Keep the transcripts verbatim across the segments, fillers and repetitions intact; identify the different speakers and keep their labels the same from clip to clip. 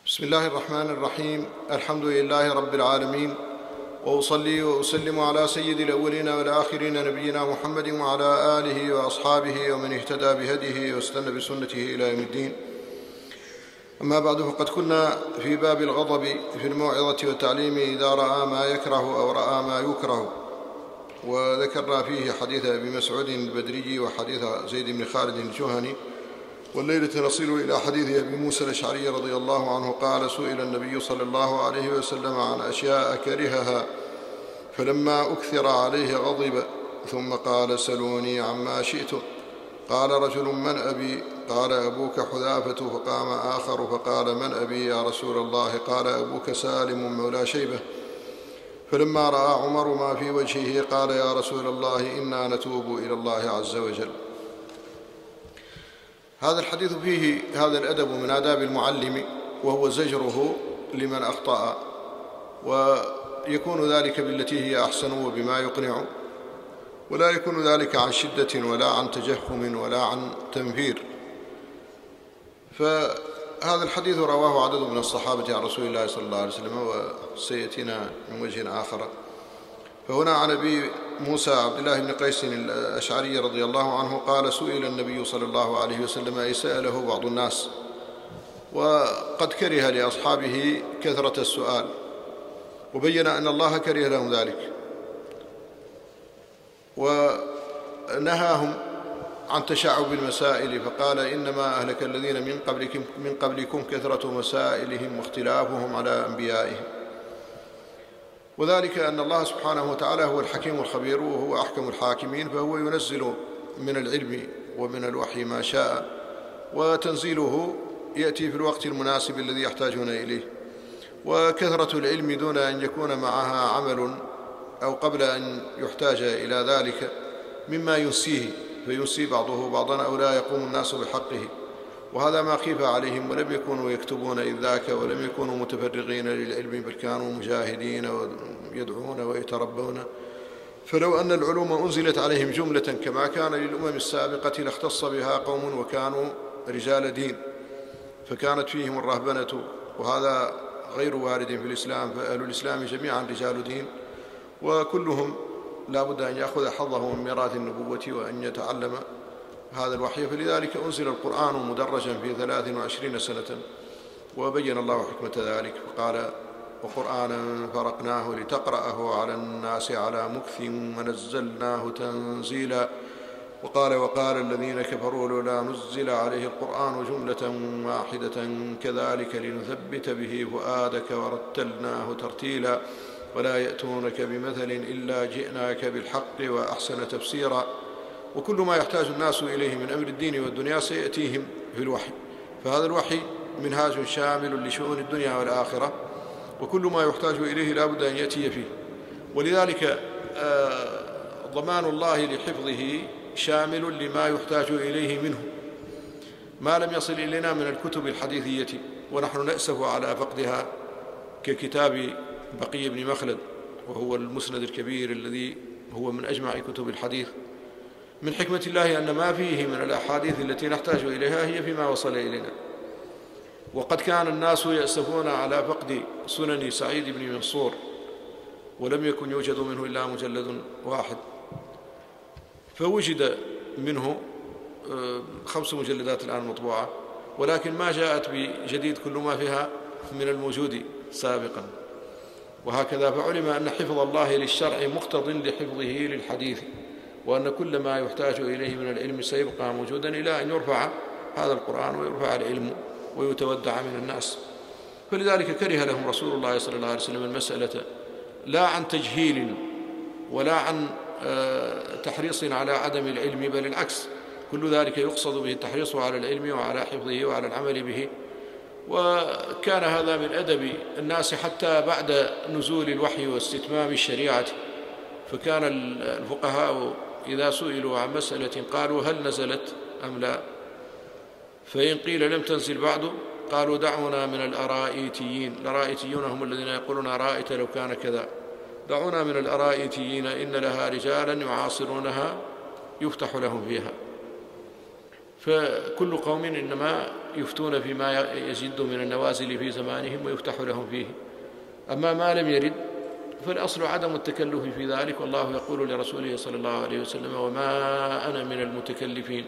Speaker 1: بسم الله الرحمن الرحيم. الحمد لله رب العالمين، وأصلي وأسلم على سيد الأولين والآخرين نبينا محمد وعلى آله وأصحابه ومن اهتدى بهديه واستنى بسنته إلى يوم الدين. أما بعد، فقد كنا في باب الغضب في الموعظة والتعليم إذا رأى ما يكره أو رأى ما يكره، وذكرنا فيه حديث أبي مسعود البدري وحديث زيد بن خالد الجهني. والليلة نصل إلى حديث أبي موسى الأشعري رضي الله عنه قال: سئل النبي صلى الله عليه وسلم عن أشياء كرهها فلما أكثر عليه غضب، ثم قال: سلوني عما شئتم. قال رجل: من أبي؟ قال: أبوك حذافة. فقام آخر فقال: من أبي يا رسول الله؟ قال: أبوك سالم مولى شيبة. فلما رأى عمر ما في وجهه قال: يا رسول الله، إنا نتوب إلى الله عز وجل. هذا الحديث فيه هذا الأدب من آداب المعلم، وهو زجره لمن أخطأ، ويكون ذلك بالتي هي أحسن وبما يقنع، ولا يكون ذلك عن شدة ولا عن تجهم ولا عن تنفير. فهذا الحديث رواه عدد من الصحابة عن رسول الله صلى الله عليه وسلم، وسيأتينا من وجه آخر. فهنا عن أبي موسى عبد الله بن قيس الأشعري رضي الله عنه قال: سئل النبي صلى الله عليه وسلم، أي سأله بعض الناس، وقد كره لأصحابه كثرة السؤال، وبين أن الله كره لهم ذلك، ونهاهم عن تشعب المسائل، فقال: إنما أهلك الذين من قبلكم, من قبلكم كثرة مسائلهم واختلافهم على أنبيائهم. وذلك أن الله سبحانه وتعالى هو الحكيم الخبير، وهو أحكم الحاكمين، فهو ينزل من العلم ومن الوحي ما شاء، وتنزيله يأتي في الوقت المناسب الذي يحتاجون إليه. وكثرة العلم دون أن يكون معها عمل أو قبل أن يحتاج إلى ذلك مما ينسيه، فينسي بعضه بعضا أو لا يقوم الناس بحقه، وهذا ما خيف عليهم، ولم يكونوا يكتبون إذ ذاك، ولم يكونوا متفرغين للعلم، بل كانوا مجاهدين ويدعون ويتربون. فلو أن العلوم أنزلت عليهم جملة كما كان للأمم السابقة لاختص بها قوم وكانوا رجال دين، فكانت فيهم الرهبنة، وهذا غير وارد في الإسلام، فأهل الإسلام جميعا رجال دين، وكلهم لا بد أن يأخذ حظه من ميراث النبوة وأن يتعلم هذا الوحي. فلذلك أنزل القرآن مدرجا في ثلاث وعشرين سنة، وبين الله حكمة ذلك، فقال: وقرآنا فرقناه لتقرأه على الناس على مكث ونزلناه تنزيلا. وقال: وقال الذين كفروا لولا نزل عليه القرآن جملة واحدة كذلك لنثبت به فؤادك ورتلناه ترتيلا ولا يأتونك بمثل إلا جئناك بالحق وأحسن تفسيرا. وكل ما يحتاج الناس إليه من أمر الدين والدنيا سيأتيهم في الوحي، فهذا الوحي منهاج شامل لشؤون الدنيا والآخرة، وكل ما يحتاج إليه لا بد أن يأتي فيه. ولذلك ضمان الله لحفظه شامل لما يحتاج إليه منه، ما لم يصل إلينا من الكتب الحديثية، ونحن نأسف على فقدها، ككتاب بقي بن مخلد، وهو المسند الكبير الذي هو من أجمع كتب الحديث. من حكمة الله أن ما فيه من الأحاديث التي نحتاج إليها هي فيما وصل إلينا. وقد كان الناس يأسفون على فقد سنن سعيد بن منصور، ولم يكن يوجد منه إلا مجلد واحد، فوجد منه خمس مجلدات الآن مطبوعة، ولكن ما جاءت بجديد كل ما فيها من الموجود سابقا. وهكذا فعلم أن حفظ الله للشرع مقتض لحفظه للحديث، وأن كل ما يحتاج إليه من العلم سيبقى موجودا إلى أن يرفع هذا القرآن ويرفع العلم ويتودع من الناس. فلذلك كره لهم رسول الله صلى الله عليه وسلم المسألة، لا عن تجهيل ولا عن تحريص على عدم العلم، بل العكس، كل ذلك يقصد به التحريص على العلم وعلى حفظه وعلى العمل به. وكان هذا من أدب الناس حتى بعد نزول الوحي واستتمام الشريعة، فكان الفقهاء إذا سئلوا عن مسألة قالوا: هل نزلت أم لا؟ فإن قيل لم تنزل بعد قالوا: دعونا من الأرائيتيين. الأرائيتيون هم الذين يقولون: أرأيت لو كان كذا. دعونا من الأرائيتيين إن لها رجالا يعاصرونها يفتح لهم فيها.
Speaker 2: فكل قوم إنما يفتون فيما يزيد من النوازل في زمانهم ويفتح لهم فيه. أما ما لم يرد فالأصل عدم التكلف في ذلك، والله يقول لرسوله صلى الله عليه وسلم: وما أنا من المتكلفين.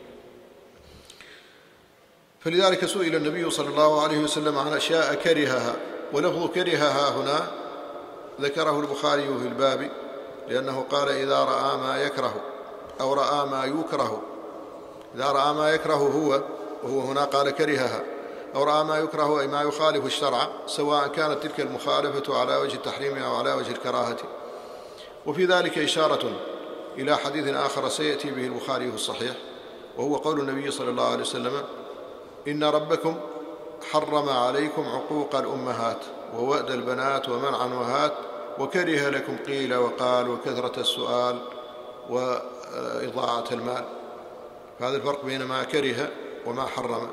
Speaker 1: فلذلك سئل النبي صلى الله عليه وسلم عن أشياء كرهها، ولفظ كرهها هنا ذكره البخاري في الباب، لأنه قال: إذا رأى ما يكره أو رأى ما يكره. إذا رأى ما يكره هو وهو هنا قال كرهها، أو رأى ما يكره أي ما يخالف الشرع، سواء كانت تلك المخالفة على وجه التحريم أو على وجه الكراهة. وفي ذلك إشارة إلى حديث آخر سيأتي به البخاري في الصحيح، وهو قول النبي صلى الله عليه وسلم: إن ربكم حرم عليكم عقوق الأمهات ووأد البنات ومنع الوهات وكره لكم قيل وقال وكثرة السؤال وإضاعة المال. فهذا الفرق بين ما كره وما حرم.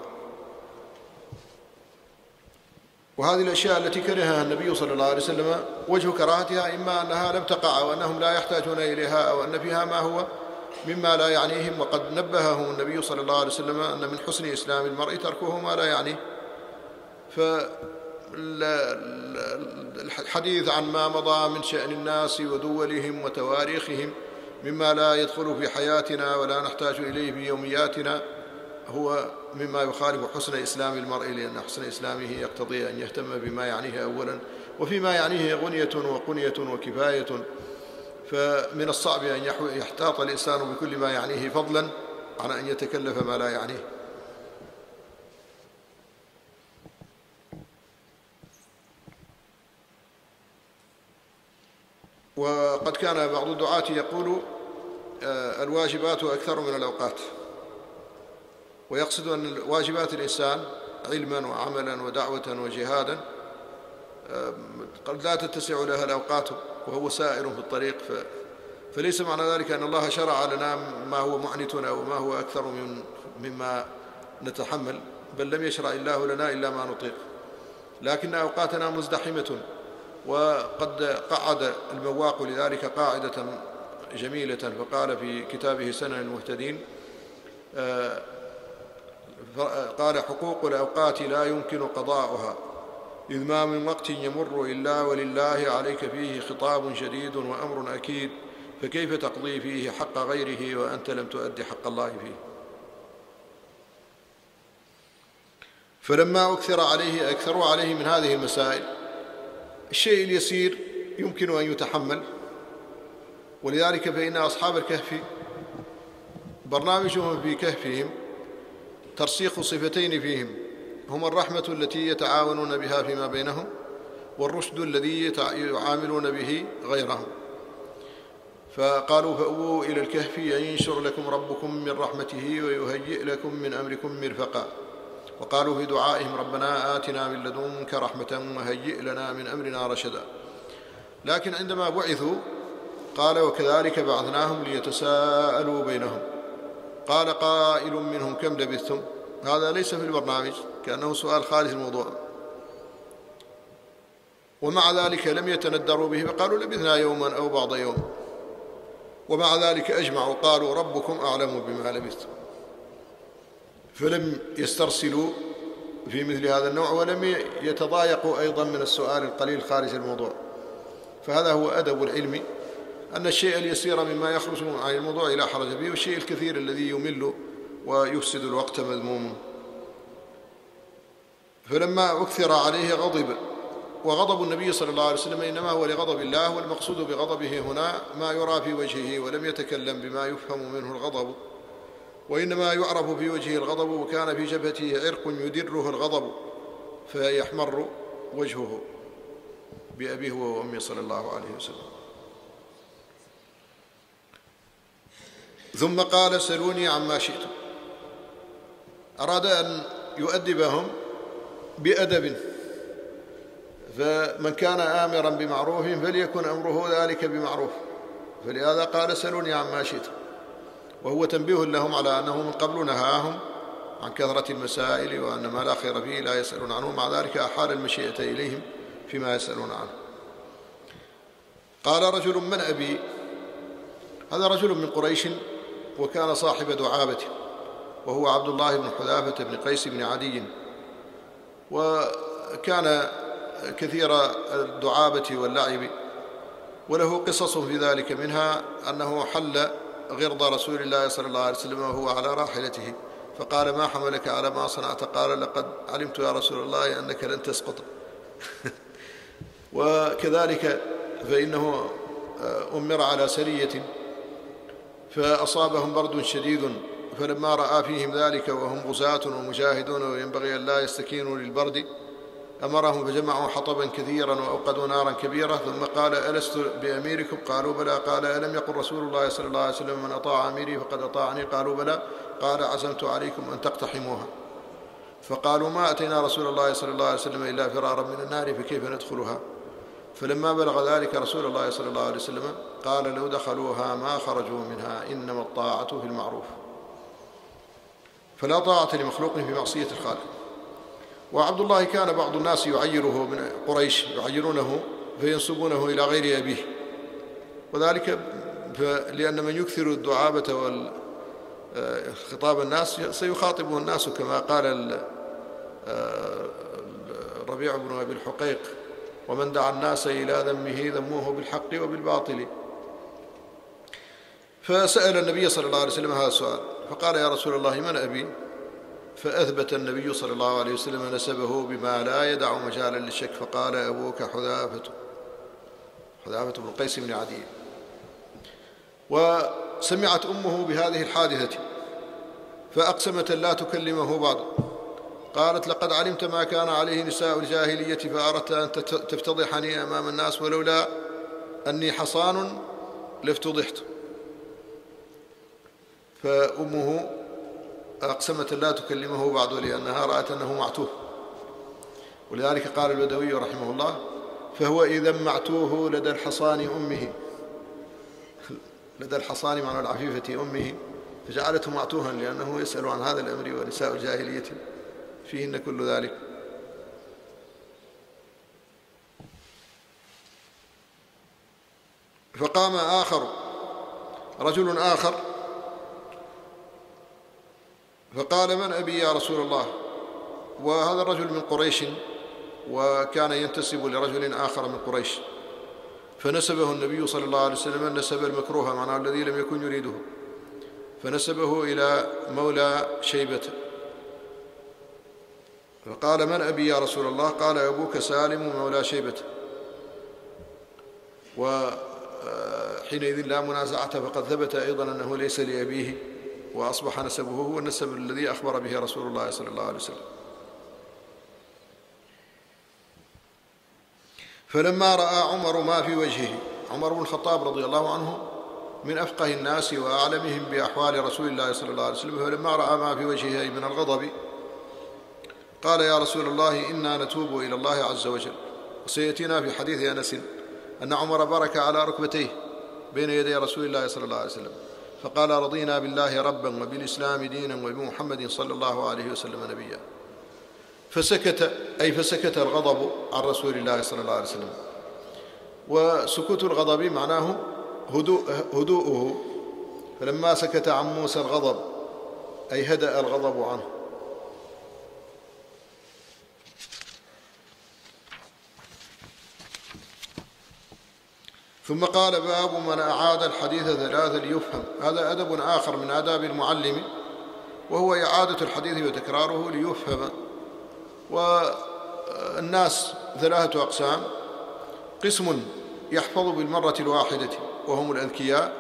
Speaker 1: وهذه الأشياء التي كرهها النبي صلى الله عليه وسلم وجه كراهتها إما أنها لم تقع أو أنهم لا يحتاجون إليها أو أن فيها ما هو مما لا يعنيهم، وقد نبههم النبي صلى الله عليه وسلم أن من حسن إسلام المرء تركه ما لا يعنيه. فالحديث عن ما مضى من شأن الناس ودولهم وتواريخهم مما لا يدخل في حياتنا ولا نحتاج إليه في يومياتنا هو مما يخالف حسن إسلام المرء، لأن حسن إسلامه يقتضي أن يهتم بما يعنيه أولا، وفيما يعنيه غنية وقنية وكفاية. فمن الصعب أن يحتاط الإنسان بكل ما يعنيه فضلا عن أن يتكلف ما لا يعنيه. وقد كان بعض الدعاة يقول: الواجبات أكثر من الأوقات، ويقصد أن واجبات الإنسان علما وعملا ودعوة وجهادا قد لا تتسع لها الأوقات وهو سائر في الطريق، فليس معنى ذلك أن الله شرع لنا ما هو معنتنا وما هو أكثر من مما نتحمل، بل لم يشرع الله لنا إلا ما نطيق، لكن أوقاتنا مزدحمة. وقد قعد المواق لذلك قاعدة جميلة، فقال في كتابه سنن المهتدين: قال: حقوق الأوقات لا يمكن قضاؤها، إذ ما من وقت يمر إلا ولله عليك فيه خطاب شديد وأمر أكيد، فكيف تقضي فيه حق غيره وأنت لم تؤدي حق الله فيه. فلما أكثر عليه أكثروا عليه من هذه المسائل، الشيء اليسير يمكن أن يتحمل. ولذلك فإن أصحاب الكهف برنامجهم في كهفهم ترسيخ صفتين فيهم، هما الرحمة التي يتعاونون بها فيما بينهم، والرشد الذي يعاملون به غيرهم. فقالوا: فأووا إلى الكهف ينشر لكم ربكم من رحمته ويهيئ لكم من أمركم مرفقا. وقالوا في دعائهم: ربنا آتنا من لدنك رحمة وهيئ لنا من أمرنا رشدا. لكن عندما بعثوا قال: وكذلك بعثناهم ليتساءلوا بينهم. قال قائل منهم: كم لبثتم؟ هذا ليس في البرنامج، كأنه سؤال خارج الموضوع، ومع ذلك لم يتندروا به فقالوا: لبثنا يوما أو بعض يوم. ومع ذلك أجمعوا قالوا: ربكم أعلم بما لبثتم. فلم يسترسلوا في مثل هذا النوع، ولم يتضايقوا أيضا من السؤال القليل خارج الموضوع. فهذا هو أدب العلم، أن الشيء اليسير مما يخرج عن الموضوع لا حرج فيه، والشيء الكثير الذي يمل ويفسد الوقت مذموم. فلما أكثر عليه غضب. وغضب النبي صلى الله عليه وسلم إنما هو لغضب الله، والمقصود بغضبه هنا ما يرى في وجهه، ولم يتكلم بما يفهم منه الغضب، وإنما يعرف في وجهه الغضب، وكان في جبهته عرق يدره الغضب فيحمر وجهه بأبيه وأمه صلى الله عليه وسلم. ثم قال: سلوني عما شئتم. أراد أن يؤدبهم بأدب، فمن كان آمرا بمعروف فليكن أمره ذلك بمعروف، فلهذا قال: سلوني عما شئتم، وهو تنبيه لهم على أنه من قبل نهاهم عن كثرة المسائل، وأن ما لا خير فيه لا يسألون عنه، مع ذلك أحال المشيئة إليهم فيما يسألون عنه. قال رجل: من أبي؟ هذا رجل من قريش، وكان صاحب دعابة، وهو عبد الله بن حذافة بن قيس بن عدي، وكان كثير الدعابة واللعب، وله قصص في ذلك، منها أنه حل غرض رسول الله صلى الله عليه وسلم وهو على راحلته، فقال: ما حملك على ما صنعت؟ قال: لقد علمت يا رسول الله أنك لن تسقط. وكذلك فإنه أمر على سرية فأصابهم برد شديد، فلما رأى فيهم ذلك وهم غزاة ومجاهدون وينبغي أن لا يستكينوا للبرد أمرهم فجمعوا حطبا كثيرا وأوقدوا نارا كبيرة، ثم قال: ألست بأميركم؟ قالوا: بلى. قال: ألم يقل رسول الله صلى الله عليه وسلم: من أطاع أميري فقد أطاعني؟ قالوا: بلى. قال: عزمت عليكم أن تقتحموها. فقالوا: ما أتينا رسول الله صلى الله عليه وسلم إلا فرارا من النار، فكيف ندخلها؟ فلما بلغ ذلك رسول الله صلى الله عليه وسلم قال: لو دخلوها ما خرجوا منها، إنما الطاعة في المعروف. فلا طاعة لمخلوق في معصية الخالق. وعبد الله كان بعض الناس يعيره من قريش، يعيرونه فينسبونه إلى غير أبيه، وذلك لأن من يكثر الدعابة والخطاب الناس سيخاطبه الناس، كما قال الربيع بن أبي الحقيق: ومن دعا الناس إلى ذمه ذموه بالحق وبالباطل. فسأل النبي صلى الله عليه وسلم هذا السؤال، فقال: يا رسول الله، من أبي؟ فأثبت النبي صلى الله عليه وسلم نسبه بما لا يدع مجالا للشك، فقال: أبوك حذافة حذافة بن قيس بن عدي. وسمعت أمه بهذه الحادثة فأقسمت لا تكلمه بعد. قالت: لقد علمت ما كان عليه نساء الجاهلية فأردت أن تفتضحني أمام الناس، ولولا أني حصان لافتضحت. فأمه أقسمت لا تكلمه بعد لأنها رأت أنه معتوه، ولذلك قال البدوي رحمه الله: فهو إذا معتوه لدى الحصان أمه، لدى الحصان معنى العفيفة أمه، فجعلته معتوها لأنه يسأل عن هذا الأمر، ونساء الجاهلية فيهن كل ذلك. فقام آخر رجل آخر فقال: من أبي يا رسول الله؟ وهذا الرجل من قريش، وكان ينتسب لرجل آخر من قريش، فنسبه النبي صلى الله عليه وسلم النسب المكروه، معناه الذي لم يكن يريده، فنسبه إلى مولى شيبة. فقال: من أبي يا رسول الله؟ قال: أبوك سالم مولى شيبة. وحينئذ لا منازعة، فقد ثبت أيضا أنه ليس لأبيه، وأصبح نسبه هو النسب الذي أخبر به رسول الله صلى الله عليه وسلم. فلما رأى عمر ما في وجهه، عمر بن الخطاب رضي الله عنه من أفقه الناس وأعلمهم بأحوال رسول الله صلى الله عليه وسلم، فلما رأى ما في وجهه من الغضب قال: يا رسول الله، إنا نتوب إلى الله عز وجل. وسيأتينا في حديث أنس أن عمر برك على ركبتيه بين يدي رسول الله صلى الله عليه وسلم، فقال: رضينا بالله ربا وبالإسلام دينا وبمحمد صلى الله عليه وسلم نبيا. فسكت، أي فسكت الغضب عن رسول الله صلى الله عليه وسلم. وسكوت الغضب معناه هدوء هدوءه، فلما سكت عن موسى الغضب أي هدأ الغضب عنه. ثم قال: باب من أعاد الحديث ثلاثة ليفهم. هذا أدب آخر من آداب المعلم، وهو إعادة الحديث وتكراره ليفهم. والناس ثلاثة أقسام: قسم يحفظ بالمرة الواحدة وهم الأذكياء،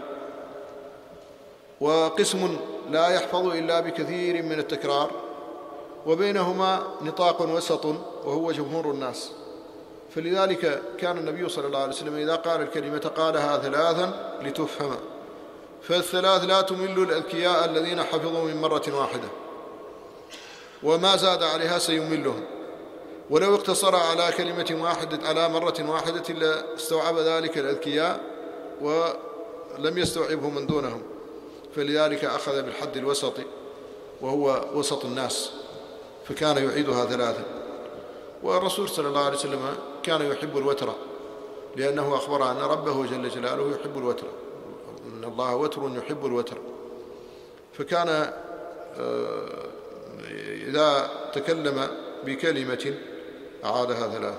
Speaker 1: وقسم لا يحفظ إلا بكثير من التكرار، وبينهما نطاق وسط وهو جمهور الناس. فلذلك كان النبي صلى الله عليه وسلم إذا قال الكلمة قالها ثلاثا لتفهم، فالثلاث لا تمل الأذكياء الذين حفظوا من مرة واحدة، وما زاد عليها سيملهم. ولو اقتصر على كلمة واحدة على مرة واحدة لاستوعب ذلك الأذكياء ولم يستوعبه من دونهم، فلذلك أخذ بالحد الوسط وهو وسط الناس، فكان يعيدها ثلاثا. والرسول صلى الله عليه وسلم كان يحب الوتر، لأنه أخبر أن ربه جل جلاله يحب الوتر، إن الله وتر يحب الوتر، فكان إذا تكلم بكلمة أعادها ثلاثة،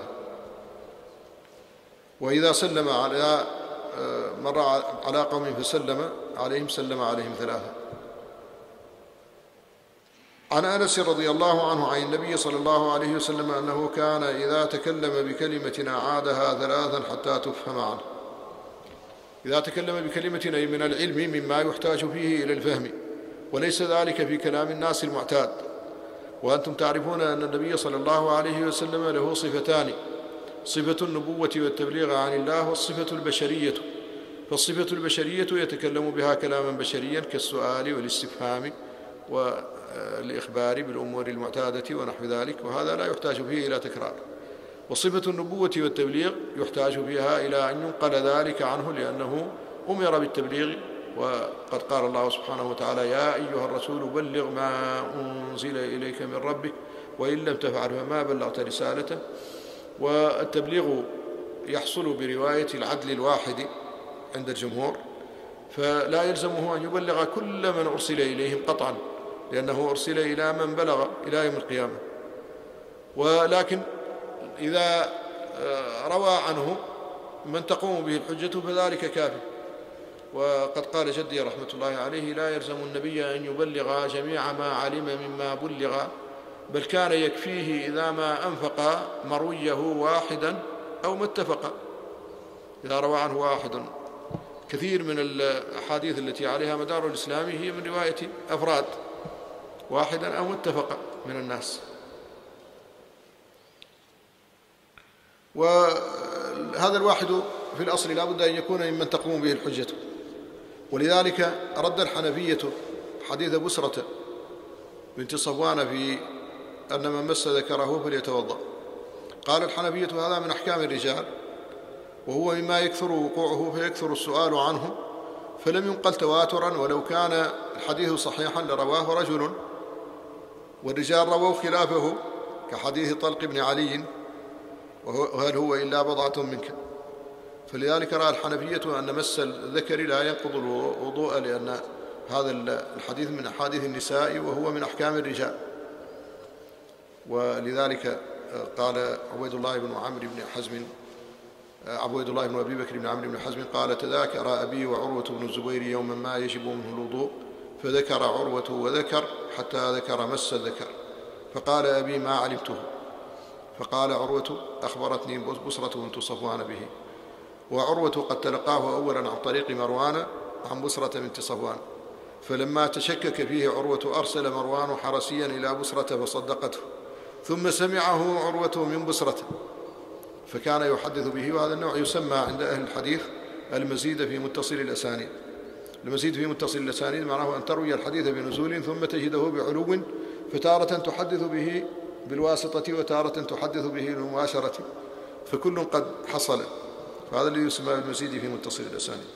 Speaker 1: وإذا سلم على مر على قوم فسلم عليهم سلم عليهم ثلاثة. عن أنس رضي الله عنه عن النبي صلى الله عليه وسلم أنه كان إذا تكلم بكلمة أعادها ثلاثا حتى تفهم عنه. إذا تكلم بكلمة أي من العلم مما يحتاج فيه إلى الفهم، وليس ذلك في كلام الناس المعتاد. وأنتم تعرفون أن النبي صلى الله عليه وسلم له صفتان: صفة النبوة والتبليغ عن الله، والصفة البشرية. فالصفة البشرية يتكلم بها كلاما بشريا كالسؤال والاستفهام والإخبار بالأمور المعتادة ونحو ذلك، وهذا لا يحتاج فيه إلى تكرار. وصفة النبوة والتبليغ يحتاج فيها إلى أن ينقل ذلك عنه، لأنه أمر بالتبليغ، وقد قال الله سبحانه وتعالى: يا أيها الرسول بلغ ما أنزل إليك من ربك وإن لم تفعل فما بلغت رسالته. والتبليغ يحصل برواية العدل الواحد عند الجمهور، فلا يلزمه أن يبلغ كل من أرسل إليهم قطعا، لأنه أرسل إلى من بلغ إلى يوم القيامة. ولكن إذا روى عنه من تقوم به الحجة فذلك كافي. وقد قال جدي رحمة الله عليه: لا يلزم النبي أن يبلغ جميع ما علم مما بلغ، بل كان يكفيه إذا ما أنفق مرويه واحدا أو ما اتفق. إذا روى عنه واحد، كثير من الأحاديث التي عليها مدار الإسلام هي من رواية أفراد، واحدا أو اتفق من الناس. وهذا الواحد في الأصل لا بد أن يكون ممن تقوم به الحجة. ولذلك رد الحنفية حديث بسرة بنت صفوان في أن من مس ذكره فليتوضأ. قال الحنفية: هذا من أحكام الرجال، وهو مما يكثر وقوعه فيكثر السؤال عنه، فلم ينقل تواترا، ولو كان الحديث صحيحا لرواه رجل، والرجال رووا خلافه كحديث طلق بن علي: وهل هو إلا بضعة منك. فلذلك رأى الحنفية أن مس الذكر لا ينقض الوضوء، لأن هذا الحديث من أحاديث النساء وهو من أحكام الرجال. ولذلك قال عبيد الله بن عمرو بن حزم عبيد الله بن أبي بكر بن عمرو بن حزم قال: تذاكر أبي وعروة بن الزبير يوما ما يجب منه الوضوء، فذكر عروة وذكر حتى ذكر مس الذكر، فقال أبي: ما علمته. فقال عروة: أخبرتني بسرة بنت صفوان به. وعروة قد تلقاه أولا عن طريق مروان عن بسرة بنت صفوان، فلما تشكك فيه عروة أرسل مروان حرسيا إلى بسرة فصدقته، ثم سمعه عروة من بسرة فكان يحدث به. وهذا النوع يسمى عند أهل الحديث المزيد في متصل الأسانيد. المزيد في متصل الأسانيد معناه أن تروي الحديث بنزول ثم تجده بعلو، فتارة تحدث به بالواسطة وتارة تحدث به بالمباشرة، فكل قد حصل. فهذا الذي يسمى المزيد في متصل الأسانيد.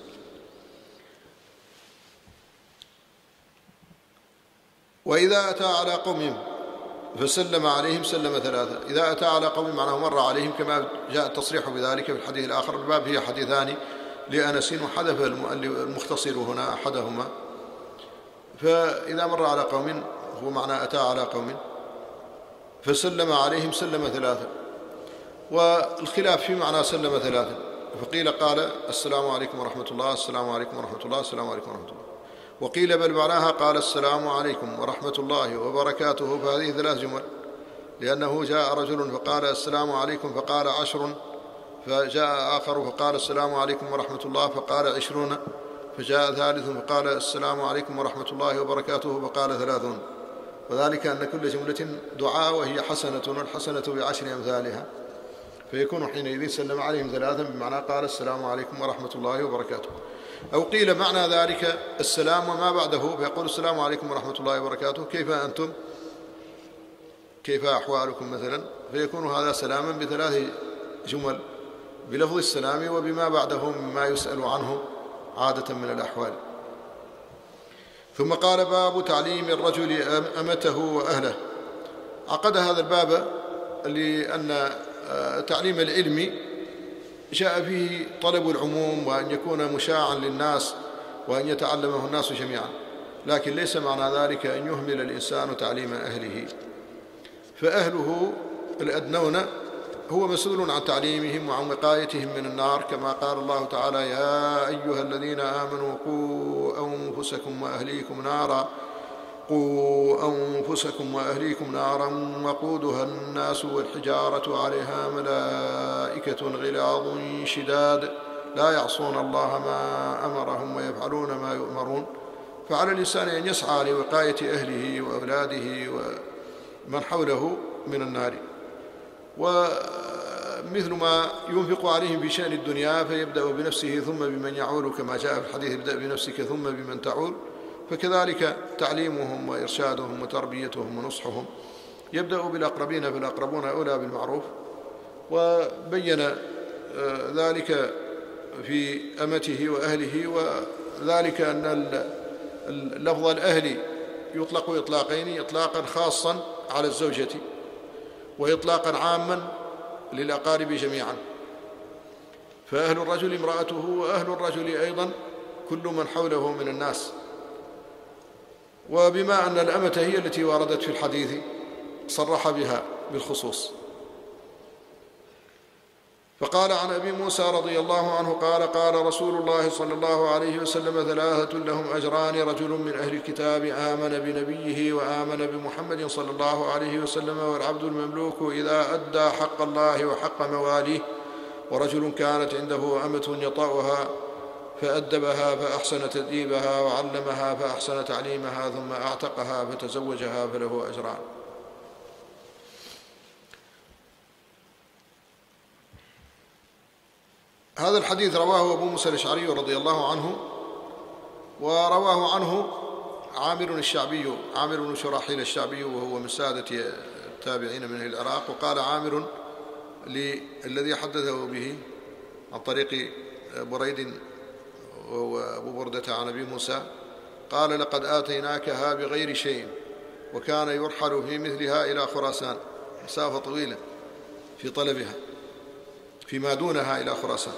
Speaker 1: وإذا أتى على قوم فسلم عليهم سلم ثلاثة. إذا أتى على قوم معناه مر عليهم، كما جاء التصريح بذلك في الحديث الآخر. الباب هي حديثان لأنس، وحذف المختصر هنا أحدهما. فإذا مر على قوم هو معنى أتى على قوم فسلم عليهم سلم ثلاثة. والخلاف في معنى سلم ثلاثة، فقيل قال: السلام عليكم ورحمة الله، السلام عليكم ورحمة الله، السلام عليكم ورحمة الله. وقيل بل معناها قال: السلام عليكم ورحمة الله وبركاته. فهذه ثلاث جمل، لأنه جاء رجل فقال: السلام عليكم فقال: عشر. فجاء آخر فقال: السلام عليكم ورحمة الله فقال: عشرون. فجاء ثالث فقال: السلام عليكم ورحمة الله وبركاته فقال: ثلاثون. وذلك أن كل جملة دعاء، وهي حسنة، والحسنة بعشر أمثالها، فيكون حينئذ سلم عليهم ثلاثا بمعنى قال: السلام عليكم ورحمة الله وبركاته. أو قيل معنى ذلك السلام وما بعده، فيقول: السلام عليكم ورحمة الله وبركاته، كيف أنتم؟ كيف أحوالكم مثلا؟ فيكون هذا سلاما بثلاث جمل، بلفظ السلام وبما بعده مما يسأل عنه عادة من الأحوال. ثم قال: باب تعليم الرجل أمته وأهله. عقد هذا الباب لأن تعليم العلم جاء فيه طلب العموم، وأن يكون مشاعا للناس، وأن يتعلمه الناس جميعا. لكن ليس معنى ذلك أن يهمل الإنسان تعليم أهله، فأهله الأدنون هو مسؤول عن تعليمهم وعن وقايتهم من النار، كما قال الله تعالى: يا أيها الذين آمنوا قوا أنفسكم وأهليكم نارا قوا أنفسكم وأهليكم نارا وقودها الناس والحجارة عليها ملائكة غلاظ شداد لا يعصون الله ما أمرهم ويفعلون ما يؤمرون. فعلى الإنسان أن يسعى لوقاية أهله وأولاده ومن حوله من النار، ومثل ما ينفق عليهم في شأن الدنيا فيبدأ بنفسه ثم بمن يعول، كما جاء في الحديث: ابدأ بنفسك ثم بمن تعول. فكذلك تعليمهم وإرشادهم وتربيتهم ونصحهم يبدأ بالأقربين، فالأقربون أولى بالمعروف. وبين ذلك في أمته وأهله، وذلك أن اللفظ الأهل يطلق إطلاقين: إطلاقا خاصا على الزوجة وإطلاقا عاما للأقارب جميعا. فأهل الرجل امرأته، وأهل الرجل أيضا كل من حوله من الناس. وبما أن الأمة هي التي وردت في الحديث صرح بها بالخصوص. فقال عن أبي موسى رضي الله عنه قال: قال رسول الله صلى الله عليه وسلم: ثلاثة لهم أجران: رجل من أهل الكتاب آمن بنبيه وآمن بمحمد صلى الله عليه وسلم، والعبد المملوك إذا أدى حق الله وحق مواليه، ورجل كانت عنده أمة يطأها فأدبها فأحسن تأديبها وعلمها فأحسن تعليمها ثم أعتقها فتزوجها فله أجران. هذا الحديث رواه أبو موسى الأشعري رضي الله عنه، ورواه عنه عامر الشعبي، عامر بن شراحيل الشعبي، وهو من سادة التابعين من العراق. وقال عامر للذي حدثه به عن طريق بريد وأبو بردة عن أبي موسى قال: لقد آتيناكها بغير شيء. وكان يرحل في مثلها إلى خراسان، مسافة طويلة في طلبها، فيما دونها إلى خراسان.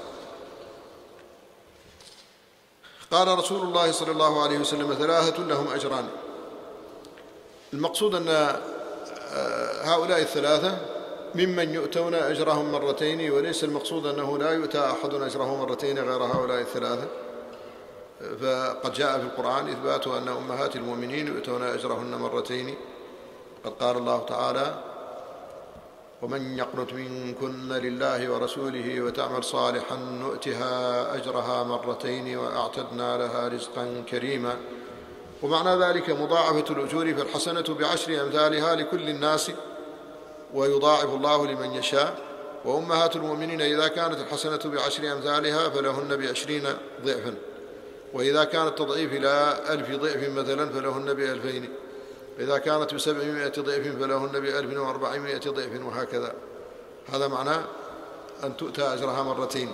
Speaker 1: قال رسول الله صلى الله عليه وسلم: ثلاثة لهم أجران. المقصود أن هؤلاء الثلاثة ممن يؤتون أجرهم مرتين، وليس المقصود أنه لا يؤتى أحد أجره مرتين غير هؤلاء الثلاثة. فقد جاء في القرآن إثبات أن أمهات المؤمنين يؤتون أجرهن مرتين. قد قال الله تعالى: ومن يقنت منكن لله ورسوله وتعمل صالحا نؤتها أجرها مرتين وأعتدنا لها رزقا كريما. ومعنى ذلك مضاعفة الأجور، فالحسنة بعشر أمثالها لكل الناس، ويضاعف الله لمن يشاء. وأمهات المؤمنين إذا كانت الحسنة بعشر أمثالها فلهن بعشرين ضعفا، وإذا كان التضعيف إلى ألف ضعف مثلا فلهن بألفين، إذا كانت بسبعمائة ضعف فلهن بألف وأربعمائة ضعف، وهكذا. هذا معنى أن تؤتى أجرها مرتين.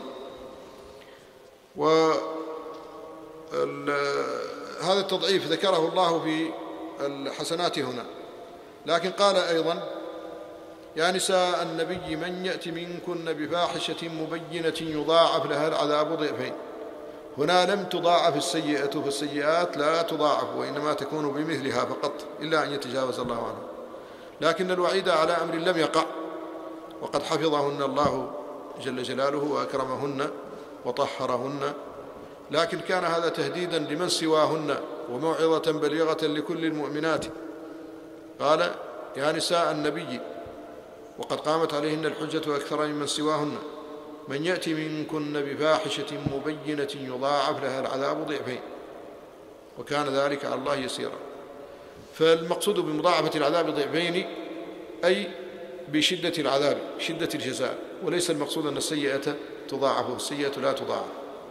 Speaker 1: وهذا التضعيف ذكره الله في الحسنات هنا، لكن قال أيضا: يا نساء النبي من يأت منكن بفاحشة مبينة يضاعف لها العذاب ضعفين. هنا لم تضاعف السيئة، فالسيئات لا تضاعف، وإنما تكون بمثلها فقط، إلا أن يتجاوز الله عنه. لكن الوعيد على أمر لم يقع، وقد حفظهن الله جل جلاله وأكرمهن وطهرهن، لكن كان هذا تهديدا لمن سواهن وموعظة بليغة لكل المؤمنات. قال: يا نساء النبي، وقد قامت عليهن الحجة أكثر ممن سواهن، من يأتي منكن بفاحشة مبينة يضاعف لها العذاب ضعفين، وكان ذلك على الله يسيرا. فالمقصود بمضاعفة العذاب ضعفين أي بشدة العذاب، شدة الجزاء، وليس المقصود أن السيئة تضاعف، السيئة لا تضاعف.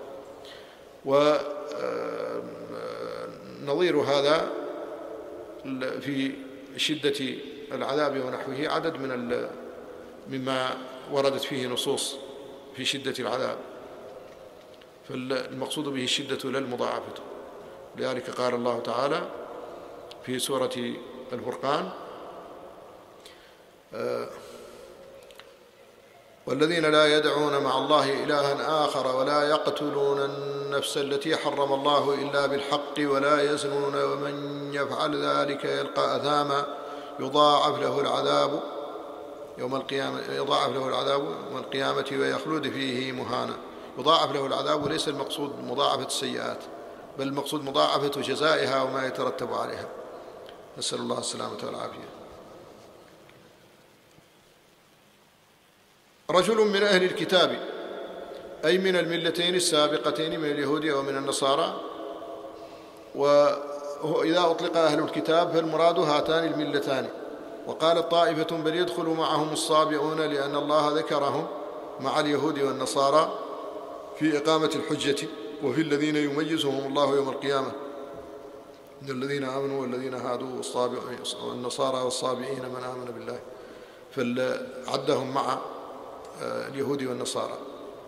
Speaker 1: ونظير هذا في شدة العذاب ونحوه عدد من مما وردت فيه نصوص في شدة العذاب، فالمقصود به الشدة لا المضاعفة. لذلك قال الله تعالى في سورة الفرقان: والذين لا يدعون مع الله إلها آخر ولا يقتلون النفس التي حرم الله إلا بالحق ولا يزنون ومن يفعل ذلك يلقى أثاما يضاعف له العذاب يوم القيامة يضاعف له العذاب يوم القيامة ويخلد فيه مهانا. يضاعف له العذاب ليس المقصود مضاعفة السيئات، بل المقصود مضاعفة جزائها وما يترتب عليها، نسأل الله السلامة والعافية. رجل من أهل الكتاب أي من الملتين السابقتين من اليهود ومن النصارى، وإذا أطلق أهل الكتاب فالمراد هاتان الملتان. وقالت طائفة بل يدخل معهم الصابئون لأن الله ذكرهم مع اليهود والنصارى في إقامة الحجة وفي الذين يميزهم الله يوم القيامة من الذين آمنوا والذين هادوا والنصارى والصابئين من آمن بالله، فعدهم مع اليهود والنصارى.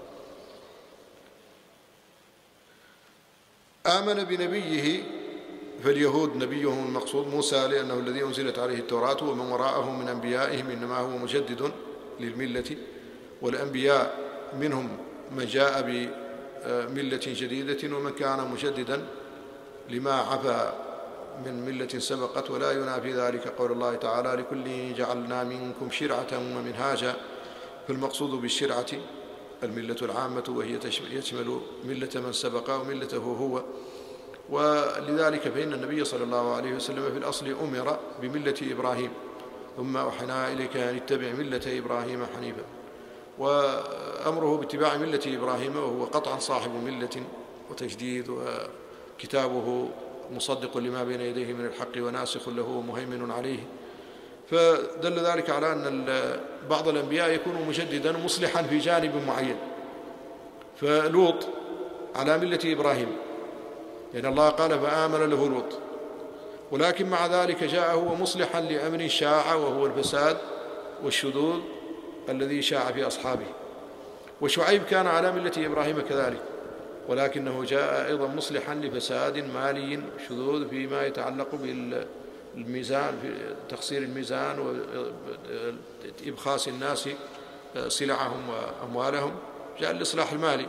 Speaker 1: آمن بنبيه، فاليهود نبيهم المقصود موسى لأنه الذي أنزلت عليه التوراة، ومن وراءه من أنبيائهم إنما هو مجدد للملة، والأنبياء منهم من جاء بملة جديدة ومن كان مجددا لما عفا من ملة سبقت، ولا ينافي ذلك قول الله تعالى لكل جعلنا منكم شرعة ومنهاجا، فالمقصود بالشرعة الملة العامة وهي يشمل ملة من سبق وملته هو. ولذلك فإن النبي صلى الله عليه وسلم في الأصل أمر بملة إبراهيم ثم أوحينا إليك أن اتبع ملة إبراهيم حنيفا، وأمره باتباع ملة إبراهيم وهو قطعا صاحب ملة وتجديد، وكتابه مصدق لما بين يديه من الحق وناسخ له ومهيمن عليه. فدل ذلك على أن بعض الأنبياء يكون مجددا مصلحا في جانب معين، فلوط على ملة إبراهيم لأن الله قال فآمن له لوط، ولكن مع ذلك جاء هو مصلحا لأمر شاع وهو الفساد والشذوذ الذي شاع في أصحابه. وشعيب كان على ملة إبراهيم كذلك، ولكنه جاء أيضا مصلحا لفساد مالي شذوذ فيما يتعلق بالميزان، في تقصير الميزان وإبخاس الناس سلعهم وأموالهم، جاء الإصلاح المالي.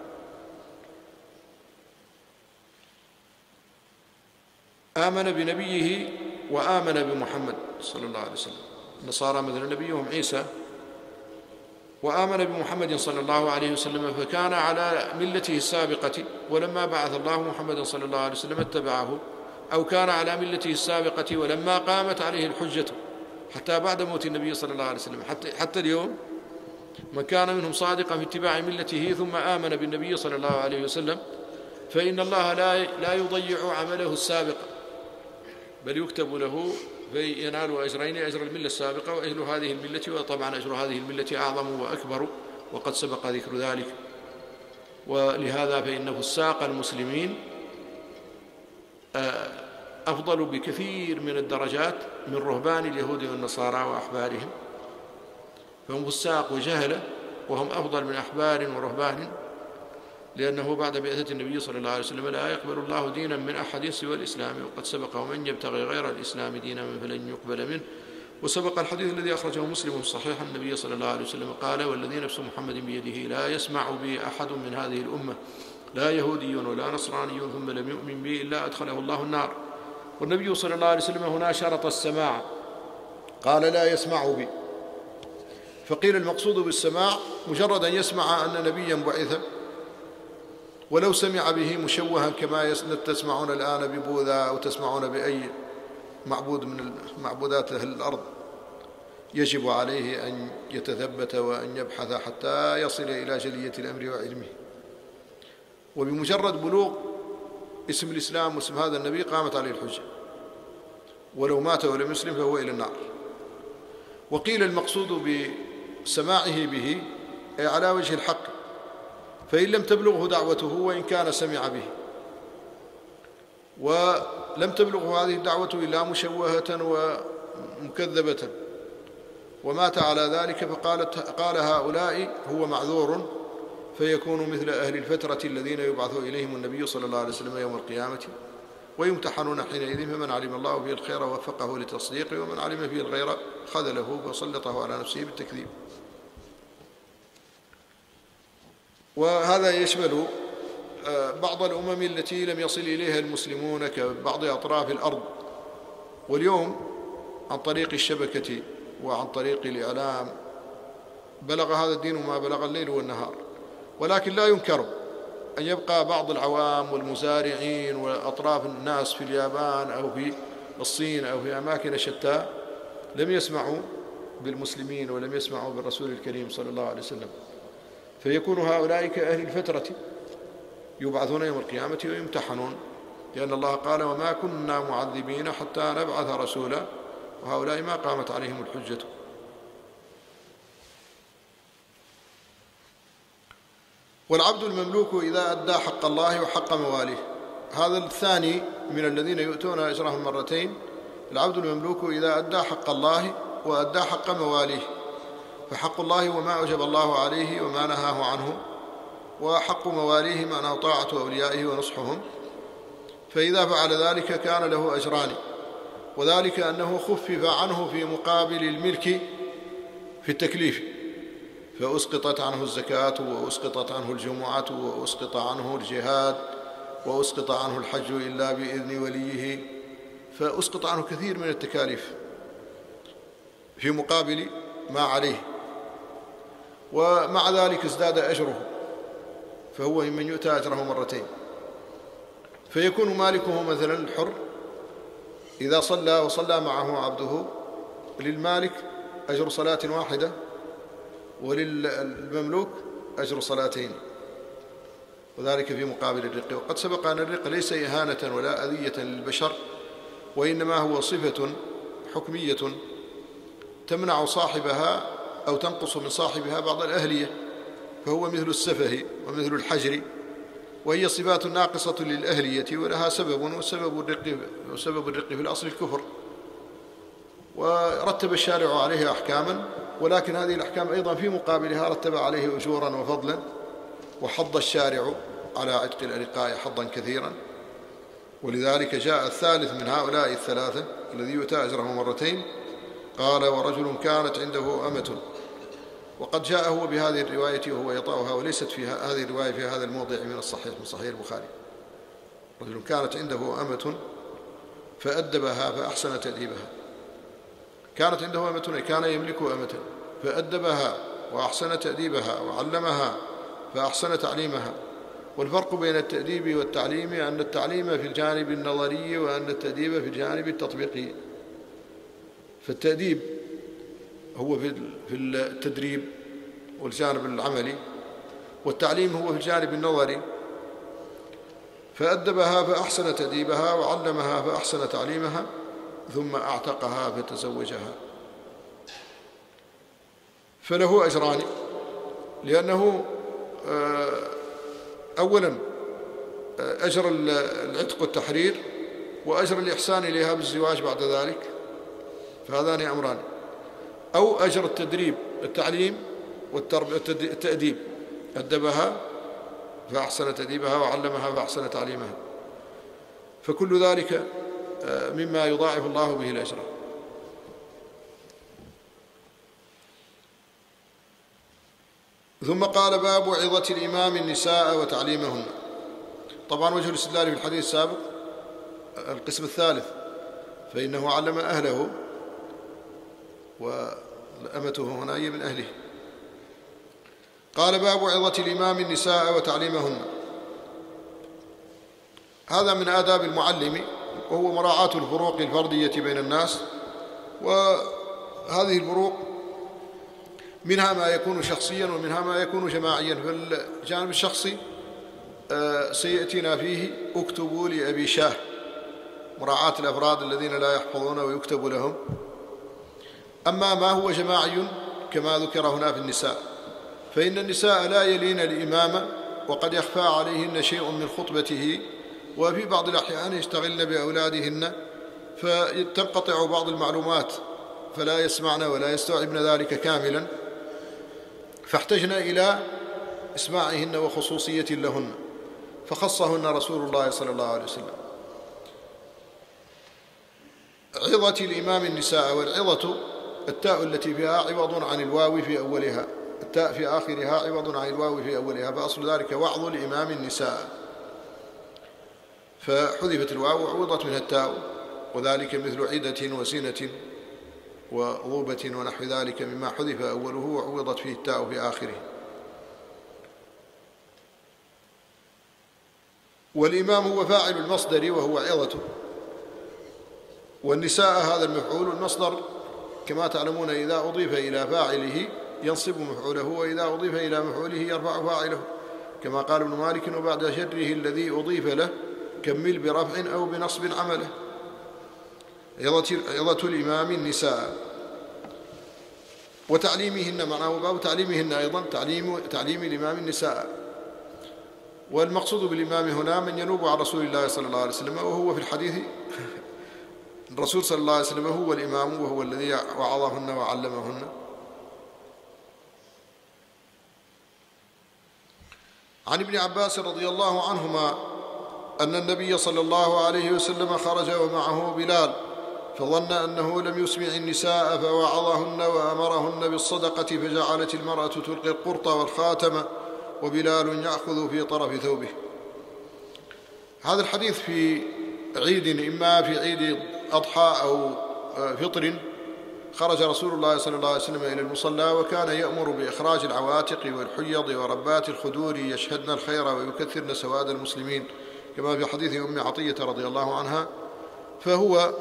Speaker 1: آمن بنبيه وآمن بمحمد صلى الله عليه وسلم. النصارى مثل نبيهم عيسى، وآمن بمحمد صلى الله عليه وسلم فكان على ملته السابقة، ولما بعث الله محمدا صلى الله عليه وسلم اتبعه، أو كان على ملته السابقة ولما قامت عليه الحجة حتى بعد موت النبي صلى الله عليه وسلم حتى, حتى اليوم من كان منهم صادقا في اتباع ملته ثم آمن بالنبي صلى الله عليه وسلم فإن الله لا لا يضيع عمله السابق، بل يكتب له فينال أجرين، أجر الملة السابقة وأجر هذه الملة، وطبعا أجر هذه الملة أعظم وأكبر وقد سبق ذكر ذلك. ولهذا فإن فساق المسلمين أفضل بكثير من الدرجات من رهبان اليهود والنصارى وأحبارهم، فهم فساق وجهلة وهم أفضل من أحبار ورهبان، لأنه بعد بعثة النبي صلى الله عليه وسلم لا يقبل الله دينا من أحد سوى الإسلام، وقد سبق ومن يبتغي غير الإسلام دينا فلن يقبل منه. وسبق الحديث الذي أخرجه مسلم صحيحا النبي صلى الله عليه وسلم قال والذي نفس محمد بيده لا يسمع بي أحد من هذه الأمة لا يهودي ولا نصراني ثم لم يؤمن بي إلا أدخله الله النار. والنبي صلى الله عليه وسلم هنا شرط السماع، قال لا يسمع بي، فقيل المقصود بالسماع مجرد أن يسمع أن نبيا بعث، ولو سمع به مشوها كما تسمعون الآن ببوذا أو تسمعون بأي معبود من معبودات أهل الأرض، يجب عليه أن يتثبت وأن يبحث حتى يصل إلى جلية الأمر وعلمه. وبمجرد بلوغ اسم الإسلام واسم هذا النبي قامت عليه الحجة، ولو مات ولم يسلم فهو إلى النار. وقيل المقصود بسماعه به أي على وجه الحق، فإن لم تبلغه دعوته وإن كان سمع به، ولم تبلغه هذه الدعوة إلا مشوهة ومكذبة ومات على ذلك، فقالت قال هؤلاء هو معذور، فيكون مثل أهل الفترة الذين يبعث إليهم النبي صلى الله عليه وسلم يوم القيامة ويمتحنون حينئذ، فمن علم الله فيه الخير ووفقه لتصديقه، ومن علم فيه الغير خذله فسلطه على نفسه بالتكذيب. وهذا يشمل بعض الأمم التي لم يصل إليها المسلمون كبعض أطراف الأرض، واليوم عن طريق الشبكة وعن طريق الإعلام بلغ هذا الدين ما بلغ الليل والنهار. ولكن لا ينكر أن يبقى بعض العوام والمزارعين وأطراف الناس في اليابان أو في الصين أو في أماكن شتى لم يسمعوا بالمسلمين ولم يسمعوا بالرسول الكريم صلى الله عليه وسلم، فيكون هؤلاء كأهل الفترة يبعثون يوم القيامة ويمتحنون، لأن الله قال: وما كنا معذبين حتى نبعث رسولا، وهؤلاء ما قامت عليهم الحجة. والعبد المملوك إذا أدى حق الله وحق مواليه، هذا الثاني من الذين يؤتون أجرهم مرتين. العبد المملوك إذا أدى حق الله وأدى حق مواليه، فحق الله وما أوجب الله عليه وما نهاه عنه، وحق مواليه معناه طاعة أوليائه ونصحهم، فإذا فعل ذلك كان له أجران، وذلك أنه خفف عنه في مقابل الملك في التكليف، فأسقطت عنه الزكاة وأسقطت عنه الجمعة وأسقط عنه الجهاد وأسقط عنه الحج إلا بإذن وليه، فأسقط عنه كثير من التكاليف في مقابل ما عليه، ومع ذلك ازداد أجره، فهو ممن يؤتى أجره مرتين. فيكون مالكه مثلا الحر إذا صلى وصلى معه عبده، للمالك أجر صلاة واحدة وللمملوك أجر صلاتين، وذلك في مقابل الرق. وقد سبق أن الرق ليس إهانة ولا أذية للبشر، وإنما هو صفة حكمية تمنع صاحبها أو تنقص من صاحبها بعض الأهلية، فهو مثل السفه ومثل الحجر، وهي صفات ناقصة للأهلية ولها سبب، وسبب الرق وسبب الرق في الأصل الكفر، ورتب الشارع عليه أحكاما، ولكن هذه الأحكام أيضا في مقابلها رتب عليه أجورا وفضلا، وحض الشارع على عتق الأرقاء حظا كثيرا. ولذلك جاء الثالث من هؤلاء الثلاثة الذي يؤتى أجره مرتين، قال: ورجل كانت عنده أمة. وقد جاء هو بهذه الرواية وهو يطأها، وليست في هذه الرواية في هذا الموضع من الصحيح من صحيح البخاري. رجل كانت عنده أمة فأدبها فأحسن تأديبها. كانت عنده أمة، كان يملك أمة فأدبها وأحسن تأديبها وعلمها فأحسن تعليمها. والفرق بين التأديب والتعليم أن التعليم في الجانب النظري وأن التأديب في الجانب التطبيقي. فالتأديب هو في التدريب والجانب العملي، والتعليم هو في الجانب النظري. فأدبها فأحسن تأديبها وعلمها فأحسن تعليمها، ثم أعتقها فتزوجها. فله أجران، لأنه أولا أجر العتق والتحرير، وأجر الإحسان إليها بالزواج بعد ذلك، فهذان أمران. أو أجر التدريب التعليم والتأديب، أدبها فأحسن تأديبها وعلمها فأحسن تعليمها، فكل ذلك مما يضاعف الله به الأجر. ثم قال: باب عظة الإمام النساء وتعليمهن. طبعا وجه الاستدلال في الحديث السابق القسم الثالث، فإنه علم أهله، وأمته هنا هي من أهله. قال: باب عظة الإمام النساء وتعليمهن. هذا من آداب المعلم، وهو مراعاة الفروق الفردية بين الناس، وهذه الفروق منها ما يكون شخصيا ومنها ما يكون جماعيا. فالجانب الشخصي سيأتينا فيه: اكتبوا لأبي شاه، مراعاة الأفراد الذين لا يحفظون ويكتب لهم. أما ما هو جماعي كما ذكر هنا في النساء، فإن النساء لا يلين الإمام، وقد يخفى عليهن شيء من خطبته، وفي بعض الأحيان يشتغلن بأولادهن فتنقطع بعض المعلومات فلا يسمعن ولا يستوعبن ذلك كاملا، فاحتجن إلى إسماعهن وخصوصية لهن، فخصهن رسول الله صلى الله عليه وسلم. عظة الإمام النساء، والعظة التاء التي فيها عوض عن الواو في أولها، التاء في آخرها عوض عن الواو في أولها، فأصل ذلك وعظ الإمام النساء، فحذفت الواو وعوضت منها التاء، وذلك مثل عدة وسنة وغوبة ونحو ذلك مما حذف أوله وعوضت فيه التاء في آخره. والإمام هو فاعل المصدر وهو عظة، والنساء هذا المفعول، المصدر كما تعلمون إذا أضيف إلى فاعله ينصب مفعوله، وإذا أضيف إلى مفعوله يرفع فاعله، كما قال ابن مالك: وبعد شره الذي أضيف له كمل برفع أو بنصب عمله. عظة الإمام النساء وتعليمهن، معناه باب تعليمهن أيضا، تعليم, تعليم الإمام النساء. والمقصود بالإمام هنا من ينوب عن رسول الله صلى الله عليه وسلم، وهو في الحديث الرسول صلى الله عليه وسلم هو الإمام، وهو الذي وعظهن وعلمهن. عن ابن عباس رضي الله عنهما أن النبي صلى الله عليه وسلم خرج ومعه بلال، فظن أنه لم يسمع النساء فوعظهن وأمرهن بالصدقة، فجعلت المرأة تلقي القرط والخاتم وبلال يأخذ في طرف ثوبه. هذا الحديث في عيد، إما في عيد أضحى أو فطر، خرج رسول الله صلى الله عليه وسلم إلى المصلى، وكان يأمر بإخراج العواتق والحيض وربات الخدور يشهدن الخير ويكثرن سواد المسلمين، كما في حديث أم عطية رضي الله عنها. فهو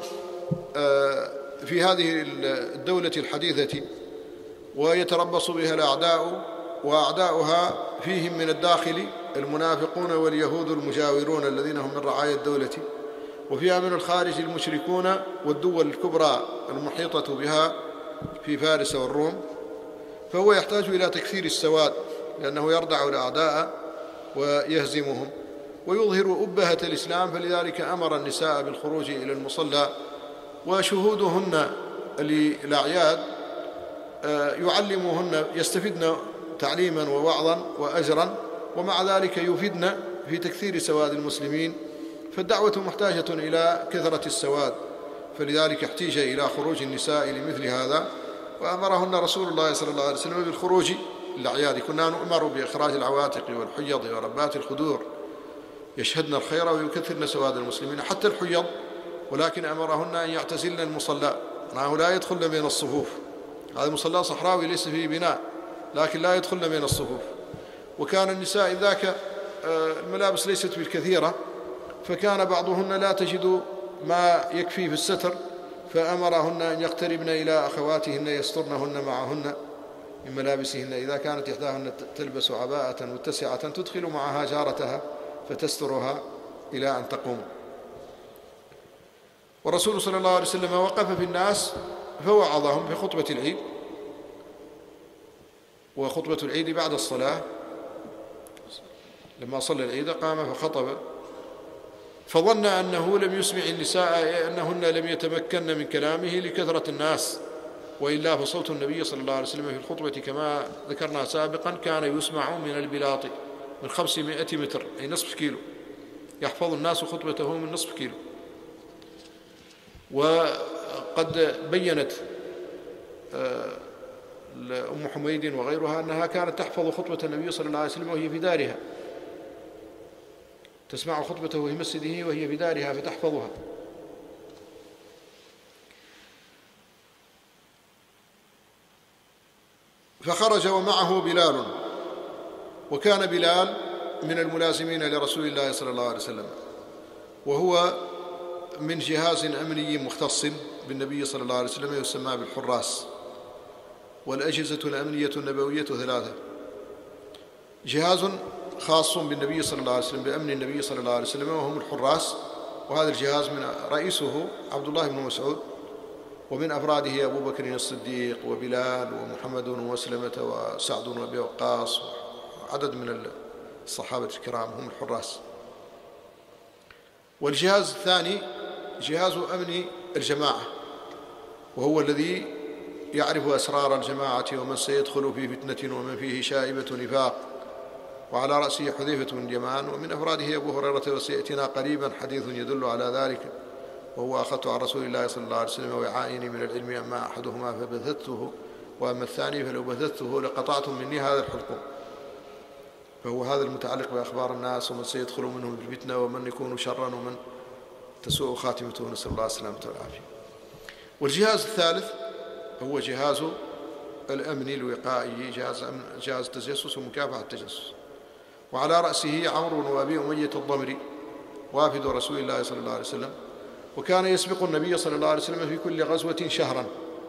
Speaker 1: في هذه الدولة الحديثة ويتربص بها الأعداء، وأعداؤها فيهم من الداخل المنافقون واليهود المجاورون الذين هم من رعايا الدولة، وفيها من الخارج المشركون والدول الكبرى المحيطة بها في فارس والروم. فهو يحتاج إلى تكثير السواد، لأنه يردع الأعداء ويهزمهم ويظهر أبهة الإسلام، فلذلك أمر النساء بالخروج إلى المصلى، وشهودهن للأعياد يعلمهن، يستفدن تعليما ووعظا وأجرا، ومع ذلك يفيدن في تكثير سواد المسلمين. فالدعوة محتاجة إلى كثرة السواد، فلذلك احتيج إلى خروج النساء لمثل هذا، وأمرهن رسول الله صلى الله عليه وسلم بالخروج للأعياد. كنا نؤمر بإخراج العواتق والحيض وربات الخدور يشهدن الخير ويكثرن سواد المسلمين، حتى الحيض، ولكن أمرهن أن يعتزلن المصلى، معه لا يدخلن بين الصفوف. هذا المصلى صحراوي ليس فيه بناء، لكن لا يدخلن بين الصفوف. وكان النساء ذاك الملابس ليست بالكثيرة، فكان بعضهن لا تجد ما يكفي في الستر، فأمرهن أن يقتربن إلى أخواتهن يسترنهن معهن من ملابسهن. إذا كانت إحداهن تلبس عباءة متسعة تدخل معها جارتها فتسترها إلى أن تقوم. والرسول صلى الله عليه وسلم وقف في الناس فوعظهم في خطبة العيد، وخطبة العيد بعد الصلاة، لما صلى العيد قام فخطب، فظن أنه لم يسمع النساء، أنهن لم يتمكن من كلامه لكثرة الناس، وإلا فصوت النبي صلى الله عليه وسلم في الخطبة كما ذكرنا سابقا كان يسمع من البلاط من خمسمائة متر، أي نصف كيلو، يحفظ الناس خطبته من نصف كيلو. وقد بينت أم حميد وغيرها أنها كانت تحفظ خطبة النبي صلى الله عليه وسلم وهي في دارها، تسمع خطبته في مسجده وهي في دارها فتحفظها. فخرج ومعه بلال، وكان بلال من الملازمين لرسول الله صلى الله عليه وسلم، وهو من جهاز أمني مختص بالنبي صلى الله عليه وسلم يسمى بالحراس. والأجهزة الأمنية النبوية ثلاثة: جهاز خاص بالنبي صلى الله عليه وسلم بأمن النبي صلى الله عليه وسلم وهم الحراس، وهذا الجهاز من رئيسه عبد الله بن مسعود، ومن أفراده أبو بكر الصديق وبلال ومحمد وسلمة وسعد وأبي وقاص وعدد من الصحابة الكرام هم الحراس. والجهاز الثاني جهاز أمن الجماعة، وهو الذي يعرف أسرار الجماعة ومن سيدخل في فتنة ومن فيه شائبة نفاق، وعلى رأسه حذيفة بن اليمان، ومن أفراده أبو هريرة، وسيأتينا قريبا حديث يدل على ذلك، وهو أخذت عن رسول الله صلى الله عليه وسلم وعائني من العلم أما أحدهما فبثته وأما الثاني فلو بثثته لقطعتم مني هذا الحلقوم. فهو هذا المتعلق بأخبار الناس ومن سيدخل منهم الفتنة ومن يكون شرا ومن تسوء خاتمته، نسأل الله السلامة والعافية. والجهاز الثالث هو جهاز الأمن الوقائي، جهاز, جهاز التجسس ومكافحة التجسس، وعلى رأسه عمرو بن أبي أمية الضمري وافد رسول الله صلى الله عليه وسلم، وكان يسبق النبي صلى الله عليه وسلم في كل غزوة شهرا،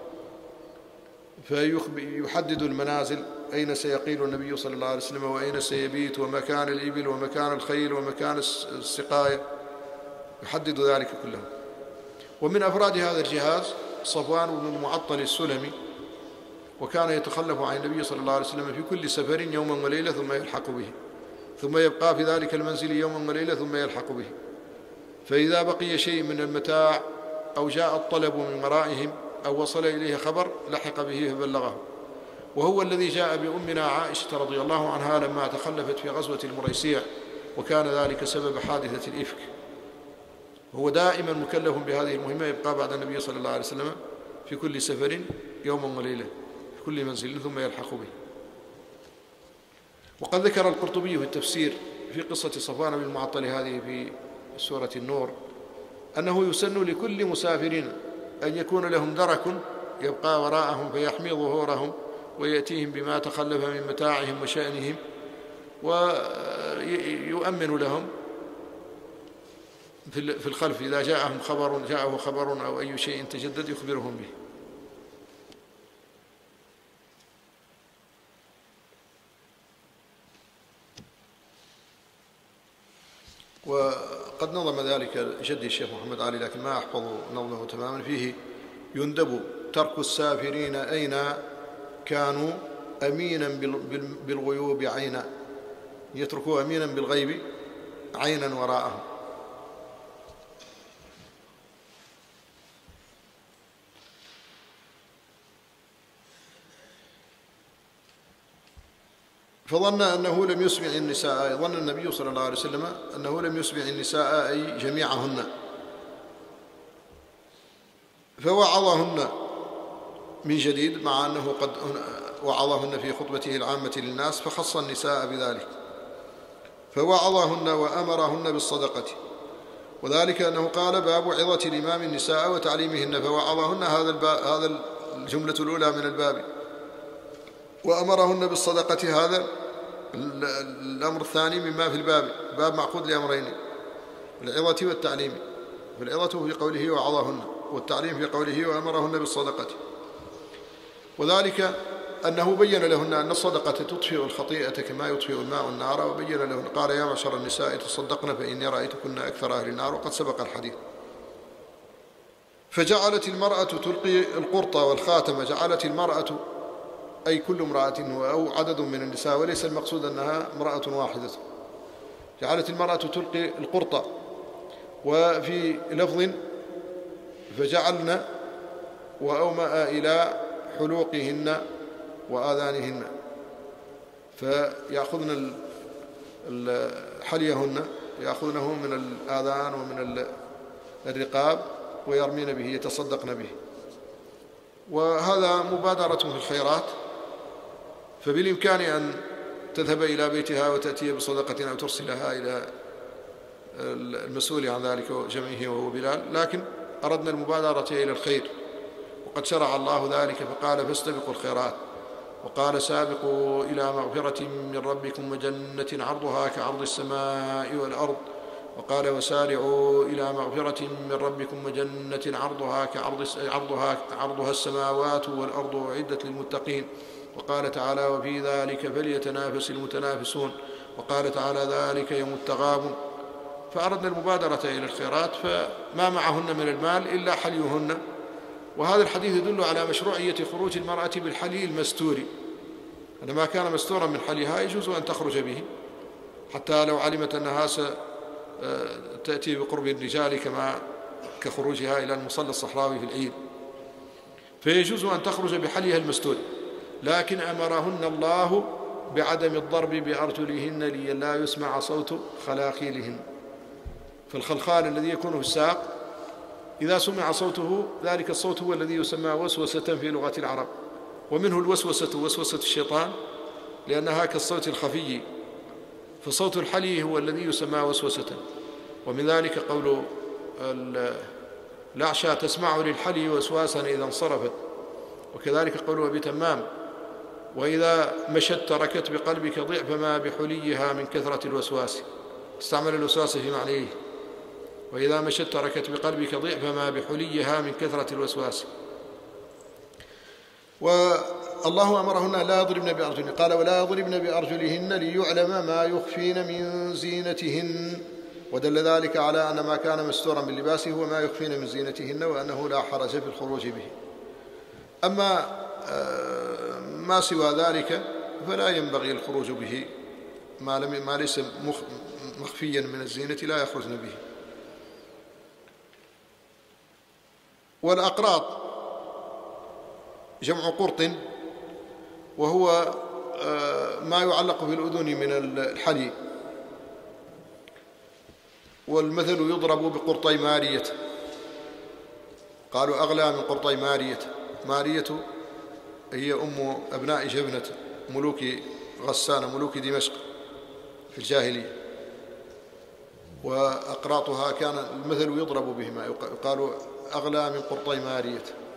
Speaker 1: فيحدد المنازل أين سيقيل النبي صلى الله عليه وسلم وأين سيبيت ومكان الإبل ومكان الخيل ومكان السقاية، يحدد ذلك كله. ومن أفراد هذا الجهاز صفوان بن المعطل السلمي، وكان يتخلف عن النبي صلى الله عليه وسلم في كل سفر يوما وليلة ثم يلحق به، ثم يبقى في ذلك المنزل يوما وليلة ثم يلحق به، فإذا بقي شيء من المتاع أو جاء الطلب من ورائهم أو وصل إليه خبر لحق به فبلغه. وهو الذي جاء بأمنا عائشة رضي الله عنها لما تخلفت في غزوة المريسيع، وكان ذلك سبب حادثة الإفك. هو دائما مكلف بهذه المهمة، يبقى بعد النبي صلى الله عليه وسلم في كل سفر يوما وليلة في كل منزل ثم يلحق به. وقد ذكر القرطبي في التفسير في قصة صفوان بن المعطل هذه في سورة النور أنه يسن لكل مسافرين أن يكون لهم درك يبقى وراءهم فيحمي ظهورهم ويأتيهم بما تخلف من متاعهم وشأنهم، ويؤمن لهم في الخلف إذا جاءهم خبر جاءه خبر أو أي شيء تجدد يخبرهم به. وقد نظم ذلك جدي الشيخ محمد علي، لكن ما أحفظ نظمه تماما. فيه يندب ترك السافرين أين كانوا أمينا بالغيوب عينا، يتركوا أمينا بالغيب عينا وراءهم. فظن أنه لم يسمع النساء، ظن النبي صلى الله عليه وسلم أنه لم يسمع النساء أي جميعهن، فوعظهن من جديد، مع أنه قد وعظهن في خطبته العامة للناس، فخص النساء بذلك، فوعظهن وأمرهن بالصدقة، وذلك أنه قال باب عظة الإمام النساء وتعليمهن، فوعظهن هذا الباب، هذا الجملة الأولى من الباب، وأمرهن بالصدقة هذا الأمر الثاني مما في الباب، باب معقود لأمرين، العظة والتعليم. فالعظة في قوله وعظهن، والتعليم في قوله وأمرهن بالصدقة، وذلك أنه بين لهن أن الصدقة تطفئ الخطيئة كما يطفئ الماء النار، وبين لهن قال يا معشر النساء تصدقن فإني رأيتكن أكثر أهل النار، وقد سبق الحديث. فجعلت المرأة تلقي القرطة والخاتم، جعلت المرأة أي كل امرأة أو عدد من النساء، وليس المقصود أنها امرأة واحدة، جعلت المرأة تلقي القرطة. وفي لفظ فجعلن وأومأ إلى حلوقهن وآذانهن، فيأخذن حليهن، يأخذنه من الآذان ومن الرقاب ويرمين به، يتصدقن به. وهذا مبادرة في الخيرات، فبالإمكان أن تذهب إلى بيتها وتأتي بصدقة أو ترسلها إلى المسؤول عن ذلك جمعه وهو بلال، لكن أردنا المبادرة إلى الخير، وقد شرع الله ذلك فقال فاستبقوا الخيرات، وقال سابقوا إلى مغفرة من ربكم وجنة عرضها كعرض السماء والأرض، وقال وسارعوا إلى مغفرة من ربكم وجنة عرضها كعرض عرضها عرضها السماوات والأرض أعدت للمتقين، وقال تعالى وفي ذلك فليتنافس المتنافسون، وقال تعالى ذلك يوم التغابن. فأردنا المبادرة إلى الخيرات، فما معهن من المال إلا حليهن. وهذا الحديث يدل على مشروعية خروج المرأة بالحلي المستور، أن ما كان مستورا من حليها يجوز أن تخرج به، حتى لو علمت أنها ستأتي بقرب الرجال كما كخروجها إلى المصلى الصحراوي في العيد، فيجوز أن تخرج بحليها المستور، لكن أمرهن الله بعدم الضرب بأرجلهن لئلا يسمع صوت خلاخيلهن. فالخلخال الذي يكون في الساق إذا سمع صوته، ذلك الصوت هو الذي يسمى وسوسة في لغة العرب،
Speaker 2: ومنه الوسوسة وسوسة الشيطان لأنها كالصوت الخفي، فصوت الحلي هو الذي يسمى وسوسة. ومن ذلك قول الأعشى تسمع للحلي وسواسا إذا انصرفت، وكذلك قول أبي تمام وإذا مشت تركت بقلبك ضعف ما بحليها من كثرة الوسواس، استعمل الوسواس في معنيه، وإذا مشت تركت بقلبك ضعف ما بحليها من كثرة الوسواس.
Speaker 1: والله أمرهن لا يضربن بأرجلهن، قال ولا يضربن بأرجلهن ليعلم ما يخفين من زينتهن، ودل ذلك على أن ما كان مستورا باللباس هو ما يخفين من زينتهن، وأنه لا حرج في الخروج به. أما ما سوى ذلك فلا ينبغي الخروج به، ما, لم ما ليس مخفيا من الزينة لا يخرجن به. والأقراط جمع قرط، وهو ما يعلق في الأذن من الحلي، والمثل يضرب بقرطي مارية، قالوا أغلى من قرطي مارية. مارية هي أم أبناء جبنة ملوك غسان ملوك دمشق في الجاهلية، وأقراطها كان المثل يضرب بهما، يقال أغلى من قرطي مارية.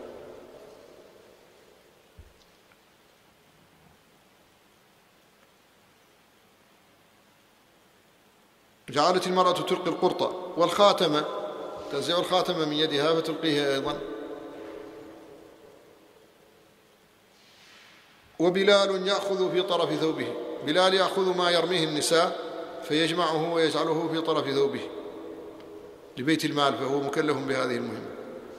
Speaker 1: جعلت المرأة تلقي القرطة والخاتمة، تنزع الخاتمة من يدها فتلقيه أيضا. وبلال يأخذ في طرف ثوبه، بلال يأخذ ما يرميه النساء فيجمعه ويجعله في طرف ثوبه لبيت المال، فهو مكلف بهذه المهمة.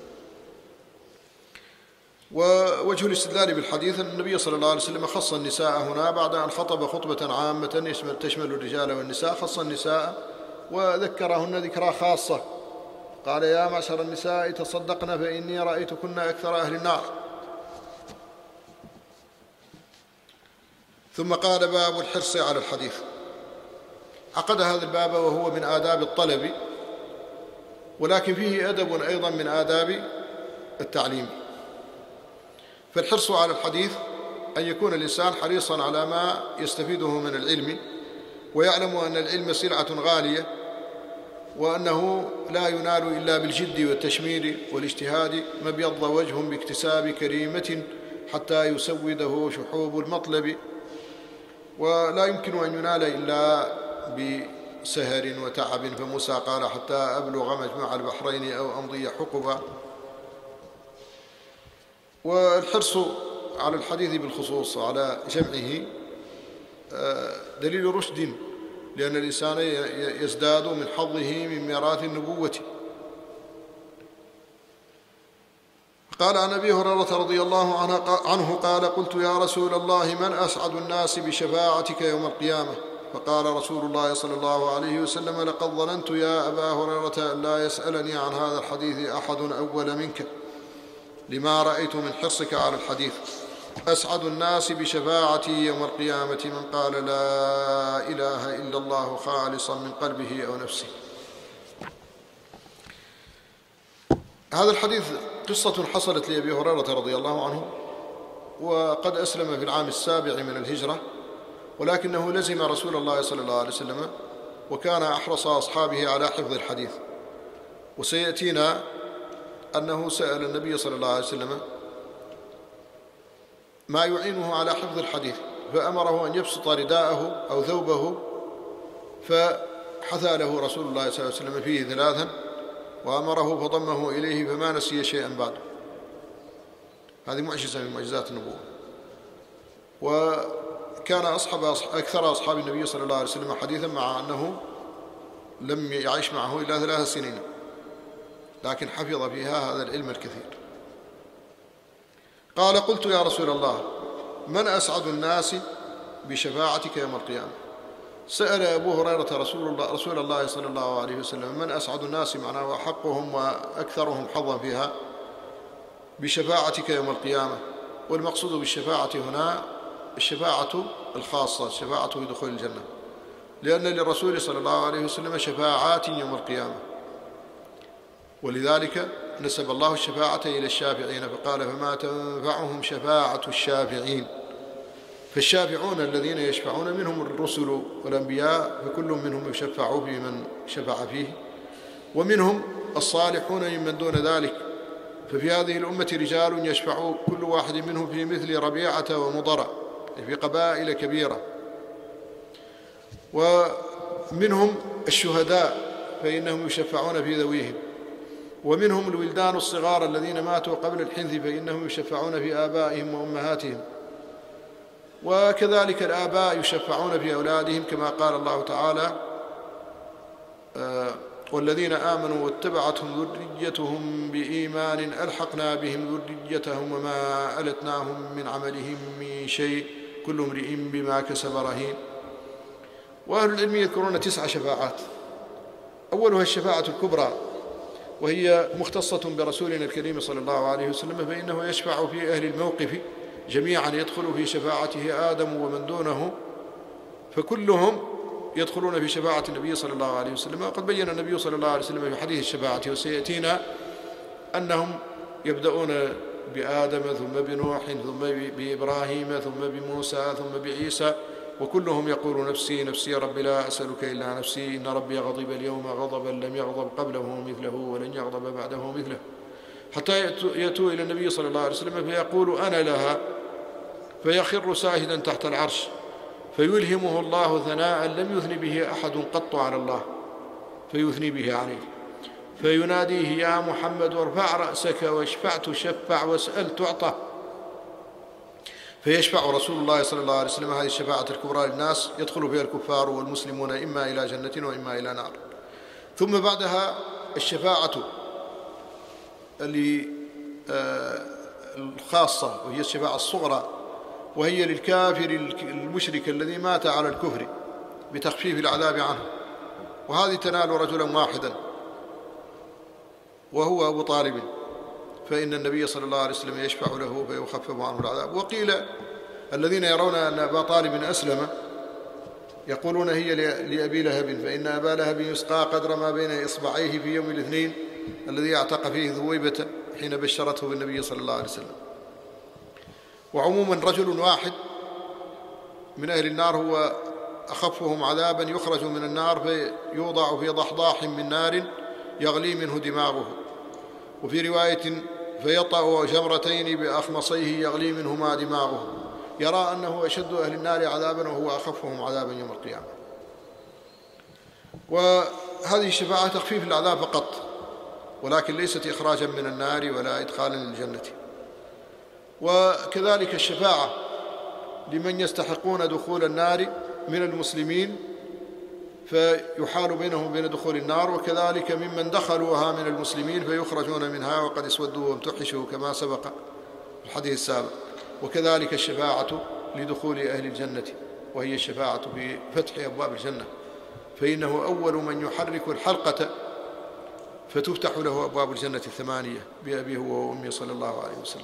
Speaker 1: ووجه الاستدلال بالحديث أن النبي صلى الله عليه وسلم خص النساء هنا بعد أن خطب خطبة عامة تشمل الرجال والنساء، خص النساء وذكرهن ذكرى خاصة، قال يا معشر النساء تصدقن فإني رأيتكن أكثر أهل النار. ثم قال باب الحرص على الحديث، عقد هذا الباب وهو من آداب الطلب، ولكن فيه أدب أيضا من آداب التعليم. فالحرص على الحديث أن يكون الإنسان حريصا على ما يستفيده من العلم، ويعلم أن العلم سلعة غالية، وأنه لا ينال إلا بالجد والتشمير والاجتهاد، مبيض وجه باكتساب كريمة حتى يسوده شحوب المطلب، ولا يمكن أن ينال إلا بسهر وتعب، فموسى قال حتى أبلغ مجمع البحرين أو أمضي حقبا. والحرص على الحديث بالخصوص على جمعه دليل رشد، لأن الإنسان يزداد من حظه من ميراث النبوة. قال عن أبي هريرة رضي الله عنه قال قلت يا رسول الله من أسعد الناس بشفاعتك يوم القيامة؟ فقال رسول الله صلى الله عليه وسلم لقد ظننت يا أبا هريرة أن لا يسألني عن هذا الحديث أحد أول منك، لما رأيت من حرصك على الحديث. أسعد الناس بشفاعتي يوم القيامة من قال لا إله إلا الله خالصا من قلبه أو نفسه. هذا الحديث قصة حصلت لأبي هريرة رضي الله عنه، وقد أسلم في العام السابع من الهجرة، ولكنه لزم رسول الله صلى الله عليه وسلم، وكان أحرص أصحابه على حفظ الحديث. وسيأتينا أنه سأل النبي صلى الله عليه وسلم ما يعينه على حفظ الحديث، فأمره أن يبسط رداءه أو ثوبه، فحثى له رسول الله صلى الله عليه وسلم فيه ثلاثا، وأمره فضمه إليه فما نسي شيئا بعد. هذه معجزة من معجزات النبوة. وكان أصحاب أكثر أصحاب النبي صلى الله عليه وسلم حديثا، مع أنه لم يعيش معه إلا ثلاث سنين، لكن حفظ فيها هذا العلم الكثير. قال قلت يا رسول الله من أسعد الناس بشفاعتك يوم القيامة؟ سأل أبو هريرة رسول الله, رسول الله صلى الله عليه وسلم من أسعد الناس معناه وأحقهم وأكثرهم حظا فيها بشفاعتك يوم القيامة. والمقصود بالشفاعة هنا الشفاعة الخاصة، الشفاعة في دخول الجنة، لأن للرسول صلى الله عليه وسلم شفاعات يوم القيامة، ولذلك نسب الله الشفاعة إلى الشافعين فقال فما تنفعهم شفاعة الشافعين. فالشافعون الذين يشفعون منهم الرسل والأنبياء، فكل منهم يشفع في من شفع فيه، ومنهم الصالحون ممن دون ذلك. ففي هذه الأمة رجال يشفع كل واحد منهم في مثل ربيعة ومضر في قبائل كبيرة. ومنهم الشهداء فإنهم يشفعون في ذويهم، ومنهم الولدان الصغار الذين ماتوا قبل الحنث فإنهم يشفعون في آبائهم وأمهاتهم، وكذلك الآباء يشفعون في أولادهم كما قال الله تعالى آه والذين آمنوا واتبعتهم ذريتهم بإيمان ألحقنا بهم ذريتهم وما ألتناهم من عملهم من شيء كل امرئ بما كسب رهين. وأهل العلم يذكرون تسع شفاعات. أولها الشفاعة الكبرى، وهي مختصة برسولنا الكريم صلى الله عليه وسلم، فإنه يشفع في أهل الموقف جميعا، يدخل في شفاعته آدم ومن دونه، فكلهم يدخلون في شفاعة النبي صلى الله عليه وسلم. وقد بين النبي صلى الله عليه وسلم في حديث الشفاعة وسيأتينا أنهم يبدأون بآدم ثم بنوح ثم بإبراهيم ثم بموسى ثم بعيسى، وكلهم يقول نفسي نفسي رب لا أسألك إلا نفسي إن ربي غضب اليوم غضبا لم يغضب قبله مثله ولن يغضب بعده مثله، حتى يأتوا إلى النبي صلى الله عليه وسلم فيقول أنا لها، فيخر ساجدا تحت العرش، فيلهمه الله ثناء لم يثني به أحد قط على الله فيثني به عليه، فيناديه يا محمد وارفع رأسك واشفع تشفع واسأل تعطى، فيشفع رسول الله صلى الله عليه وسلم هذه الشفاعة الكبرى للناس يدخل فيها الكفار والمسلمون إما إلى جنة وإما إلى نار. ثم بعدها الشفاعة الخاصة وهي الشفاعة الصغرى، وهي للكافر المشرك الذي مات على الكفر بتخفيف العذاب عنه، وهذه تنال رجلا واحدا وهو أبو طالب، فإن النبي صلى الله عليه وسلم يشفع له فيخفف عنه العذاب. وقيل الذين يرون أن أبا طالب أسلم يقولون هي لأبي لهب، فإن أبا لهب يسقى قدر ما بين إصبعيه في يوم الاثنين الذي اعتق فيه ذويبة حين بشرته بالنبي صلى الله عليه وسلم. وعموما رجل واحد من أهل النار هو أخفهم عذابا يخرج من النار فيوضع في ضحضاح من نار يغلي منه دماغه، وفي رواية فيطأ جمرتين بأخمصيه يغلي منهما دماغه، يرى أنه أشد أهل النار عذابا وهو أخفهم عذابا يوم القيامة. وهذه الشفاعة تخفيف العذاب فقط، ولكن ليست إخراجا من النار ولا إدخالا للجنة. وكذلك الشفاعة لمن يستحقون دخول النار من المسلمين فيحال بينهم وبين دخول النار، وكذلك ممن دخلوها من المسلمين فيخرجون منها وقد اسودوا وامتحشوا كما سبق في الحديث السابق. وكذلك الشفاعة لدخول أهل الجنة، وهي الشفاعة في فتح أبواب الجنة، فإنه أول من يحرك الحلقة فتفتح له أبواب الجنة الثمانية بأبيه وأمه صلى الله عليه وسلم.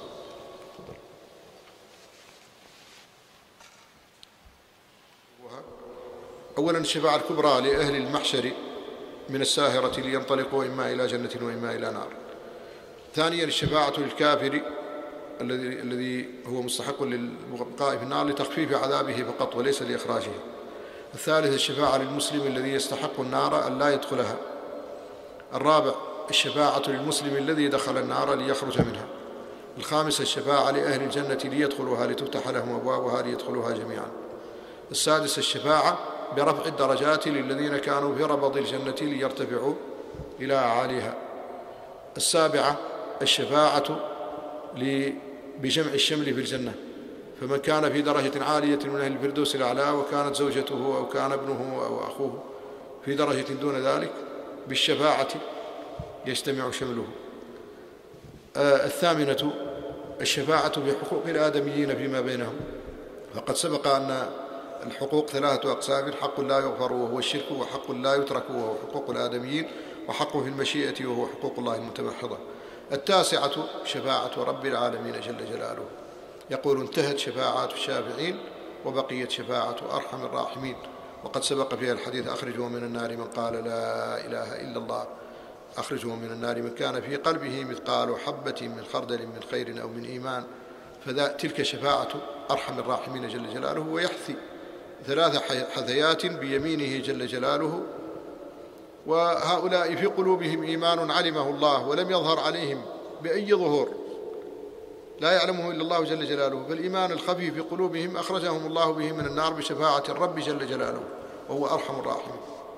Speaker 1: أولا الشفاعة الكبرى لأهل المحشر من الساهرة لينطلقوا إما إلى جنة وإما إلى نار. ثانيا الشفاعة للكافر الذي الذي هو مستحق للبقاء في النار لتخفيف عذابه فقط وليس لإخراجه. الثالث الشفاعة للمسلم الذي يستحق النار أن لا يدخلها. الرابع الشفاعة للمسلم الذي دخل النار ليخرج منها. الخامس الشفاعة لأهل الجنة ليدخلوها لتفتح لهم أبوابها ليدخلوها جميعا. السادس الشفاعة برفع الدرجات للذين كانوا في ربض الجنة ليرتفعوا إلى أعاليها. السابعة الشفاعة بجمع الشمل في الجنة، فمن كان في درجة عالية من أهل الفردوس الأعلى وكانت زوجته أو كان ابنه أو أخوه في درجة دون ذلك بالشفاعة يجتمع شمله. آه الثامنة الشفاعة بحقوق الآدميين فيما بينهم، فقد سبق أن الحقوق ثلاثة أقسام: حق لا يغفر وهو الشرك، وحق لا يترك وهو حقوق الآدميين، وحق في المشيئة وهو حقوق الله المتمحضة. التاسعة شفاعة رب العالمين جل جلاله، يقول انتهت شفاعات الشافعين وبقيت شفاعة أرحم الراحمين، وقد سبق فيها الحديث: أخرجوا من النار من قال لا إله إلا الله أخرجه من النار من كان في قلبه مثقال حبة من خردل من خير أو من إيمان، فتلك شفاعة أرحم الراحمين جل جلاله. ويحثي ثلاث حثيات بيمينه جل جلاله، وهؤلاء في قلوبهم إيمان علمه الله ولم يظهر عليهم بأي ظهور، لا يعلمه إلا الله جل جلاله، فالإيمان الخفي في قلوبهم أخرجهم الله به من النار بشفاعة الرب جل جلاله، وهو أرحم الراحمين.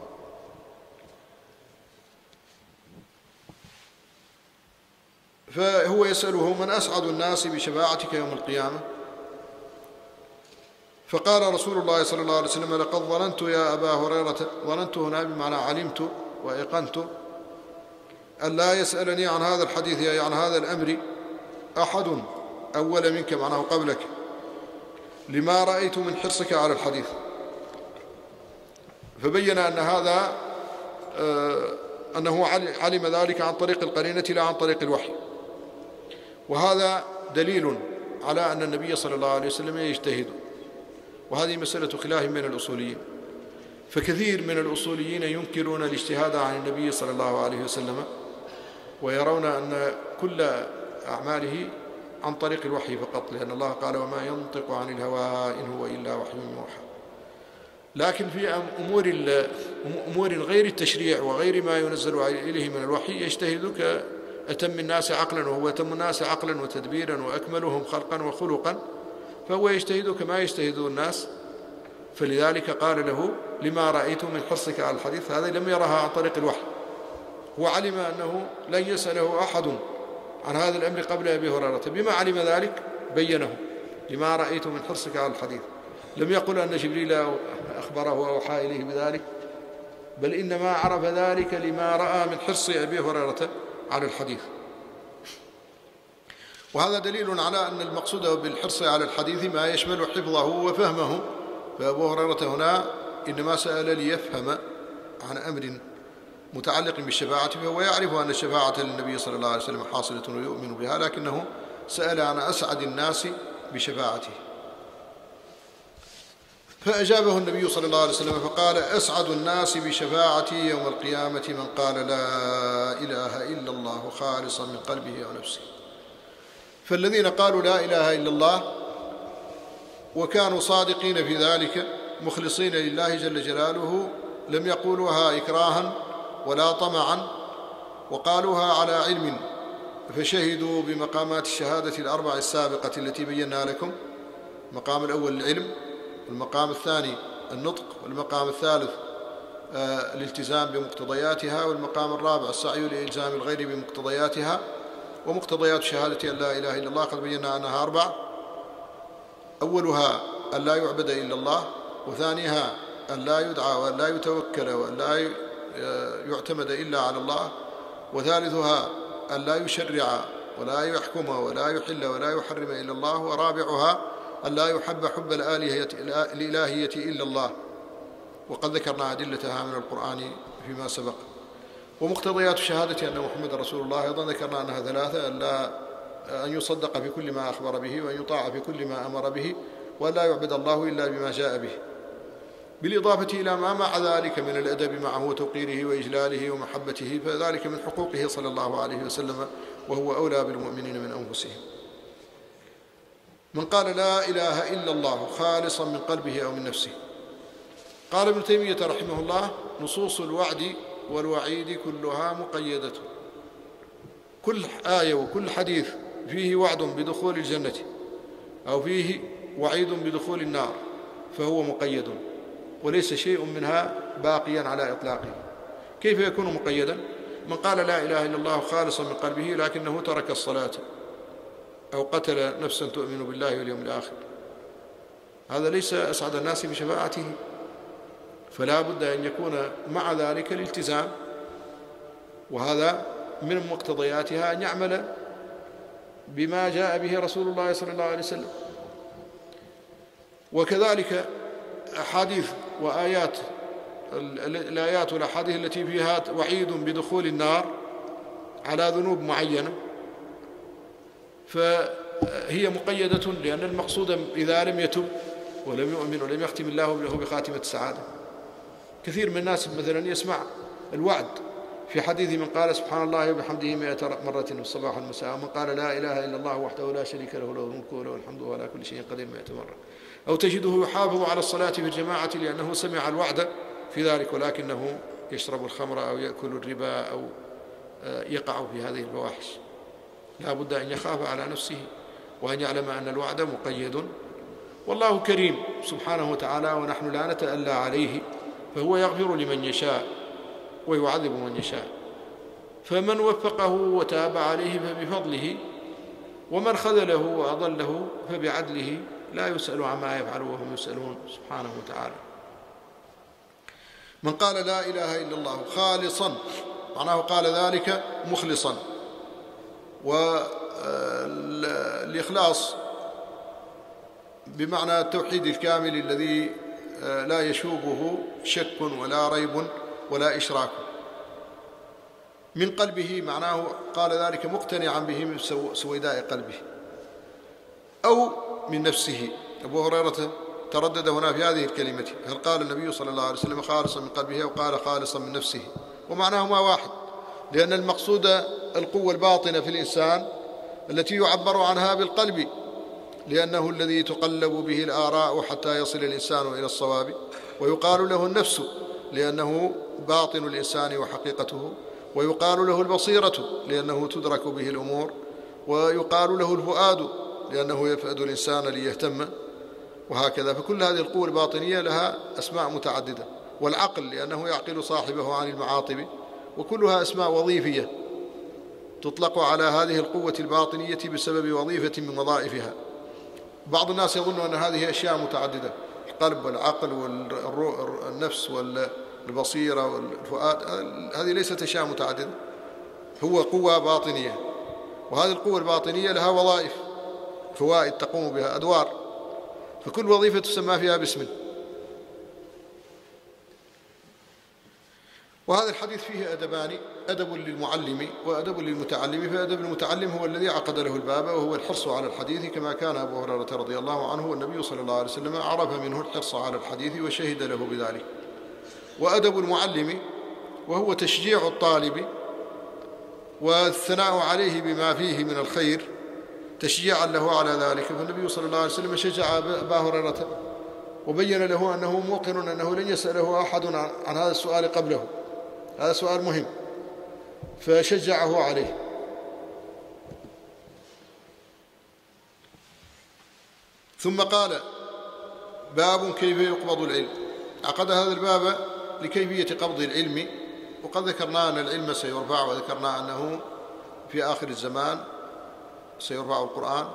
Speaker 1: فهو يسأله: من أسعد الناس بشفاعتك يوم القيامة؟ فقال رسول الله صلى الله عليه وسلم: لقد ظننت يا أبا هريرة، ظننت هنا بمعنى علمت وأيقنت، أن لا يسألني عن هذا الحديث، أي عن هذا الأمر، أحد أول منك، معناه قبلك، لما رأيت من حرصك على الحديث. فبين أن هذا آه أنه علم ذلك عن طريق القرينة لا عن طريق الوحي، وهذا دليل على أن النبي صلى الله عليه وسلم يجتهد، وهذه مسألة خلاف من الأصوليين، فكثير من الأصوليين ينكرون الاجتهاد عن النبي صلى الله عليه وسلم، ويرون أن كل أعماله عن طريق الوحي فقط، لأن الله قال: وما ينطق عن الهوى إن هو إلا وحي يوحى. لكن في أمور أمور غير التشريع وغير ما ينزل إليه من الوحي يجتهد كأتم الناس عقلا، وهو أتم الناس عقلا وتدبيرا وأكملهم خلقا وخلقا، فهو يجتهد كما يجتهد الناس. فلذلك قال له: لما رأيت من حرصك على الحديث. هذا لم يرها عن طريق الوحي، وعلم أنه لن يسأله أحد عن هذا الأمر قبل أبي هريرة، بما علم ذلك بينه: لما رأيت من حرصك على الحديث. لم يقل أن جبريل أخبره وأوحى إليه بذلك، بل إنما عرف ذلك لما رأى من حرص أبي هريرة على الحديث. وهذا دليل على أن المقصود بالحرص على الحديث ما يشمل حفظه وفهمه. فأبو هريرة هنا إنما سأل ليفهم عن أمر متعلق بالشفاعة، فهو يعرف أن الشفاعة للنبي صلى الله عليه وسلم حاصلة ويؤمن بها، لكنه سأل عن أسعد الناس بشفاعته. فأجابه النبي صلى الله عليه وسلم فقال: أسعد الناس بشفاعتي يوم القيامة من قال لا إله إلا الله خالصا من قلبه أو نفسه. فالذين قالوا لا إله إلا الله وكانوا صادقين في ذلك مخلصين لله جل جلاله لم يقولوها إكراها ولا طمعا، وقالوها على علم، فشهدوا بمقامات الشهادة الأربع السابقة التي بينا لكم. المقام الأول العلم، والمقام الثاني النطق، والمقام الثالث آه الالتزام بمقتضياتها، والمقام الرابع السعي لإلزام الغير بمقتضياتها. ومقتضيات شهادة أن لا إله إلا الله قد بينا أنها أربع: أولها أن لا يعبد إلا الله، وثانيها أن لا يدعى وأن لا يتوكل وأن لا يعتمد إلا على الله، وثالثها أن لا يشرع ولا يحكم ولا يحل ولا يحرم إلا الله، ورابعها أن لا يحب حب الإلهية إلا الله. وقد ذكرنا أدلتها من القرآن فيما سبق. ومقتضيات شهادة أن محمد رسول الله أيضا ذكرنا أنها ثلاثة: أن, لا أن يصدق في كل ما أخبر به، وأن يطاع في كل ما أمر به، وأن لا يعبد الله إلا بما جاء به، بالإضافة إلى ما مع ذلك من الأدب معه وتوقيره وإجلاله ومحبته، فذلك من حقوقه صلى الله عليه وسلم، وهو أولى بالمؤمنين من أنفسهم. من قال لا إله إلا الله خالصا من قلبه أو من نفسه. قال ابن تيمية رحمه الله: نصوص الوعد والوعيد كلها مقيدة. كل آية وكل حديث فيه وعد بدخول الجنة أو فيه وعيد بدخول النار فهو مقيد، وليس شيء منها باقيا على إطلاقه. كيف يكون مقيدا؟ من قال لا إله إلا الله خالصا من قلبه لكنه ترك الصلاة أو قتل نفسا تؤمن بالله واليوم الآخر، هذا ليس أسعد الناس بشفاعته، فلا بد أن يكون مع ذلك الالتزام، وهذا من مقتضياتها أن يعمل بما جاء به رسول الله صلى الله عليه وسلم. وكذلك أحاديث وآيات الآيات والأحاديث التي فيها وعيد بدخول النار على ذنوب معينة فهي مقيدة، لأن المقصود إذا لم يتب ولم يؤمن ولم يختم الله له بخاتمة السعادة. كثير من الناس مثلا يسمع الوعد
Speaker 2: في حديث من قال سبحان الله وبحمده مئة مرة في الصباح والمساء، ومن قال لا إله إلا الله وحده لا شريك له له الملك وله الحمد وهو على كل شيء قدير مئة مرة. أو تجده يحافظ على الصلاة في الجماعة لأنه سمع الوعد في ذلك، ولكنه يشرب الخمر أو يأكل الربا أو يقع في هذه الفواحش. لا بد أن يخاف على نفسه وأن يعلم أن الوعد مقيد، والله كريم سبحانه وتعالى ونحن لا نتألى عليه، فهو يغفر لمن يشاء ويعذب من يشاء، فمن وفقه وتاب عليه فبفضله، ومن خذله وأضله فبعدله، لا يسأل عما يفعل وهم يسألون سبحانه وتعالى.
Speaker 1: من قال لا إله إلا الله خالصا معناه قال ذلك مخلصا، والإخلاص بمعنى التوحيد الكامل الذي لا يشوبه شك ولا ريب ولا إشراك من قلبه، معناه قال ذلك مقتنعا به من سويداء قلبه أو من نفسه. أبو هريرة تردد هنا في هذه الكلمة، هل قال النبي صلى الله عليه وسلم خالصا من قلبه أو قال خالصا من نفسه؟ ومعناهما واحد، لأن المقصود القوة الباطنة في الإنسان التي يعبر عنها بالقلب، لأنه الذي تقلب به الآراء حتى يصل الإنسان إلى الصواب، ويقال له النفس لأنه باطن الإنسان وحقيقته، ويقال له البصيرة لأنه تدرك به الأمور، ويقال له الفؤاد لأنه يفأد الإنسان ليهتم، وهكذا. فكل هذه القوة الباطنية لها أسماء متعددة، والعقل لأنه يعقل صاحبه عن المعاطب، وكلها أسماء وظيفية تطلق على هذه القوة الباطنية بسبب وظيفة من وظائفها. بعض الناس يظن أن هذه أشياء متعددة، القلب والعقل والنفس والبصيرة والفؤاد، هذه ليست أشياء متعددة، هو قوة باطنية، وهذه القوة الباطنية لها وظائف، فوائد تقوم بها، أدوار، فكل وظيفة تسمى فيها باسم. وهذا الحديث فيه أدبان، أدب للمعلم وأدب للمتعلم. فأدب المتعلم هو الذي عقد له الباب، وهو الحرص على الحديث، كما كان أبو هريرة رضي الله عنه والنبي صلى الله عليه وسلم عرف منه الحرص على الحديث وشهد له بذلك. وأدب المعلم وهو تشجيع الطالب والثناء عليه بما فيه من الخير تشجيعا له على ذلك. فالنبي صلى الله عليه وسلم شجع أبا هريرة وبين له أنه موقن أنه لن يسأله أحد عن هذا السؤال قبله، هذا سؤال مهم، فشجعه عليه. ثم قال باب كيف يقبض العلم. عقد هذا الباب لكيفية قبض العلم، وقد ذكرنا أن العلم سيرفع، وذكرنا أنه في آخر الزمان سيرفع القرآن،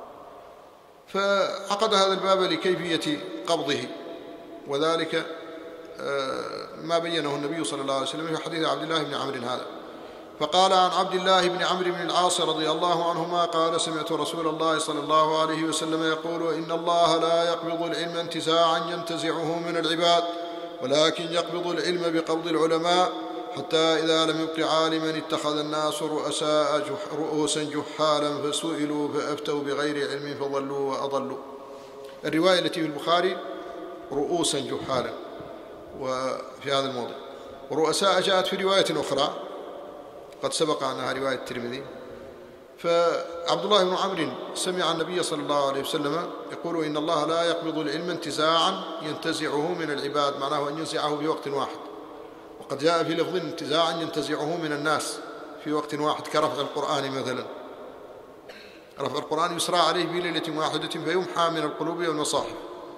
Speaker 1: فعقد هذا الباب لكيفية قبضه، وذلك ما بينه النبي صلى الله عليه وسلم في حديث عبد الله بن عمرو هذا. فقال عن عبد الله بن عمرو بن العاص رضي الله عنهما قال سمعت رسول الله صلى الله عليه وسلم يقول إن الله لا يقبض العلم انتزاعا ينتزعه من العباد، ولكن يقبض العلم بقبض العلماء، حتى إذا لم يبق عالما اتخذ الناس رؤساء جح رؤوسا جحالا فسئلوا فأفتوا بغير علم فضلوا وأضلوا. الرواية التي في البخاري رؤوسا جحالا، وفي هذا الموضع ورؤساء جاءت في رواية أخرى قد سبق عنها رواية الترمذي. فعبد الله بن عمرو سمع النبي صلى الله عليه وسلم يقول إن الله لا يقبض العلم انتزاعا ينتزعه من العباد، معناه أن ينزعه في وقت واحد. وقد جاء في لفظ انتزاعا ينتزعه من الناس في وقت واحد، كرفع القرآن مثلا، رفع القرآن يسرى عليه بليلة واحدة فيمحى من القلوب والمصاحف.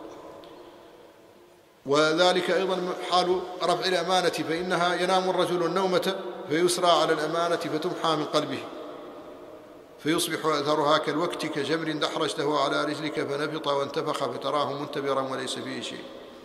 Speaker 1: وذلك أيضا حال رفع الأمانة، فإنها ينام الرجل النومة فيسرى على الأمانة فتمحى من قلبه، فيصبح أثرها كالوقت كجمر دحرجته على رجلك فنفط وانتفخ فتراه منتبرا وليس فيه شيء.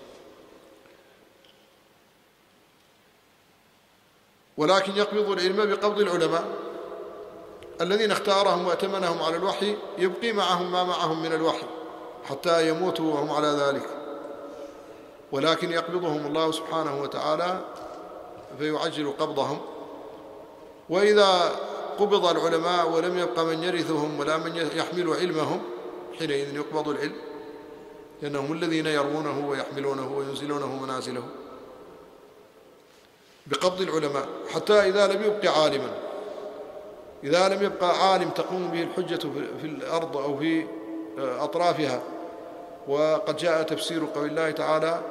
Speaker 1: ولكن يقبض العلم بقبض العلماء الذين اختارهم وأتمنهم على الوحي، يبقي معهم ما معهم من الوحي حتى يموتوا وهم على ذلك، ولكن يقبضهم الله سبحانه وتعالى فيعجل قبضهم. وإذا قبض العلماء ولم يبق من يرثهم ولا من يحمل علمهم، حينئذ يقبض العلم، لأنهم الذين يرمونه ويحملونه وينزلونه منازله. بقبض العلماء، حتى إذا لم يبق عالما، إذا لم يبقى عالم تقوم به الحجة في الأرض أو في أطرافها. وقد جاء تفسير قول الله تعالى: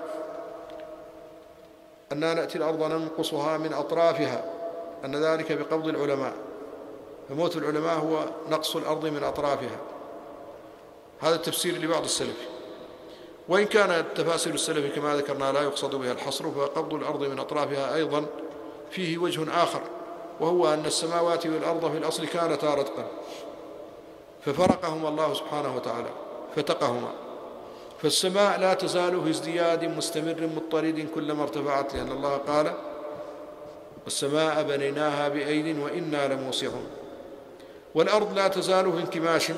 Speaker 1: أننا نأتي الأرض ننقصها من أطرافها، أن ذلك بقبض العلماء، فموت العلماء هو نقص الأرض من أطرافها. هذا التفسير لبعض السلف، وإن كان تفاسير السلف كما ذكرنا لا يقصد بها الحصر، فقبض الأرض من أطرافها أيضا فيه وجه آخر، وهو أن السماوات والأرض في الأصل كانتا رتقا، ففرقهما الله سبحانه وتعالى فتقهما. فالسماء لا تزال في ازدياد مستمر مضطرد كلما ارتفعت، لأن الله قال: والسماء بنيناها بأيد وإنا لموسعون. والأرض لا تزال في انكماش،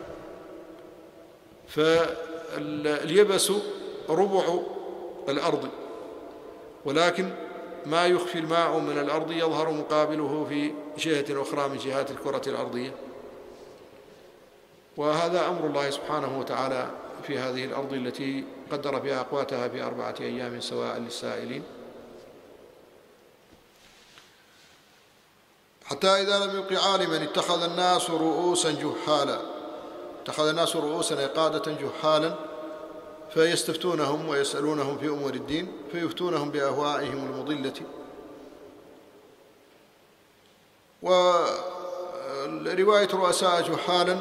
Speaker 1: فاليبس ربع الأرض، ولكن ما يخفي الماء من الأرض يظهر مقابله في جهة أخرى من جهات الكرة الأرضية. وهذا أمر الله سبحانه وتعالى في هذه الأرض التي قدر فيها أقواتها في أربعة أيام سواء للسائلين. حتى إذا لم يبق عالما اتخذ الناس رؤوسا جهالا، اتخذ الناس رؤوسا أي قادة جهالا، فيستفتونهم ويسألونهم في أمور الدين، فيفتونهم بأهوائهم المضلة. ورواية رؤساء جهالا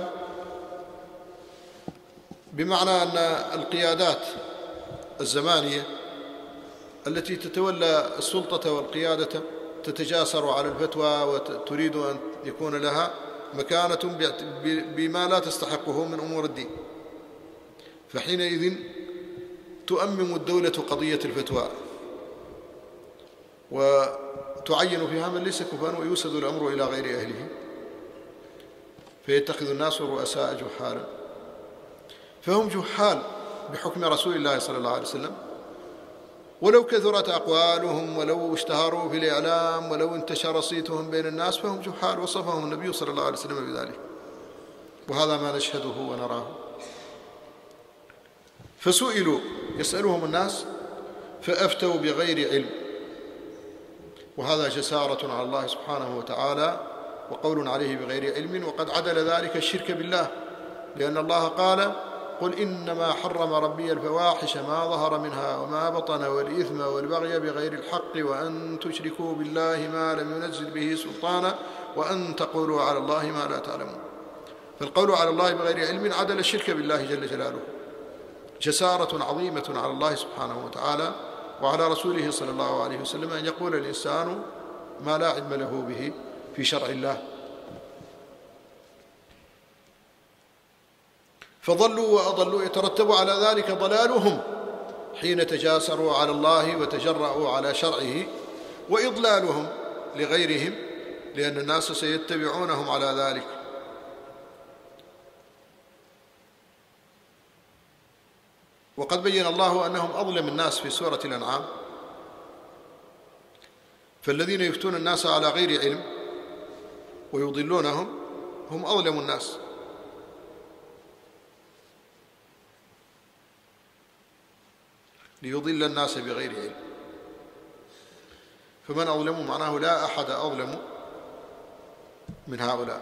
Speaker 1: بمعنى أن القيادات الزمانية التي تتولى السلطة والقيادة تتجاسر على الفتوى وتريد أن يكون لها مكانة بما لا تستحقه من أمور الدين، فحينئذ تؤمم الدولة قضية الفتوى وتعين فيها من ليس كفءا ويوسد الأمر إلى غير أهله، فيتخذ الناس رؤساء جهالا. فهم جهال بحكم رسول الله صلى الله عليه وسلم، ولو كثرت أقوالهم ولو اشتهروا في الإعلام ولو انتشر صيتهم بين الناس فهم جهال، وصفهم النبي صلى الله عليه وسلم بذلك، وهذا ما نشهده ونراه. فسئلوا، يسألهم الناس فأفتوا بغير علم، وهذا جسارة على الله سبحانه وتعالى وقول عليه بغير علم، وقد عدل ذلك الشرك بالله، لأن الله قال: قل إنما حرم ربي الفواحش ما ظهر منها وما بطن والإثم والبغي بغير الحق وأن تشركوا بالله ما لم ينزل به سلطانا وأن تقولوا على الله ما لا تعلمون. فالقول على الله بغير علم عدل الشرك بالله جل جلاله، جسارة عظيمة على الله سبحانه وتعالى وعلى رسوله صلى الله عليه وسلم أن يقول الإنسان ما لا علم له به في شرع الله. فضلوا وأضلوا، يترتب على ذلك ضلالهم حين تجاسروا على الله وتجرأوا على شرعه، وإضلالهم لغيرهم لأن الناس سيتبعونهم على ذلك. وقد بين الله أنهم أظلم الناس في سورة الأنعام، فالذين يفتون الناس على غير علم ويضلونهم هم أظلم الناس. ليضل الناس بغير علم، فمن أظلم معناه لا أحد أظلم من هؤلاء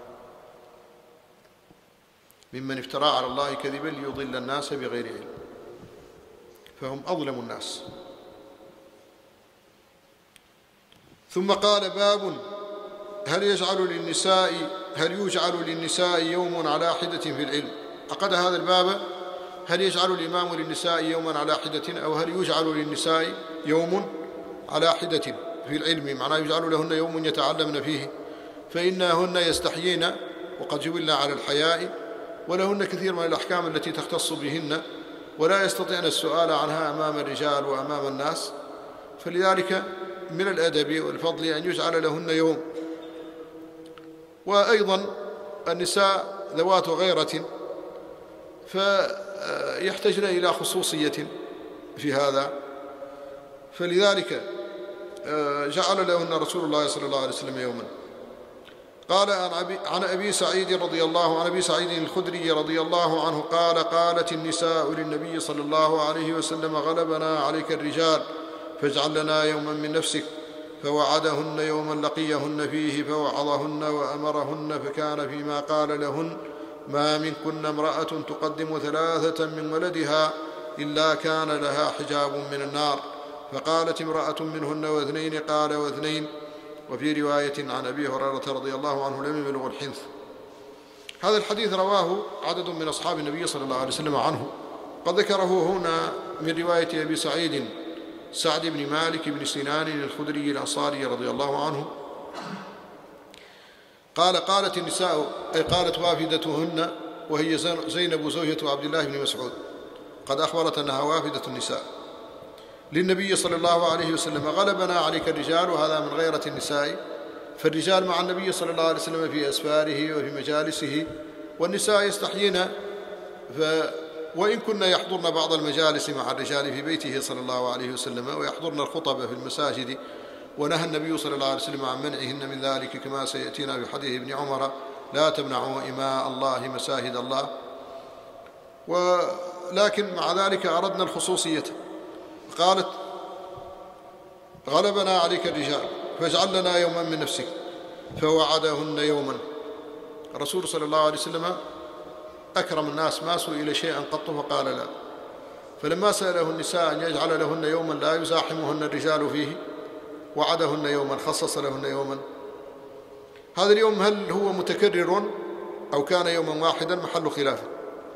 Speaker 1: ممن افترى على الله كذبا ليضل الناس بغير علم، فهم أظلم الناس. ثم قال: باب هل يجعل للنساء هل يجعل للنساء يوم على حدة في العلم. عقد هذا الباب: هل يجعل الإمام للنساء يوما على حدة، أو هل يجعل للنساء يوم على حدة في العلم، معناه يجعل لهن يوم يتعلمن فيه، فإنهن يستحيين وقد جبلن على الحياء، ولهن كثير من الأحكام التي تختص بهن ولا يستطيعن السؤال عنها أمام الرجال وأمام الناس، فلذلك من الأدب والفضل أن يجعل لهن يوم. وأيضا النساء ذوات غيرة فيحتاجن إلى خصوصية في هذا، فلذلك جعل لهن رسول الله صلى الله عليه وسلم يوما. قال عن أبي سعيد رضي الله عن أبي سعيد الخدري رضي الله عنه قال: قالت النساء للنبي صلى الله عليه وسلم: غلبنا عليك الرجال فاجعل لنا يوما من نفسك. فوعدهن يوما لقيهن فيه فوعظهن وأمرهن، فكان فيما قال لهن: ما منكن امرأة تقدم ثلاثة من ولدها إلا كان لها حجاب من النار. فقالت امرأة منهن: واثنين؟ قال: واثنين. وفي رواية عن أبي هريرة رضي الله عنه: لم يبلغ الحنث. هذا الحديث رواه عدد من أصحاب النبي صلى الله عليه وسلم عنه، قد ذكره هنا من رواية أبي سعيد سعد بن مالك بن سنان الخدري الأنصاري رضي الله عنه قال: قالت النساء، أي قالت وافدتهن، وهي زينب زوجة عبد الله بن مسعود، قد أخبرت أنها وافدة النساء للنبي صلى الله عليه وسلم: غلبنا عليك الرجال. وهذا من غيرة النساء، فالرجال مع النبي صلى الله عليه وسلم في أسفاره وفي مجالسه، والنساء يستحيين، ف وإن كنا يحضرن بعض المجالس مع الرجال في بيته صلى الله عليه وسلم، ويحضرن الخطب في المساجد، ونهى النبي صلى الله عليه وسلم عن منعهن من ذلك، كما سيأتينا في حديث ابن عمر: لا تمنعوا إماء الله مساجد الله. ولكن مع ذلك أردنا الخصوصية، قالت: غلبنا عليك الرجال فاجعل لنا يوما من نفسك، فوعدهن يوما. الرسول صلى الله عليه وسلم أكرم الناس، ما سئل شيئا قط فقال لا. فلما سأله النساء أن يجعل لهن يوما لا يزاحمهن الرجال فيه، وعدهن يوما، خصص لهن يوما. هذا اليوم هل هو متكرر أو كان يوما واحدا محل خلاف،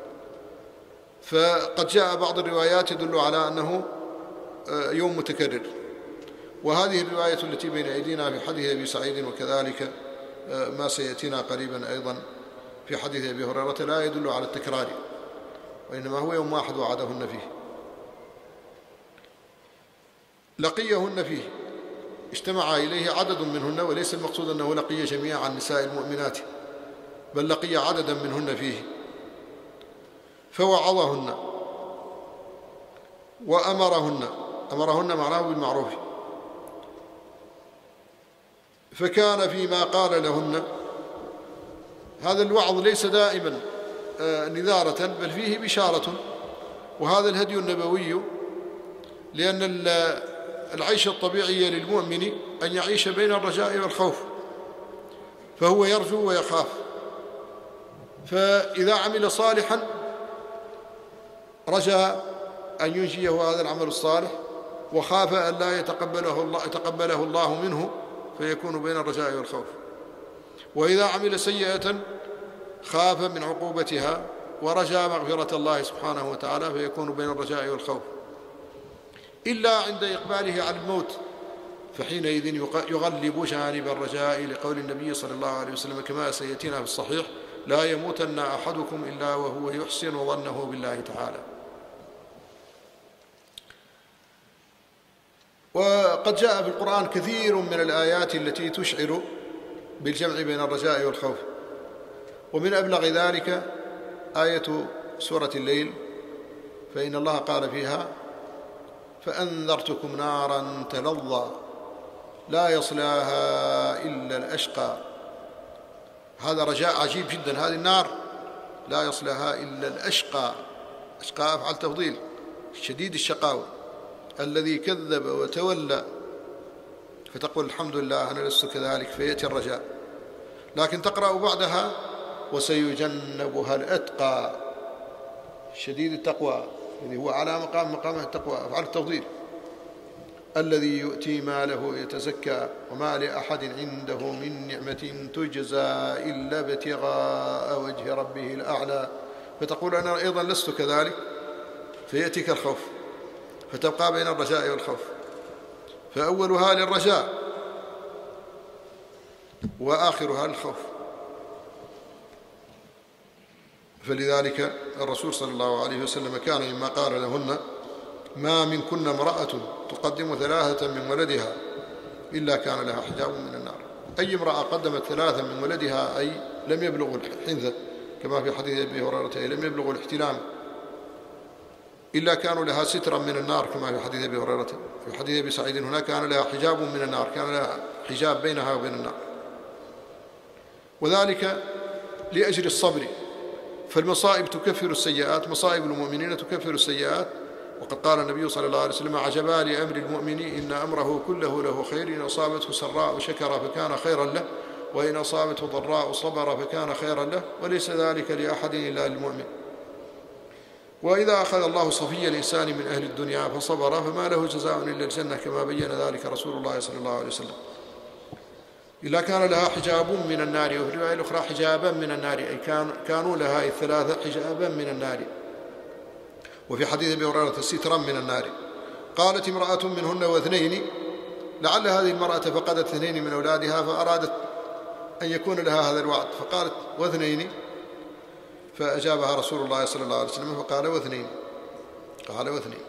Speaker 1: فقد جاء بعض الروايات يدل على أنه يوم متكرر، وهذه الرواية التي بين أيدينا في حديث أبي سعيد، وكذلك ما سيأتينا قريبا أيضا في حديث أبي هريرة، لا يدل على التكرار، وإنما هو يوم واحد وعدهن فيه. لقيهن فيه، اجتمع إليه عدد منهن، وليس المقصود أنه لقي جميع النساء المؤمنات، بل لقي عددا منهن فيه، فوعظهن وأمرهن. أمرهن معناه بالمعروف، فكان فيما قال لهن. هذا الوعظ ليس دائما نذارة، بل فيه بشارة، وهذا الهدي النبوي، لأن العيش الطبيعي للمؤمن أن يعيش بين الرجاء والخوف، فهو يرجو ويخاف، فإذا عمل صالحا رجا أن ينجيه هذا العمل الصالح، وخاف أن لا يتقبله الله, يتقبله الله منه، فيكون بين الرجاء والخوف. وإذا عمل سيئة خاف من عقوبتها ورجا مغفرة الله سبحانه وتعالى، فيكون بين الرجاء والخوف، إلا عند إقباله على الموت، فحينئذ يغلب جانب الرجاء، لقول النبي صلى الله عليه وسلم كما سيأتينا في الصحيح: لا يموتن أحدكم إلا وهو يحسن ظنه بالله تعالى. وقد جاء في القرآن كثير من الآيات التي تشعر بالجمع بين الرجاء والخوف، ومن أبلغ ذلك آية سورة الليل، فإن الله قال فيها: فأنذرتكم نارا تلظى لا يصلاها إلا الأشقى. هذا رجاء عجيب جدا، هذه النار لا يصلاها إلا الأشقى، أشقى أفعل تفضيل، شديد الشقاوة، الذي كذب وتولى، فتقول الحمد لله أنا لست كذلك، فيأتي الرجاء. لكن تقرأ بعدها: وسيجنبها الأتقى، شديد التقوى، الذي هو على مقام مقام التقوى، أفعل التفضيل، الذي يؤتي ماله يتزكى وما لأحد عنده من نعمة تجزى إلا ابتغاء وجه ربه الأعلى، فتقول أنا أيضا لست كذلك، فيأتيك الخوف، فتبقى بين الرجاء والخوف، فأولها للرجاء وآخرها للخوف. فلذلك الرسول صلى الله عليه وسلم كان مما قال لهن: ما منكن امرأة تقدم ثلاثة من ولدها إلا كان لها حجاب من النار. أي امرأة قدمت ثلاثة من ولدها، أي لم يبلغوا الحنثة، كما في حديث أبي هريرة: أي لم يبلغوا الاحتلام، إلا كانوا لها سترا من النار، كما في حديث أبي هريرة. في حديث أبي سعيد هنا: كان لها حجاب من النار، كان لها حجاب بينها وبين النار، وذلك لأجل الصبر. فالمصائب تكفر السيئات، مصائب المؤمنين تكفر السيئات، وقد قال النبي صلى الله عليه وسلم: عجبا لأمر المؤمن إن أمره كله له خير، إن أصابته سراء شكر فكان خيرا له، وإن أصابته ضراء صبر فكان خيرا له، وليس ذلك لأحد إلا للمؤمن. وإذا أخذ الله صفي الإنسان من أهل الدنيا فصبر فما له جزاء إلا الجنة، كما بين ذلك رسول الله صلى الله عليه وسلم. إلا كان لها حجاب من النار، وفي الرواية الأخرى حجابا من النار، أي كانوا لها الثلاثة حجابا من النار. وفي حديث أبي هريرة: سترا من النار. قالت امرأة منهن واثنين، لعل هذه المرأة فقدت اثنين من أولادها فأرادت أن يكون لها هذا الوعد، فقالت: واثنين؟ فأجابها رسول الله صلى الله عليه وسلم فقال: واثنين. قال: واثنين.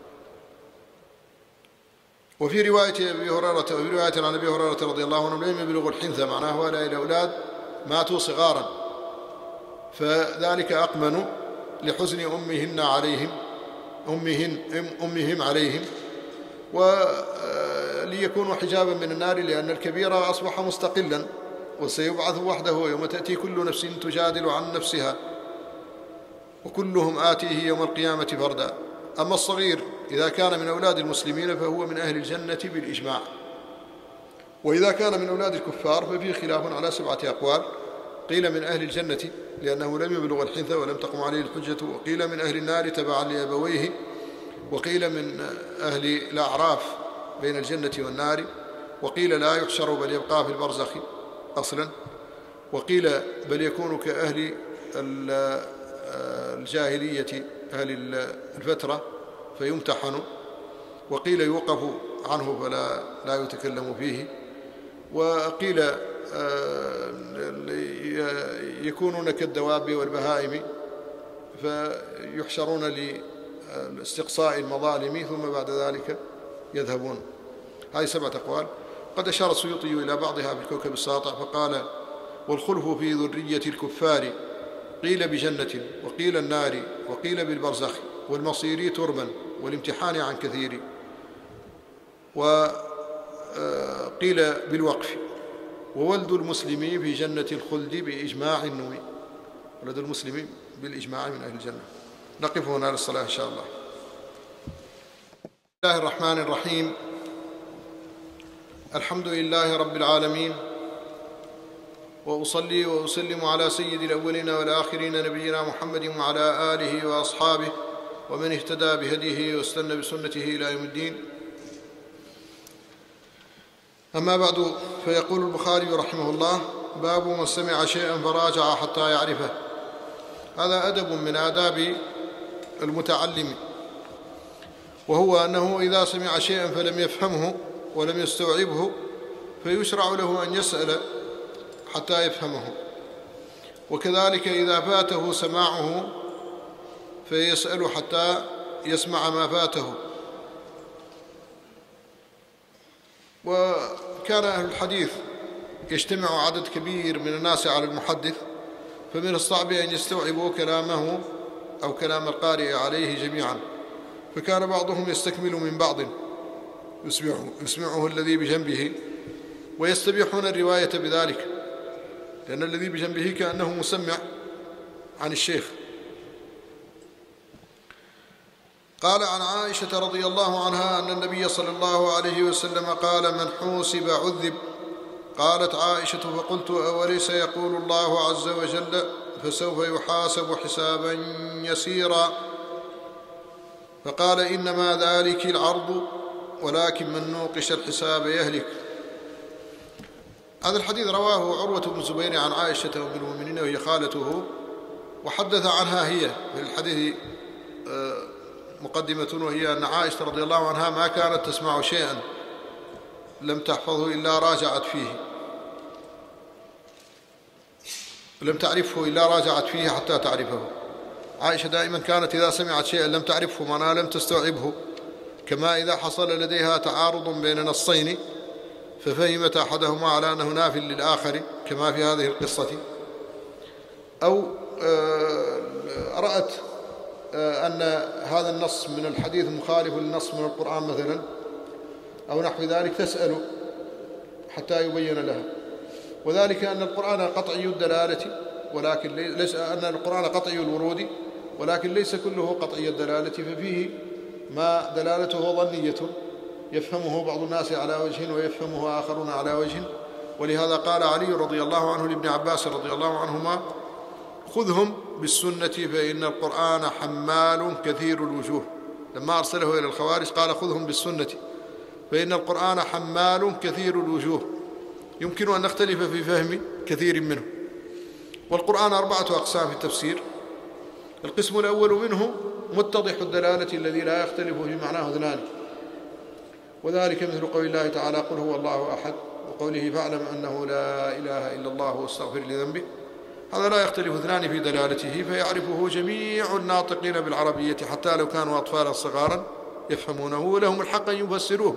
Speaker 1: وفي رواية أبي هريرة وفي رواية عن أبي هريرة رضي الله عنه: لم يبلغوا الحنث، معناه ولا إلى أولاد ماتوا صغارا، فذلك أقمن لحزن أمهن عليهم أمهن أمهم عليهم، وليكونوا حجابا من النار، لأن الكبير أصبح مستقلا وسيبعث وحده يوم تأتي كل نفس تجادل عن نفسها وكلهم آتيه يوم القيامة فردا. أما الصغير إذا كان من أولاد المسلمين فهو من أهل الجنة بالإجماع، وإذا كان من أولاد الكفار ففيه خلاف على سبعة أقوال. قيل من أهل الجنة لأنه لم يبلغ الحنث ولم تقم عليه الحجة، وقيل من أهل النار تبعا لأبويه، وقيل من أهل الأعراف بين الجنة والنار، وقيل لا يحشر بل يبقى في البرزخ أصلا، وقيل بل يكون كأهل الجاهلية أهل الفترة فيمتحن، وقيل يوقف عنه فلا لا يتكلم فيه، وقيل يكونون كالدواب والبهائم فيحشرون لاستقصاء المظالم ثم بعد ذلك يذهبون. هذه سبعة أقوال. قد أشار السيوطي إلى بعضها في الكوكب الساطع فقال: والخلف في ذرية الكفار قيل بجنة، وقيل النار، وقيل بالبرزخ، والمصير تربا، والامتحان عن كثير، وقيل بالوقف، وولد المسلم في جنة الخلد بإجماع النووي. ولد المسلم بالإجماع من أهل الجنة. نقف هنا للصلاة إن شاء الله. بسم الله الرحمن الرحيم. الحمد لله رب العالمين، وأصلي وأسلم على سيد الأولين والآخرين نبينا محمد وعلى آله وأصحابه ومن اهتدى بهديه واستنى بسنته إلى يوم الدين. أما بعد، فيقول البخاري رحمه الله: باب من سمع شيئا فراجع حتى يعرفه. هذا أدب من آداب المتعلم، وهو أنه إذا سمع شيئا فلم يفهمه ولم يستوعبه فيشرع له أن يسأل حتى يفهمه، وكذلك إذا فاته سماعه فيسأل حتى يسمع ما فاته. وكان أهل الحديث يجتمع عدد كبير من الناس على المحدث، فمن الصعب أن يستوعبوا كلامه أو كلام القارئ عليه جميعا، فكان بعضهم يستكمل من بعض يسمعه, يسمعه الذي بجنبه، ويستبيحون الرواية بذلك، لأن الذي بجنبه كأنه مسمع عن الشيخ. قال عن عائشة رضي الله عنها أن النبي صلى الله عليه وسلم قال: من حوسب عذب. قالت عائشة: فقلت: أوليس يقول الله عز وجل: فسوف يحاسب حسابا يسيرا؟ فقال: إنما ذلك العرض، ولكن من نوقش الحساب يهلك. هذا الحديث رواه عروة بن الزبير عن عائشة أم المؤمنين وهي خالته، وحدث عنها هي في الحديث مقدمة، وهي أن عائشة رضي الله عنها ما كانت تسمع شيئا لم تحفظه إلا راجعت فيه، لم تعرفه إلا راجعت فيه حتى تعرفه. عائشة دائما كانت إذا سمعت شيئا لم تعرفه معناها لم تستوعبه، كما إذا حصل لديها تعارض بين نصين ففهمت أحدهما على أنه ناف للآخر كما في هذه القصة، أو رأت أن هذا النص من الحديث مخالف للنص من القرآن مثلا أو نحو ذلك، تسأل حتى يبين لها. وذلك أن القرآن قطعي الدلالة، ولكن ليس أن القرآن قطعي الورود، ولكن ليس كله قطعي الدلالة، ففيه ما دلالته ظنية يفهمه بعض الناس على وجه ويفهمه آخرون على وجه. ولهذا قال علي رضي الله عنه لابن عباس رضي الله عنهما: خذهم بالسنة فإن القرآن حمال كثير الوجوه. لما أرسله إلى الخوارج قال: خذهم بالسنة فإن القرآن حمال كثير الوجوه. يمكن أن نختلف في فهم كثير منه. والقرآن أربعة أقسام في التفسير. القسم الأول منه متضح الدلالة الذي لا يختلف في معناه اثنان، وذلك مثل قول الله تعالى: قل هو الله أحد، وقوله: فاعلم أنه لا إله إلا الله واستغفر لذنبه. هذا لا يختلف اثنان في دلالته، فيعرفه جميع الناطقين بالعربية حتى لو كانوا أطفالا صغارا يفهمونه، ولهم الحق أن يفسروه،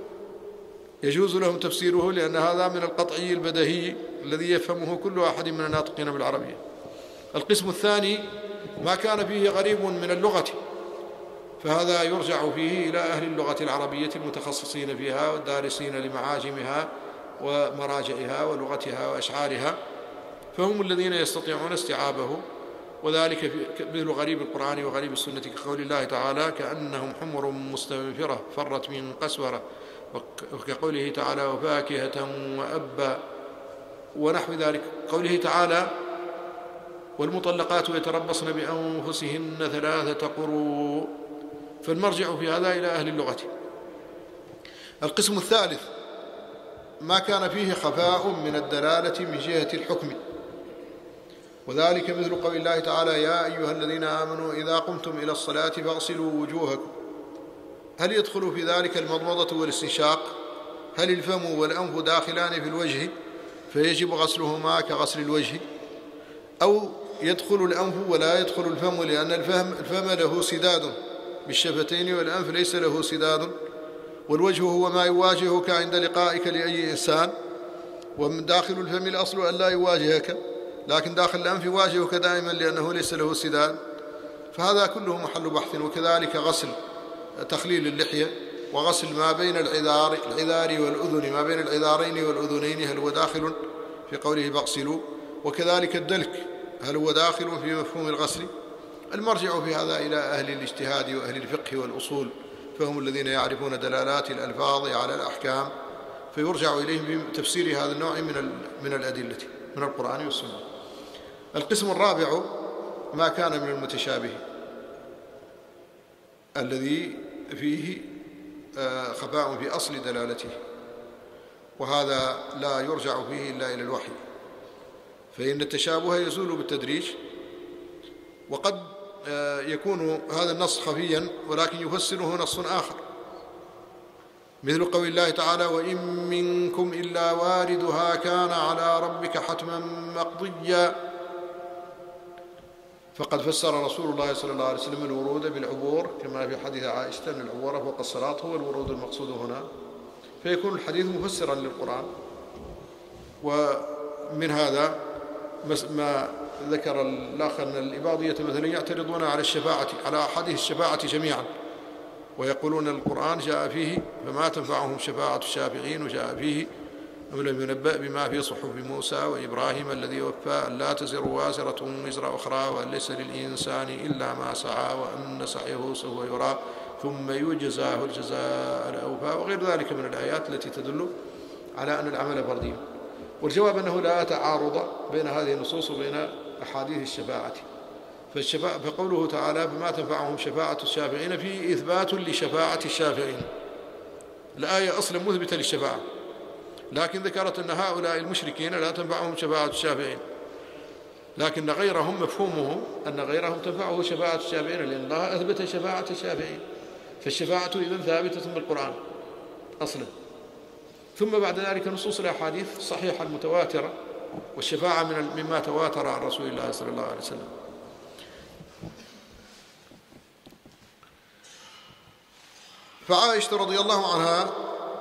Speaker 1: يجوز لهم تفسيره، لأن هذا من القطعي البديهي الذي يفهمه كل أحد من الناطقين بالعربية. القسم الثاني ما كان فيه غريب من اللغة، فهذا يرجع فيه إلى أهل اللغة العربية المتخصصين فيها والدارسين لمعاجمها ومراجعها ولغتها وأشعارها، فهم الذين يستطيعون استيعابه. وذلك مثل غريب القرآن وغريب السنة، كقول الله تعالى: كأنهم حمر مستنفرة فرت من قسورة، وكقوله تعالى: وفاكهة وأبا، ونحو ذلك. قوله تعالى: والمطلقات يتربصن بأنفسهن ثلاثة قروء. فالمرجع في هذا إلى أهل اللغة. القسم الثالث ما كان فيه خفاء من الدلالة من جهة الحكم، وذلك مثل قول الله تعالى: يا أيها الذين آمنوا إذا قمتم إلى الصلاة فاغسلوا وجوهكم. هل يدخل في ذلك المضمضة والاستنشاق؟ هل الفم والأنف داخلان في الوجه فيجب غسلهما كغسل الوجه؟ أو يدخل الأنف ولا يدخل الفم، لأن الفم, الفم له سداد بالشفتين والأنف ليس له سداد، والوجه هو ما يواجهك عند لقائك لأي إنسان، ومن داخل الفم الأصل أن لا يواجهك، لكن داخل الأنف يواجهك دائما لأنه ليس له سداد. فهذا كله محل بحث. وكذلك غسل تخليل اللحية، وغسل ما بين العذار, العذار والأذن، ما بين العذارين والأذنين، هل هو داخل في قوله فاغسلوا؟ وكذلك الدلك، هل هو داخل في مفهوم الغسل؟ المرجع في هذا إلى أهل الاجتهاد وأهل الفقه والأصول، فهم الذين يعرفون دلالات الألفاظ على الأحكام، فيرجع إليهم بتفسير هذا النوع من من الأدلة من القرآن والسنة. القسم الرابع ما كان من المتشابه الذي فيه خفاء في أصل دلالته، وهذا لا يرجع فيه إلا إلى الوحي، فإن التشابه يزول بالتدريج. وقد يكون هذا النص خفيا ولكن يفسره نص آخر، مثل قول الله تعالى: وإن منكم إلا واردها كان على ربك حتما مقضيا. فقد فسر رسول الله صلى الله عليه وسلم الورود بالعبور، كما في حديث عائشة أن العبور فوق الصلاة هو الورود المقصود هنا، فيكون الحديث مفسرا للقرآن. ومن هذا ما ذكر الأخ أن الإباضية مثلا يعترضون على الشفاعة، على أحاديث الشفاعة جميعا، ويقولون القرآن جاء فيه فما تنفعهم شفاعة الشافعين، وجاء فيه أم لم ينبأ بما في صحف موسى وإبراهيم الذي وفى أن لا تزر وازرة وزر أخرى وأن ليس للإنسان إلا ما سعى وأن سعيه سوف يرى ثم يجزاه الجزاء الأوفى، وغير ذلك من الآيات التي تدل على أن العمل فردي. والجواب أنه لا تعارض بين هذه النصوص وبين أحاديث الشفاعة. فالشفاعة فقوله تعالى: فما تنفعهم شفاعة الشافعين فيه إثبات لشفاعة الشافعين، الآية أصلا مثبتة للشفاعة، لكن ذكرت أن هؤلاء المشركين لا تنفعهم شفاعة الشافعين، لكن غيرهم مفهومه أن غيرهم تنفعه شفاعة الشافعين، لأن الله أثبت شفاعة الشافعين، فالشفاعة إذن ثابتة بالقرآن أصلا. ثم بعد ذلك نصوص الأحاديث الصحيحة المتواترة، والشفاعة من مما تواتر عن رسول الله صلى الله عليه وسلم. فعائشة رضي الله عنها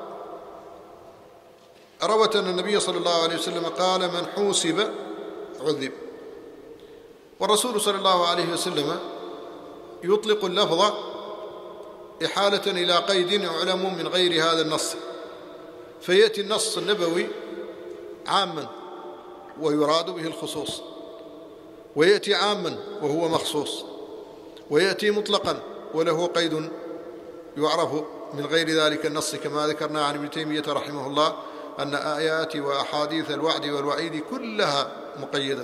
Speaker 1: روت أن النبي صلى الله عليه وسلم قال: من حوسب عذب. والرسول صلى الله عليه وسلم يطلق اللفظ إحالة إلى قيد يعلم من غير هذا النص، فيأتي النص النبوي عاما ويراد به الخصوص، ويأتي عاما وهو مخصوص، ويأتي مطلقا وله قيد يعرف من غير ذلك النص كما ذكرنا عن ابن تيمية رحمه الله أن آيات وأحاديث الوعد والوعيد كلها مقيدة.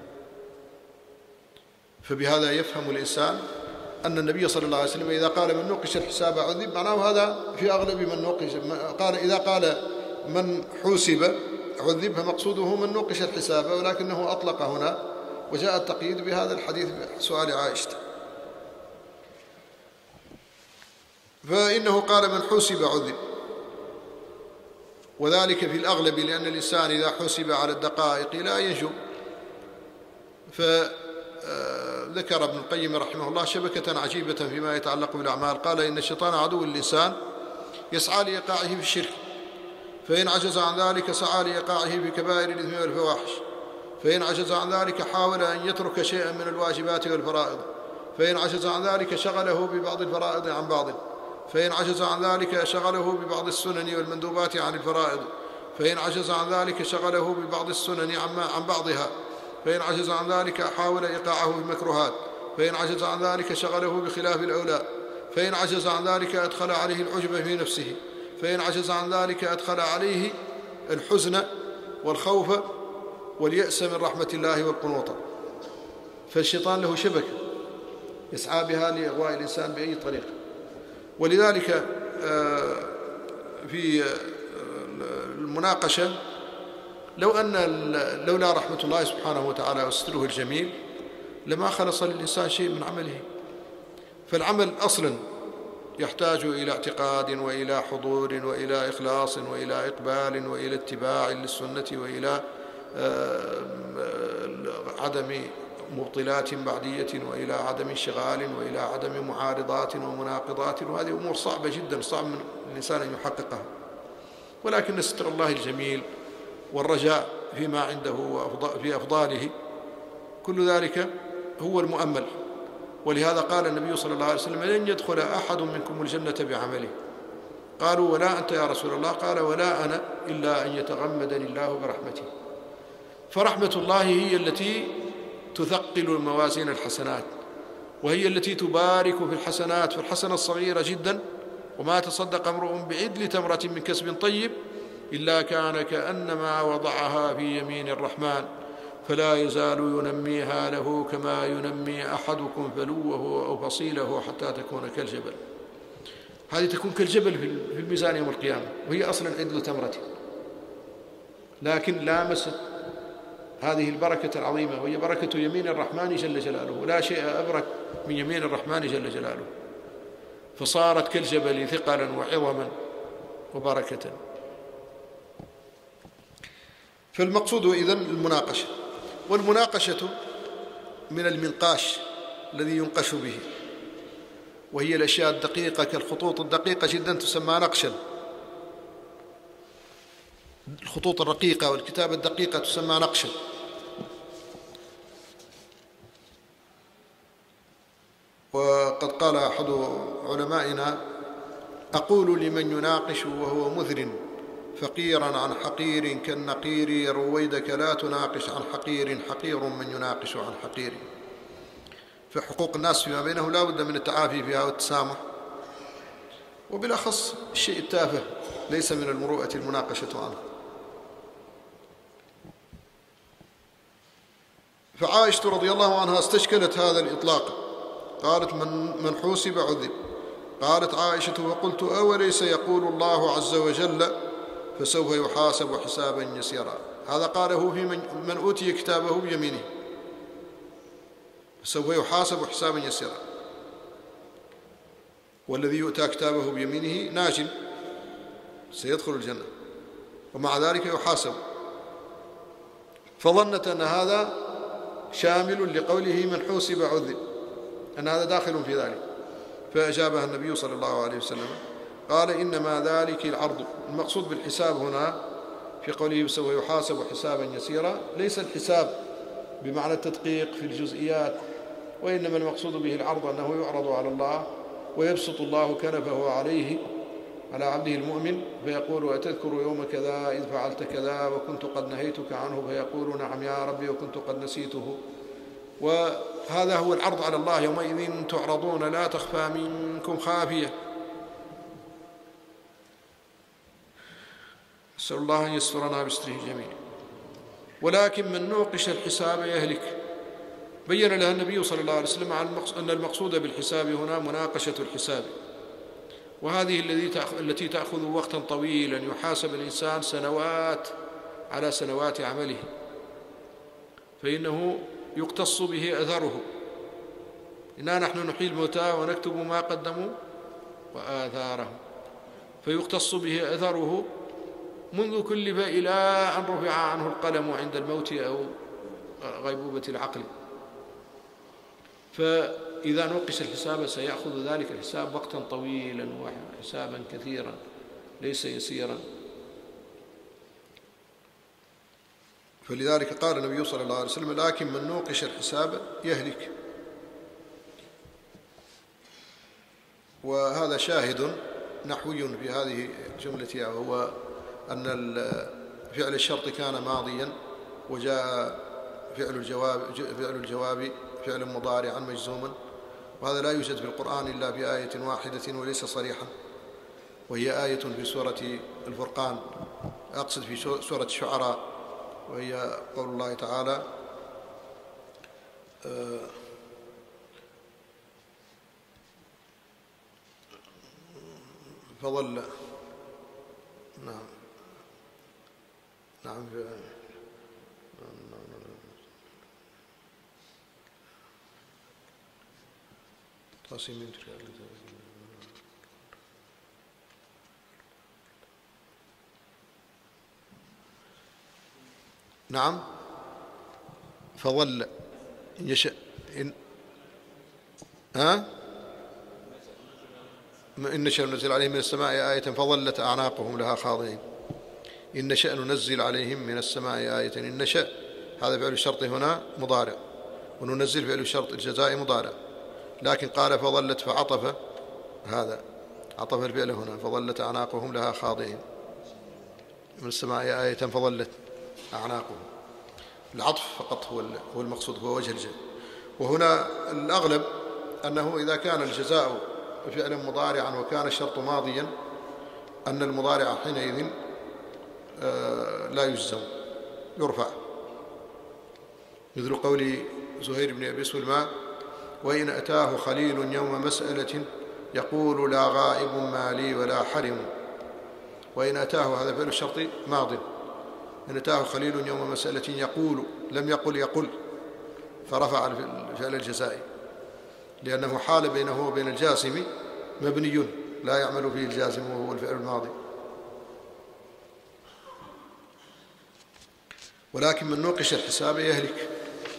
Speaker 1: فبهذا يفهم الإنسان أن النبي صلى الله عليه وسلم إذا قال من نوقش الحساب عذب، معناه هذا في أغلب من نوقش. قال إذا قال من حوسب عذب فمقصوده من نوقش الحساب، ولكنه أطلق هنا وجاء التقييد بهذا الحديث سؤال عائشة. فإنه قال من حوسب عذب، وذلك في الأغلب لأن الإنسان إذا حوسب على الدقائق لا ينجو. فذكر ابن القيم رحمه الله شبكة عجيبة فيما يتعلق بالأعمال. قال إن الشيطان عدو للإنسان يسعى لإيقاعه في الشرك، فإن عجز عن ذلك سعى لإيقاعه في كبائر الإثم والفواحش، فإن عجز عن ذلك حاول أن يترك شيئا من الواجبات والفرائض، فإن عجز عن ذلك شغله ببعض الفرائض عن بعض، فإن عجز عن ذلك شغله ببعض السنن والمندوبات عن الفرائض، فإن عجز عن ذلك شغله ببعض السنن عن بعضها، فإن عجز عن ذلك حاول إيقاعه في المكروهات، فإن عجز عن ذلك شغله بخلاف الأولى، فإن عجز عن ذلك أدخل عليه العجب في نفسه، فإن عجز عن ذلك أدخل عليه الحزن والخوف واليأس من رحمة الله والقنوط. فالشيطان له شبكة يسعى بها لإغواء الإنسان بأي طريقة. ولذلك في المناقشة لو أن لولا رحمة الله سبحانه وتعالى وستره الجميل لما خلص للإنسان شيء من عمله. فالعمل أصلا يحتاج إلى اعتقاد وإلى حضور وإلى إخلاص وإلى إقبال وإلى اتباع للسنة وإلى عدم مبطلات بعدية وإلى عدم انشغال وإلى عدم معارضات ومناقضات، وهذه أمور صعبة جدا، صعب من الإنسان أن يحققها. ولكن ستر الله الجميل والرجاء فيما عنده وفي أفضاله كل ذلك هو المؤمل. ولهذا قال النبي صلى الله عليه وسلم لن يدخل أحد منكم الجنة بعمله. قالوا ولا أنت يا رسول الله؟ قال ولا أنا إلا أن يتغمدني الله برحمته. فرحمة الله هي التي تثقل الموازين الحسنات، وهي التي تبارك في الحسنات، فالحسنة الصغيرة جدا وما تصدق امرؤ بعدل تمرة من كسب طيب إلا كان كأنما وضعها في يمين الرحمن فلا يزال ينميها له كما ينمي أحدكم فلوه أو فصيله حتى تكون كالجبل. هذه تكون كالجبل في الميزان يوم القيامة، وهي أصلا عدل تمرة، لكن لامست هذه البركة العظيمة وهي بركة يمين الرحمن جل جلاله، لا شيء أبرك من يمين الرحمن جل جلاله، فصارت كالجبل ثقلا وعظما وبركة. فالمقصود إذن المناقشة، والمناقشة من المنقاش الذي ينقش به، وهي الأشياء الدقيقة كالخطوط الدقيقة جدا تسمى نقشا. الخطوط الرقيقة والكتابة الدقيقة تسمى نقشا. وقد قال أحد علمائنا أقول لمن يناقش وهو مذر فقيرا عن حقير كالنقير رويدك لا تناقش عن حقير حقير من يناقش عن حقير. فحقوق الناس فيما بينهم لا بد من التعافي فيها والتسامح، وبالأخص الشيء التافه ليس من المروءة المناقشة عنه. فعائشة رضي الله عنها استشكلت هذا الإطلاق، قالت من, من حوسب عذب. قالت عائشة وقلت أوليس يقول الله عز وجل فسوف يحاسب حسابا يسيرا؟ هذا قاله في من, من أوتي كتابه بيمينه، فسوف يحاسب حسابا يسيرا. والذي يؤتى كتابه بيمينه ناج سيدخل الجنة، ومع ذلك يحاسب. فظنت أن هذا شامل لقوله من حوسب عذب، أن هذا داخل في ذلك. فأجابها النبي صلى الله عليه وسلم قال إنما ذلك العرض. المقصود بالحساب هنا في قوله سوف يحاسب حسابا يسيرا ليس الحساب بمعنى التدقيق في الجزئيات، وإنما المقصود به العرض، أنه يعرض على الله ويبسط الله كنفه عليه على عبده المؤمن فيقول أتذكر يوم كذا إذ فعلت كذا وكنت قد نهيتك عنه، فيقول نعم يا ربي وكنت قد نسيته. وهذا هو العرض على الله، يومئذ تعرضون لا تخفى منكم خافية.
Speaker 2: نسأل الله أن يسترنا بستره جميل. ولكن من نوقش الحساب يهلك. بين لها النبي صلى الله عليه وسلم أن المقصود بالحساب هنا مناقشة الحساب، وهذه التي تأخذ وقتا طويلا، يحاسب الإنسان سنوات على سنوات عمله، فإنه يقتص به أثره. إنا نحن نحيي الموتى ونكتب ما قدموا وآثارهم، فيقتص به أثره منذ كلف إلى أن رفع عنه القلم عند الموت أو غيبوبة العقل. فإذا نوقش الحساب سيأخذ ذلك الحساب وقتا طويلا وحسابا كثيرا ليس يسيرا.
Speaker 1: فلذلك قال النبي صلى الله عليه وسلم: لكن من نوقش الحساب يهلك. وهذا شاهد نحوي في هذه الجملة، وهو أن فعل الشرط كان ماضيا، وجاء فعل الجواب فعل الجواب فعل مضارعا مجزوما، وهذا لا يوجد في القرآن إلا في آية واحدة وليس صريحا، وهي آية في سورة الفرقان، أقصد في سورة الشعراء، وهي قول الله تعالى: فظل نعم نعم تصميم نعم فظل يشاء إن ها إن نشأ ننزل عليهم من السماء آية فظلت أعناقهم لها خاضعين. إن نشأ ننزل عليهم من السماء آية. إن نشأ هذا فعل الشرط هنا مضارع، وننزل فعل الشرط الجزاء مضارع، لكن قال فظلت فعطف، هذا عطف الفعل هنا، فظلت أعناقهم لها خاضعين من السماء آية فظلت أعناقهم. العطف فقط هو المقصود، هو وجه الجزاء. وهنا الأغلب أنه إذا كان الجزاء فعلا مضارعا وكان الشرط ماضيا أن المضارع حينئذ لا يجزم، يرفع، مثل قول زهير بن أبي سلمى: وإن أتاه خليل يوم مسألة يقول لا غائب ما لي ولا حرم. وإن أتاه هذا فعل الشرط ماض، إن أتاه خليل يوم مسألة يقول، لم يقل يقل، فرفع الفعل الجزائي، لأنه حال بينه وبين الجازم مبني لا يعمل فيه الجازم وهو الفعل الماضي. ولكن من نوقش الحساب يهلك.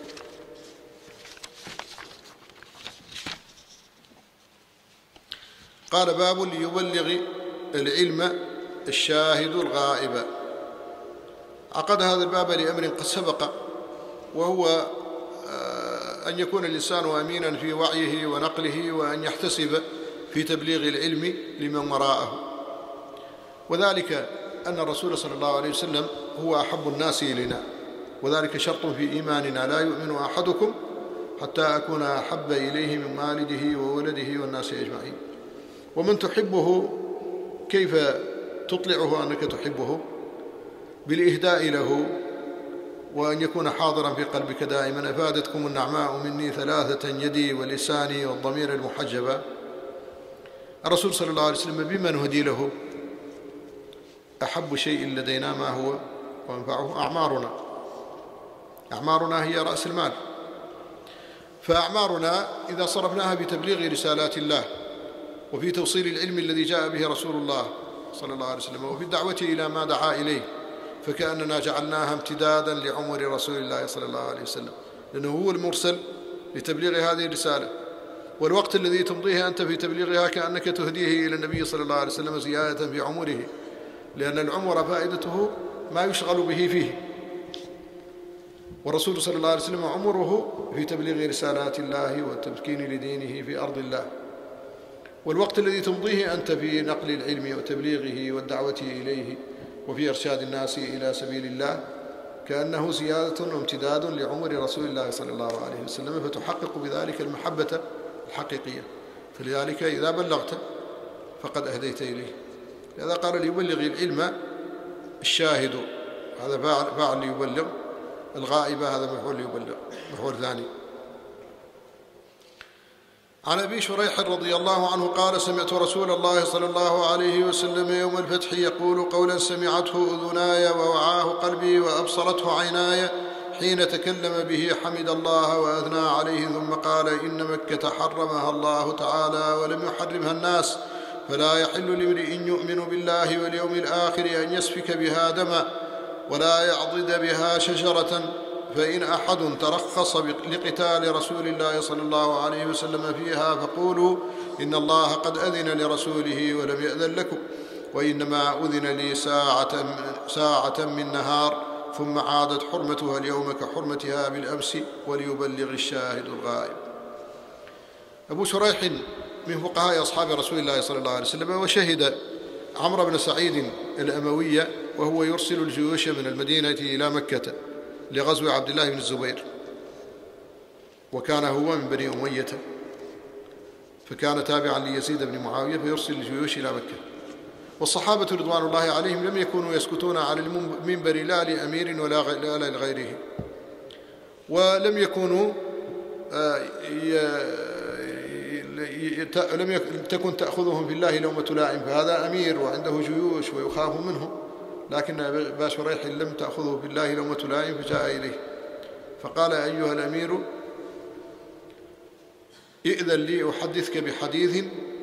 Speaker 1: قال: باب ليبلغ العلم الشاهد الغائب. عقد هذا الباب لأمر قد سبق، وهو أن يكون الإنسان أمينا في وعيه ونقله، وأن يحتسب في تبليغ العلم لمن وراءه، وذلك أن الرسول صلى الله عليه وسلم هو أحب الناس إلينا، وذلك شرط في إيماننا: لا يؤمن أحدكم حتى أكون أحب إليه من والده وولده والناس أجمعين. ومن تحبه كيف تطلعه أنك تحبه؟ بالإهداء له، وأن يكون حاضرا في قلبك دائما. أفادتكم النعماء مني ثلاثة: يدي ولساني والضمير المحجبة. الرسول صلى الله عليه وسلم بما نهدي له؟ أحب شيء لدينا ما هو وأنفعه؟ أعمارنا. أعمارنا هي رأس المال، فأعمارنا إذا صرفناها في تبليغ رسالات الله، وفي توصيل العلم الذي جاء به رسول الله صلى الله عليه وسلم، وفي الدعوة إلى ما دعا إليه، فكأننا جعلناها امتدادا لعمر رسول الله صلى الله عليه وسلم، لأنه هو المرسل لتبليغ هذه الرسالة. والوقت الذي تمضيه أنت في تبليغها كأنك تهديه إلى النبي صلى الله عليه وسلم زيادة في عمره، لأن العمر فائدته ما يشغل به فيه، والرسول صلى الله عليه وسلم عمره في تبليغ رسالات الله والتمكين لدينه في أرض الله. والوقت الذي تمضيه أنت في نقل العلم وتبليغه والدعوة إليه وفي إرشاد الناس إلى سبيل الله كأنه زيادة وامتداد لعمر رسول الله صلى الله عليه وسلم، فتحقق بذلك المحبة الحقيقية. فلذلك إذا بلغت فقد أهديت إليه. لذا قال ليبلغ العلم الشاهد هذا فاعل ليبلغ، الغائب هذا مفعول ليبلغ، مفعول ثاني. عن أبي شريح رضي الله عنه قال سمعت رسول الله صلى الله عليه وسلم يوم الفتح يقول قولا سمعته أذناي ووعاه قلبي وأبصرته عيناي حين تكلم به حمد الله وأثنى عليه، ثم قال إن مكة حرمها الله تعالى ولم يحرمها الناس، فلا يحل لامرئ يؤمن بالله واليوم الآخر أن يسفك بها دما ولا يعضد بها شجرة، فإن أحد ترخص لقتال رسول الله صلى الله عليه وسلم فيها فقولوا إن الله قد أذن لرسوله ولم يأذن لكم، وإنما أذن لي ساعة, ساعة من نهار ثم عادت حرمتها اليوم كحرمتها بالأمس وليبلغ الشاهد الغائب. أبو شريح من فقهاء أصحاب رسول الله صلى الله عليه وسلم، وشهد عمرو بن سعيد الأموية وهو يرسل الجيوش من المدينة إلى مكة لغزو عبد الله بن الزبير، وكان هو من بني أمية، فكان تابعا ليزيد بن معاوية فيرسل الجيوش إلى مكة. والصحابة رضوان الله عليهم لم يكونوا يسكتون على المنبر لا لأمير ولا لغيره، ولم يكونوا لم تكن تأخذهم في الله لومة لائم، فهذا أمير وعنده جيوش ويخاف منه، لكن أبا شريح لم تأخذه بالله لومة لائم فجاء إليه فقال أيها الأمير ائذن لي أحدثك بحديث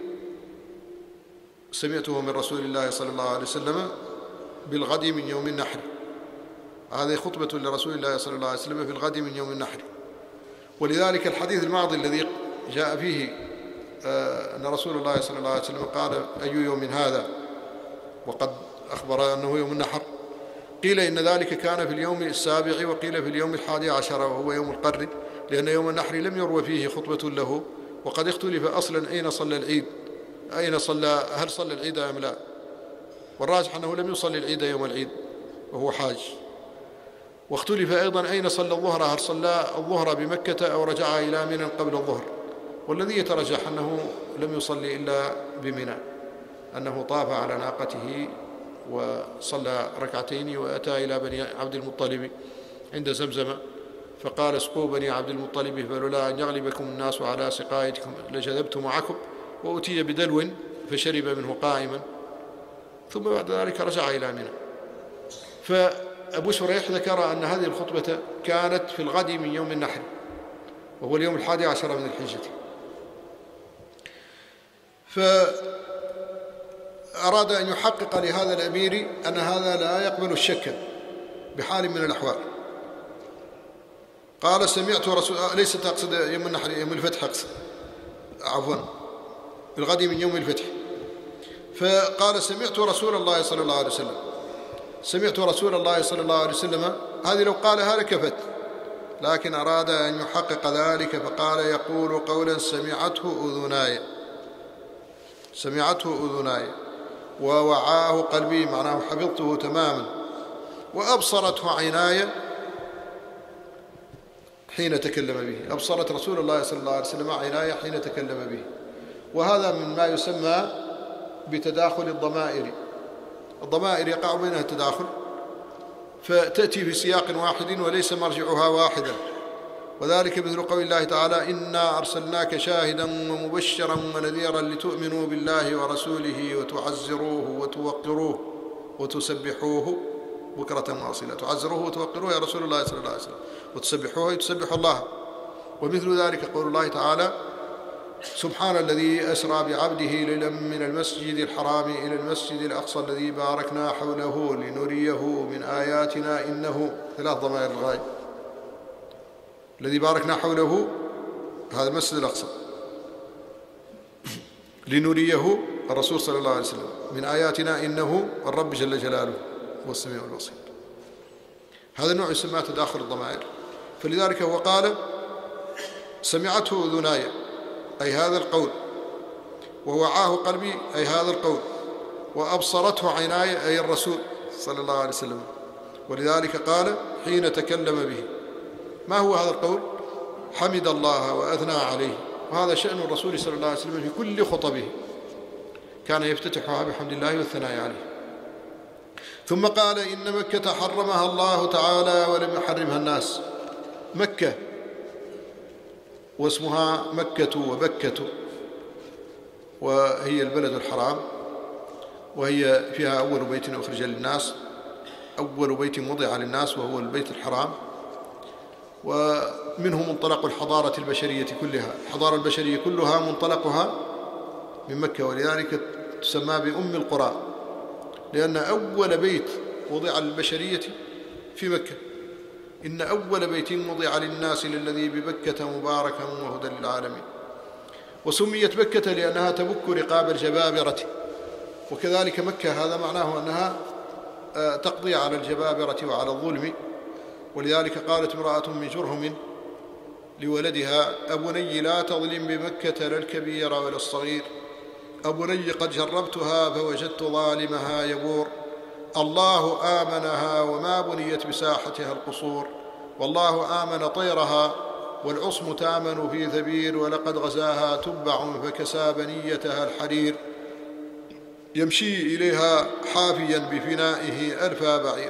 Speaker 1: سمعته من رسول الله صلى الله عليه وسلم بالغد من يوم النحر. هذه خطبة لرسول الله صلى الله عليه وسلم في الغد من يوم النحر. ولذلك الحديث الماضي الذي جاء فيه أن رسول الله صلى الله عليه وسلم قال أي يوم هذا وقد أخبر أنه يوم النحر، قيل إن ذلك كان في اليوم السابع وقيل في اليوم الحادي عشر وهو يوم القر، لأن يوم النحر لم يروى فيه خطبة له، وقد اختلف أصلا أين صلى العيد، أين صلى، هل صلى العيد أم لا، والراجح أنه لم يصلي العيد يوم العيد وهو حاج. واختلف أيضا أين صلى الظهر، هل صلى الظهر بمكة أو رجع إلى منى قبل الظهر، والذي يترجح أنه لم يصلي إلا بمنى، أنه طاف على ناقته وصلى ركعتين وأتى إلى بني عبد المطلب عند زمزم فقال اسقوا بني عبد المطلب فلولا أن يغلبكم الناس على سقايتكم لجذبت معكم، وأتي بدلو فشرب منه قائما، ثم بعد ذلك رجع إلى منى. فأبو شريح ذكر أن هذه الخطبة كانت في الغد من يوم النحر وهو اليوم الحادي عشر من الحجة. فأراد أن يحقق لهذا الأمير أن هذا لا يقبل الشك بحال من الأحوال. قال سمعت رسول، ليس تقصد يوم النحر، يوم الفتح أقصد، عفوا الغد من يوم الفتح. فقال سمعت رسول الله صلى الله عليه وسلم، سمعت رسول الله صلى الله عليه وسلم، هذه لو قالها لكفت، لكن أراد أن يحقق ذلك فقال يقول قولا سمعته أذناي، سمعته أذناي ووعاه قلبي، معناه حفظته تماما، وأبصرته عيناي حين تكلم به، أبصرت رسول الله صلى الله عليه وسلم عيناي حين تكلم به. وهذا من ما يسمى بتداخل الضمائر، الضمائر يقع بينها التداخل فتأتي في سياق واحد وليس مرجعها واحدا، وذلك مثل قول الله تعالى إنا أرسلناك شاهدا ومبشرا ونذيرا لتؤمنوا بالله ورسوله وتعزروه وتوقروه وتسبحوه بكرة واصيلا، تعزروه وتوقروه يا رسول الله صلى الله عليه وسلم، وتسبحوه يتسبح الله. ومثل ذلك قول الله تعالى سبحان الذي أسرى بعبده ليلا من المسجد الحرام إلى المسجد الأقصى الذي باركنا حوله لنريه من آياتنا إنه، ثلاث ضمائر الغاية، الذي باركنا حوله هذا المسجد الأقصى، لنريه الرسول صلى الله عليه وسلم من آياتنا إنه الرب جل جلاله هو السميع البصير. هذا النوع يسمى تداخل الضمائر. فلذلك هو قال سمعته أذناي أي هذا القول، ووعاه قلبي أي هذا القول، وأبصرته عيناي أي الرسول صلى الله عليه وسلم. ولذلك قال حين تكلم به. ما هو هذا القول؟ حمد الله وأثنى عليه، وهذا شأن الرسول صلى الله عليه وسلم في كل خطبه، كان يفتتحها بحمد الله والثناء عليه. ثم قال إن مكة حرمها الله تعالى ولم يحرمها الناس. مكة واسمها مكة وبكة، وهي البلد الحرام، وهي فيها أول بيت أخرج للناس، أول بيت وضع للناس وهو البيت الحرام، ومنه منطلق الحضارة البشرية كلها. الحضارة البشرية كلها منطلقها من مكة، ولذلك تسمى بأم القرى، لأن أول بيت وضع للبشرية في مكة. إن أول بيت وضع للناس للذي ببكة مباركا وهدى للعالمين. وسميت بكة لأنها تبك رقاب الجبابرة، وكذلك مكة هذا معناه أنها تقضي على الجبابرة وعلى الظلم. ولذلك قالت امرأة من جرهم لولدها: أبني لا تظلم بمكة لا الكبير ولا الصغير، أبني قد جربتها فوجدت ظالمها يبور، الله آمنها وما بنيت بساحتها القصور، والله آمن طيرها والعصم تامن في ثبير، ولقد غزاها تبع فكسى بنيتها الحرير، يمشي إليها حافيا بفنائه ألفا بعير.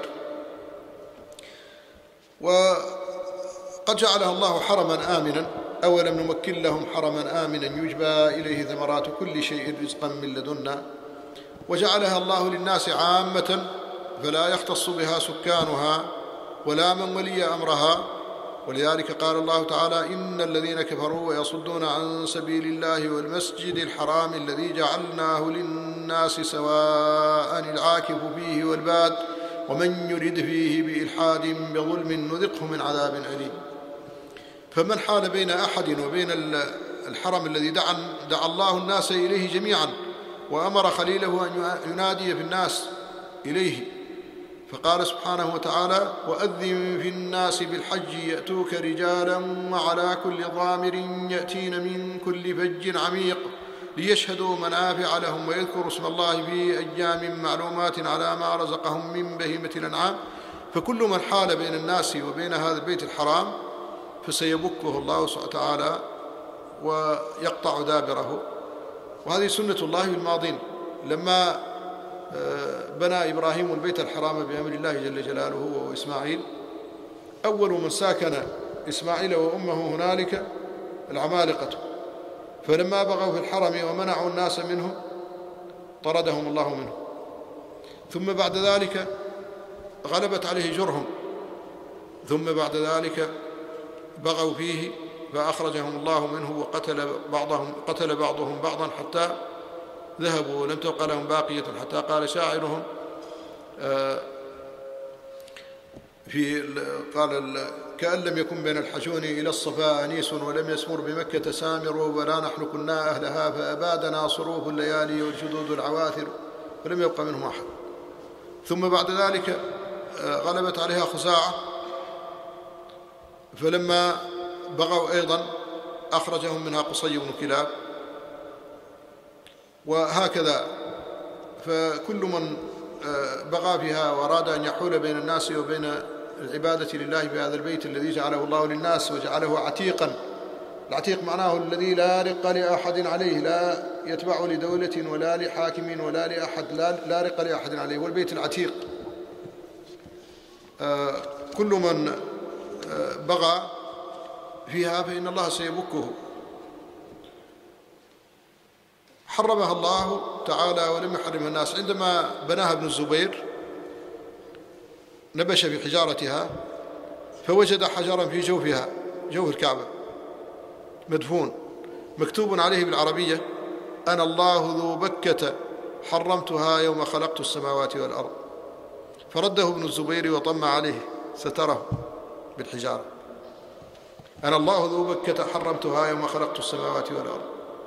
Speaker 1: وقد جعلها الله حرما آمنا، أولم نمكن لهم حرما آمنا يجبى إليه ثمرات كل شيء رزقا من لدنا. وجعلها الله للناس عامة فلا يختص بها سكانها ولا من ولي أمرها. ولذلك قال الله تعالى: إن الذين كفروا ويصدون عن سبيل الله والمسجد الحرام الذي جعلناه للناس سواء العاكف فيه والباد ومن يرد فيه بإلحاد بظلم نذقه من عذاب أليم. فمن حال بين أحد وبين الحرم الذي دعا, دعا الله الناس إليه جميعا، وأمر خليله أن ينادي في الناس إليه، فقال سبحانه وتعالى: وأذن في الناس بالحج يأتوك رجالا وعلى كل ضامر يأتين من كل فج عميق ليشهدوا منافع لهم ويذكروا اسم الله في أيام معلومات على ما رزقهم من بهيمة الأنعام. فكل من حال بين الناس وبين هذا البيت الحرام فسيبكه الله سبحانه وتعالى ويقطع دابره. وهذه سنة الله في الماضين. لما بنى إبراهيم البيت الحرام بأمر الله جل جلاله وإسماعيل، أول من ساكن إسماعيل وأمه هنالك العمالقة، فلما بغوا في الحرم ومنعوا الناس منه طردهم الله منه. ثم بعد ذلك غلبت عليه جرهم، ثم بعد ذلك بغوا فيه فأخرجهم الله منه، وقتل بعضهم قتل بعضهم بعضا حتى ذهبوا ولم تبق لهم باقية، حتى قال شاعرهم في قال: كأن لم يكن بين الحشون إلى الصفا أنيس ولم يسمر بمكة سامر، ولا نحن كنا أهلها فأبادنا صروف الليالي والجدود العواثر، ولم يبق منهم أحد. ثم بعد ذلك غلبت عليها خزاعة، فلما بغوا أيضا أخرجهم منها قصي بن كلاب. وهكذا فكل من بغى فيها وأراد أن يحول بين الناس وبين العبادة لله في هذا البيت الذي جعله الله للناس وجعله عتيقا. العتيق معناه الذي لا رق لأحد عليه، لا يتبع لدولة ولا لحاكم ولا لأحد، لا رق لأحد عليه، والبيت العتيق. كل من بغى فيها فإن الله سيبكه. حرمها الله تعالى ولم يحرمها الناس. عندما بناها ابن الزبير نبش في حجارتها فوجد حجرا في جوفها، جوف الكعبة مدفون، مكتوب عليه بالعربية: أنا الله ذو بكة حرمتها يوم خلقت السماوات والأرض. فرده ابن الزبير وطم عليه ستره بالحجارة: أنا الله ذو بكة حرمتها يوم خلقت السماوات والأرض.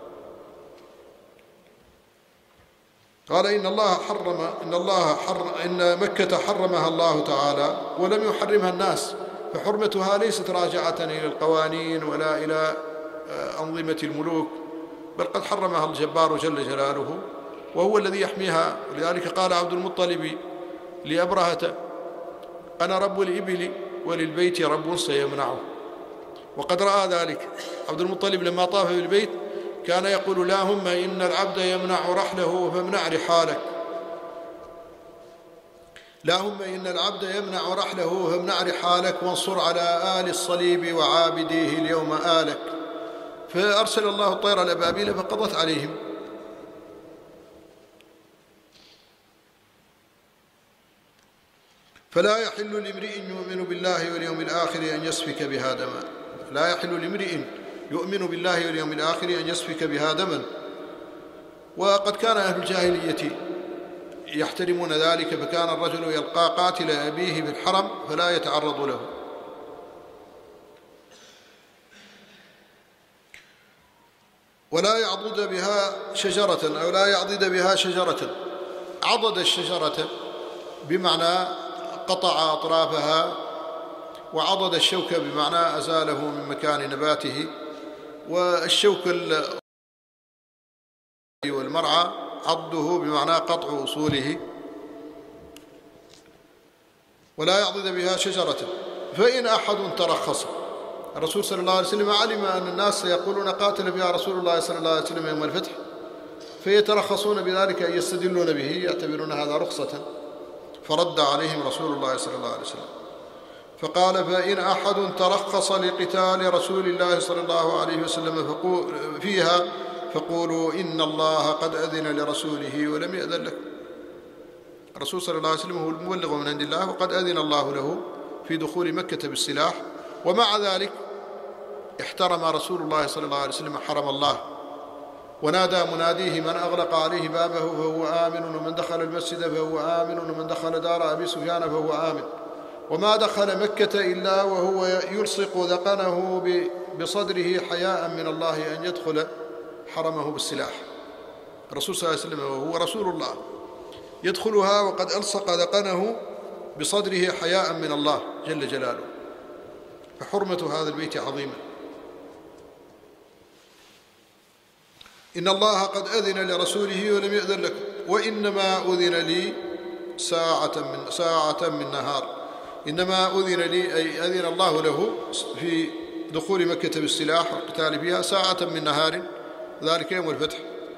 Speaker 1: قال: إن الله حرم إن الله حرم إن مكة حرمها الله تعالى ولم يحرمها الناس، فحرمتها ليست راجعة إلى القوانين ولا إلى أنظمة الملوك، بل قد حرمها الجبار جل جلاله وهو الذي يحميها. ولذلك قال عبد المطلب لأبرهة: أنا رب الإبل وللبيت رب سيمنعه. وقد رأى ذلك عبد المطلب لما طاف بالبيت كان يقول: اللهم إن العبد يمنع رحله فامنع رحالك. اللهم إن العبد يمنع رحله فامنع رحالك وانصر على آل الصليب وعابديه اليوم آلك. فأرسل الله الطير الأبابيل فقضت عليهم. فلا يحل لامرئ يؤمن بالله واليوم الآخر أن يسفك بها دما. لا يحل لامرئ يؤمن بالله واليوم الآخر أن يسفك بها دما. وقد كان أهل الجاهلية يحترمون ذلك، فكان الرجل يلقى قاتل أبيه في الحرم فلا يتعرض له. ولا يعضد بها شجرة أو لا يعضد بها شجرة. عضد الشجرة بمعنى قطع أطرافها، وعضد الشوك بمعنى أزاله من مكان نباته. والشوك والمرعى عضه بمعنى قطع أصوله. ولا يعضد بها شجرة. فإن أحد ترخص، الرسول صلى الله عليه وسلم علم أن الناس سيقولون قاتل بها رسول الله صلى الله عليه وسلم يوم الفتح، فيترخصون بذلك أن يستدلون به، يعتبرون هذا رخصة، فرد عليهم رسول الله صلى الله عليه وسلم فقال: فإن أحد ترخص لقتال رسول الله صلى الله عليه وسلم فيها فقولوا إن الله قد أذن لرسوله ولم يأذن لكم. الرسول صلى الله عليه وسلم هو المبلغ من عند الله، وقد أذن الله له في دخول مكة بالسلاح، ومع ذلك احترم رسول الله صلى الله عليه وسلم حرم الله، ونادى مناديه: من أغلق عليه بابه فهو آمن، ومن دخل المسجد فهو آمن، ومن دخل دار أبي سفيان فهو آمن. وما دخل مكة إلا وهو يلصق ذقنه بصدره حياء من الله أن يدخل حرمه بالسلاح. الرسول صلى الله عليه وسلم وهو رسول الله يدخلها وقد ألصق ذقنه بصدره حياء من الله جل جلاله. فحرمة هذا البيت عظيمة. إن الله قد أذن لرسوله ولم يأذن لكم، وإنما أذن لي ساعة من ساعة من نهار. إنما أذن لي أي أذن الله له في دخول مكة بالسلاح والقتال فيها ساعة من نهار، ذلك يوم الفتح.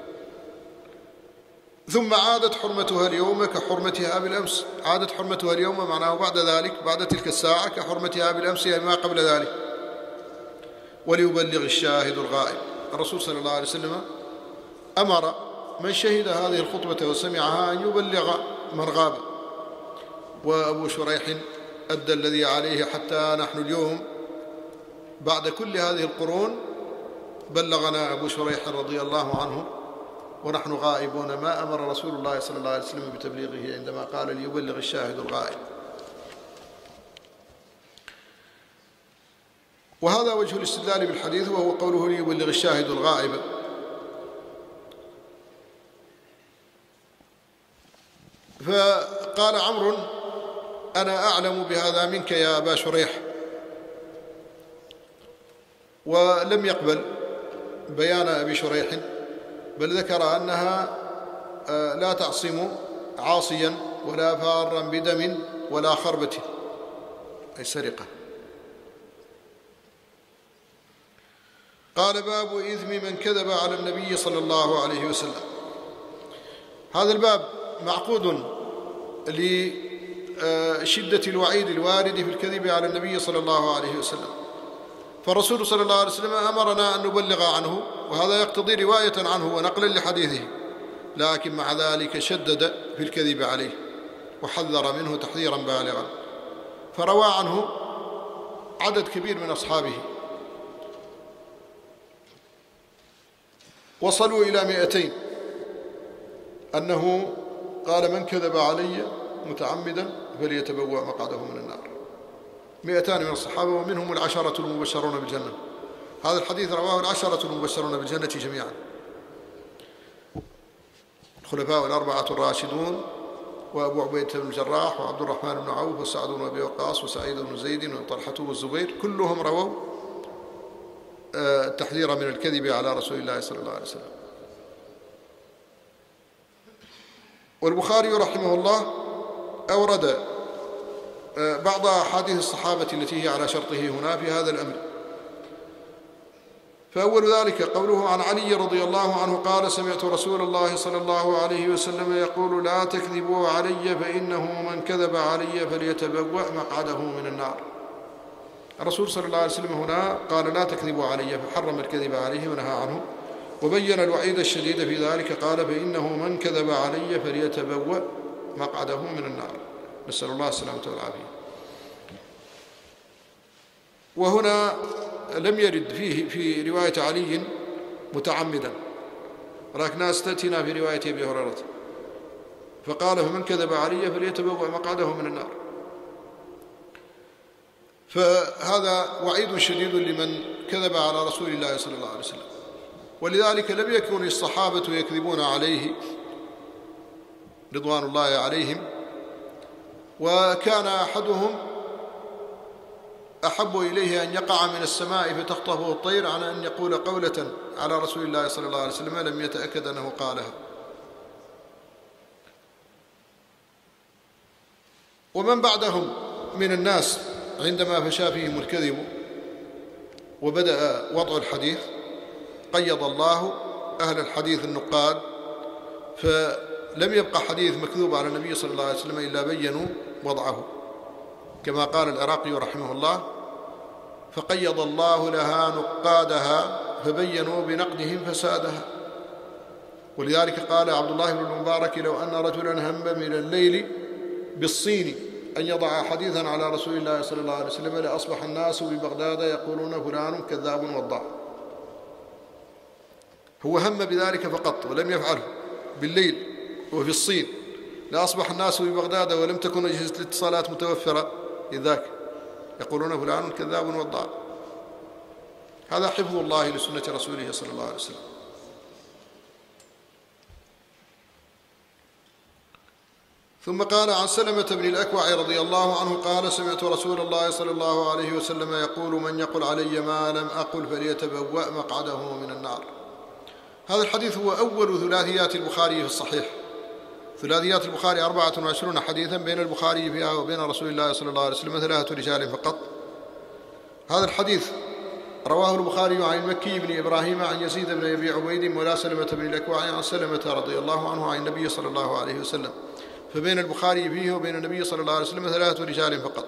Speaker 1: ثم عادت حرمتها اليوم كحرمتها بالأمس. عادت حرمتها اليوم معناه بعد ذلك، بعد تلك الساعة، كحرمتها بالأمس أي ما قبل ذلك. وليبلغ الشاهد الغائب. الرسول صلى الله عليه وسلم أمر من شهد هذه الخطبة وسمعها أن يبلغ من غاب. وأبو شريح أدى الذي عليه حتى نحن اليوم بعد كل هذه القرون بلغنا أبو شريح رضي الله عنه ونحن غائبون ما أمر رسول الله صلى الله عليه وسلم بتبليغه عندما قال: ليبلغ الشاهد الغائب. وهذا وجه الاستدلال بالحديث، وهو قوله: ليبلغ الشاهد الغائب. فقال عمرو: أنا أعلم بهذا منك يا أبا شريح. ولم يقبل بيان أبي شريح، بل ذكر أنها لا تعصم عاصيا ولا فارا بدم ولا خربة، أي سرقة. قال: باب إثم من كذب على النبي صلى الله عليه وسلم. هذا الباب معقود لشدة الوعيد الوارد في الكذب على النبي صلى الله عليه وسلم. فالرسول صلى الله عليه وسلم أمرنا أن نبلغ عنه، وهذا يقتضي رواية عنه ونقلا لحديثه، لكن مع ذلك شدد في الكذب عليه وحذر منه تحذيرا بالغا. فروى عنه عدد كبير من أصحابه وصلوا إلى مئتين، أنه قال: من كذب علي متعمدا فليتبوأ مقعده من النار. مئتان من الصحابة، ومنهم العشرة المبشرون بالجنة. هذا الحديث رواه العشرة المبشرون بالجنة جميعا: الخلفاء الأربعة الراشدون، وأبو عبيدة بن الجراح، وعبد الرحمن بن عوف، وسعد بن أبي وقاص، وسعيد بن زيد، وطلحة والزبير، كلهم رووا التحذير من الكذب على رسول الله صلى الله عليه وسلم. والبخاري رحمه الله أورد بعض أحاديث الصحابة التي هي على شرطه هنا في هذا الأمر. فأول ذلك قوله عن علي رضي الله عنه قال سمعت رسول الله صلى الله عليه وسلم يقول لا تكذبوا علي فإنه من كذب علي فليتبوأ مقعده من النار. الرسول صلى الله عليه وسلم هنا قال لا تكذبوا علي فحرم الكذب عليه ونهى عنه، وبين الوعيد الشديد في ذلك قال فإنه من كذب علي فليتبوأ مقعده من النار. نسأل الله السلامة والعافية. وهنا لم يرد فيه في رواية علي متعمدا، ولكنها ستأتينا في رواية أبي هريرة، فقال فمن كذب علي فليتبوأ مقعده من النار. فهذا وعيد شديد لمن كذب على رسول الله صلى الله عليه وسلم، ولذلك لم يكن الصحابة يكذبون عليه رضوان الله عليهم، وكان أحدهم أحب إليه أن يقع من السماء فتخطفه الطير عن أن يقول قولة على رسول الله صلى الله عليه وسلم لم يتأكد أنه قالها. ومن بعدهم من الناس عندما فشى فيهم الكذب وبدأ وضع الحديث قيض الله أهل الحديث النقاد، فلم يبقى حديث مكذوب على النبي صلى الله عليه وسلم إلا بينوا وضعه، كما قال العراقي رحمه الله فقيض الله لها نقادها فبينوا بنقدهم فسادها. ولذلك قال عبد الله بن المبارك لو أن رجلا هم من الليل بالصين أن يضع حديثا على رسول الله صلى الله عليه وسلم لأصبح الناس ببغداد يقولون فلان كذاب وضاع. هو هم بذلك فقط ولم يفعله بالليل وفي الصين، لأصبح الناس ببغداد ولم تكن أجهزة الاتصالات متوفرة لذاك يقولون فلان كذاب وضاع. هذا حفظ الله لسنة رسوله صلى الله عليه وسلم. ثم قال عن سلمة بن الأكوع رضي الله عنه قال سمعت رسول الله صلى الله عليه وسلم يقول من يقل علي ما لم أقل فليتبوأ مقعده من النار. هذا الحديث هو أول ثلاثيات البخاري في الصحيح. ثلاثيات البخاري أربعة وعشرون حديثا بين البخاري فيها وبين رسول الله صلى الله عليه وسلم ثلاثة رجال فقط. هذا الحديث رواه البخاري عن المكي بن إبراهيم عن يزيد بن أبي عبيد مولى سلمة بن الأكوع عن سلمة رضي الله عنه عن النبي صلى الله عليه وسلم، فبين البخاري فيه وبين النبي صلى الله عليه وسلم ثلاثة رجال فقط.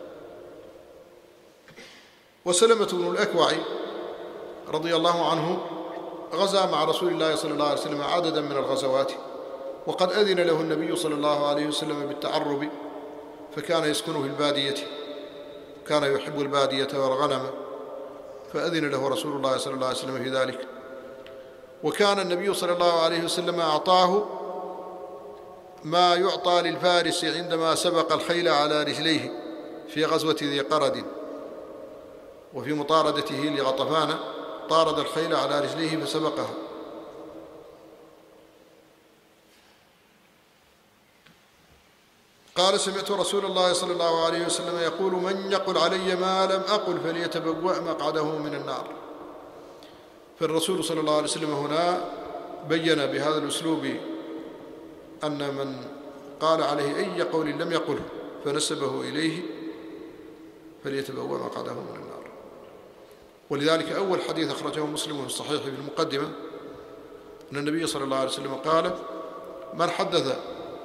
Speaker 1: وسلمة بن الأكوع رضي الله عنه غزا مع رسول الله صلى الله عليه وسلم عددا من الغزوات، وقد أذن له النبي صلى الله عليه وسلم بالتعرب، فكان يسكن في البادية، كان يحب البادية والغنم، فأذن له رسول الله صلى الله عليه وسلم في ذلك. وكان النبي صلى الله عليه وسلم أعطاه ما يعطى للفارس عندما سبق الخيل على رجليه في غزوة ذي قرد، وفي مطاردته لغطفان طارد الخيل على رجليه فسبقها. قال سمعت رسول الله صلى الله عليه وسلم يقول من يقل علي ما لم أقل فليتبوأ مقعده من النار. فالرسول صلى الله عليه وسلم هنا بين بهذا الأسلوب أن من قال عليه أي قول لم يقله فنسبه إليه فليتبوأ مقعده من النار. ولذلك أول حديث أخرجه مسلم في الصحيح في المقدمة أن النبي صلى الله عليه وسلم قال من حدث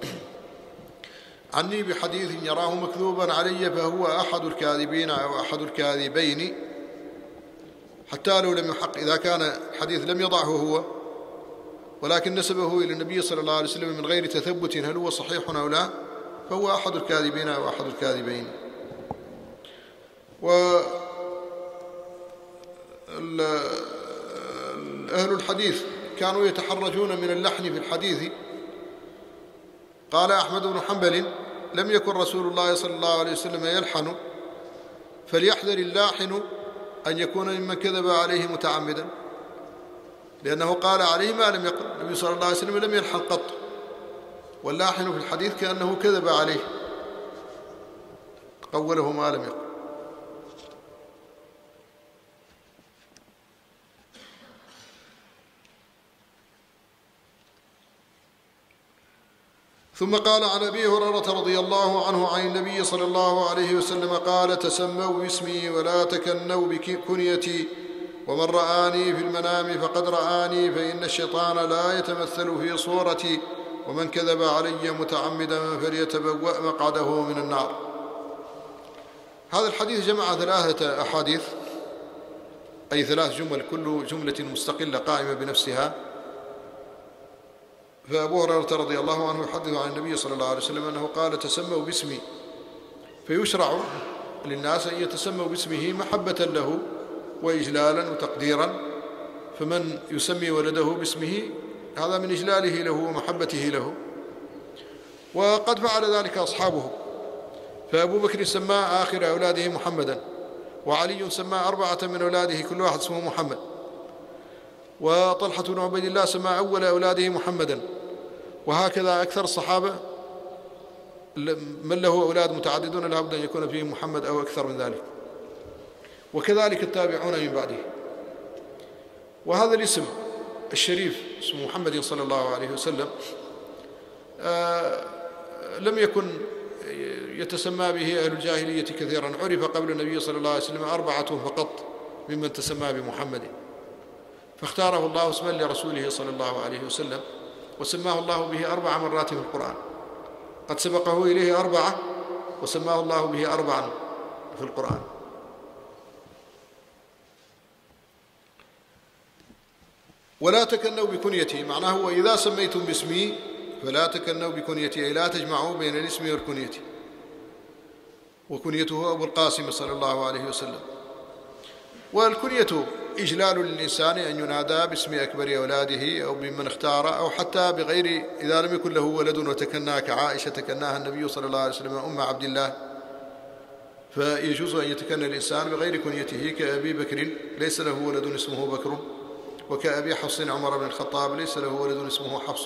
Speaker 1: عني بحديث يراه مكذوبا علي فهو أحد الكاذبين أو أحد الكاذبين، حتى لو لم يحق، إذا كان الحديث لم يضعه هو ولكن نسبه إلى النبي صلى الله عليه وسلم من غير تثبت هل هو صحيح أو لا، فهو أحد الكاذبين أو أحد الكاذبين. وأهل الحديث كانوا يتحرجون من اللحن في الحديث. قال أحمد بن حنبل لم يكن رسول الله صلى الله عليه وسلم يلحن، فليحذر اللاحن أن يكون ممن كذب عليه متعمدا، لأنه قال عليه ما لم يقل. النبي صلى الله عليه وسلم لم يلحن قط، واللاحن في الحديث كأنه كذب عليه قوله ما لم يقل. ثم قال عن أبي هريرة رضي الله عنه عن النبي صلى الله عليه وسلم قال تسموا باسمي ولا تكنوا بكنيتي ومن رآني في المنام فقد رآني فإن الشيطان لا يتمثل في صورتي ومن كذب علي متعمدا فليتبوأ مقعده من النار. هذا الحديث جمع ثلاثة أحاديث، أي ثلاث جمل كل جملة مستقلة قائمة بنفسها. فأبو هريرة رضي الله عنه يحدث عن النبي صلى الله عليه وسلم أنه قال: تسموا باسمي، فيشرع للناس أن يتسموا باسمه محبة له وإجلالا وتقديرا، فمن يسمي ولده باسمه هذا من إجلاله له ومحبته له، وقد فعل ذلك أصحابه. فأبو بكر سمى آخر أولاده محمدا، وعلي سمى أربعة من أولاده كل واحد اسمه محمد، وطلحة بن عبيد الله سمى أول أولاده محمدا، وهكذا أكثر الصحابة من له أولاد متعددون لابد أن يكون فيهم محمد أو أكثر من ذلك، وكذلك التابعون من بعده. وهذا الاسم الشريف اسم محمد صلى الله عليه وسلم آه لم يكن يتسمى به أهل الجاهلية كثيرا، عرف قبل النبي صلى الله عليه وسلم أربعة فقط ممن تسمى بمحمد، فاختاره الله اسما لرسوله صلى الله عليه وسلم، وسماه الله به أربع مرات في القرآن، قد سبقه إليه أربعة وسماه الله به أربعا في القرآن. ولا تكنوا بكنيتي، معناه وإذا سميتم باسمي فلا تكنوا بكنيتي، أي لا تجمعوا بين الاسم والكنية، وكنيته أبو القاسم صلى الله عليه وسلم. والكنية إجلال للإنسان أن ينادى باسم أكبر أولاده أو بمن اختار، أو حتى بغير، إذا لم يكن له ولد وتكنى كعائشة تكناها النبي صلى الله عليه وسلم أم عبد الله، فيجوز أن يتكنى الإنسان بغير كنيته، كأبي بكر ليس له ولد اسمه بكر، وكأبي حفص عمر بن الخطاب ليس له ولد اسمه حفص،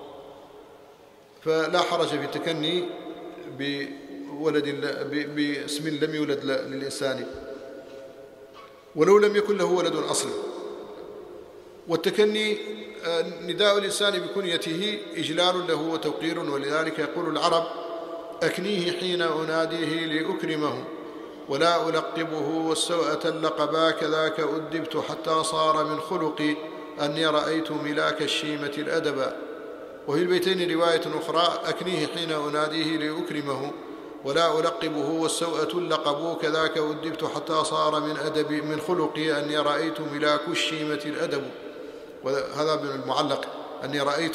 Speaker 1: فلا حرج في التكني بولد باسم لم يولد للإنسان ولو لم يكن له ولد أصلا. والتكني نداء الإنسان بكنيته إجلال له وتوقير، ولذلك يقول العرب: أكنيه حين أناديه لأكرمه ولا ألقبه والسوءة اللقبا كذاك أدبت حتى صار من خلقي أني رأيت ملاك الشيمة الأدبا. وفي البيتين رواية أخرى: أكنيه حين أناديه لأكرمه ولا ألقبه والسوءة اللقب كذاك أدبت حتى صار من أدب من خلقي أني رأيت ملاك الشيمة الأدب. وهذا من المعلق أني رأيت،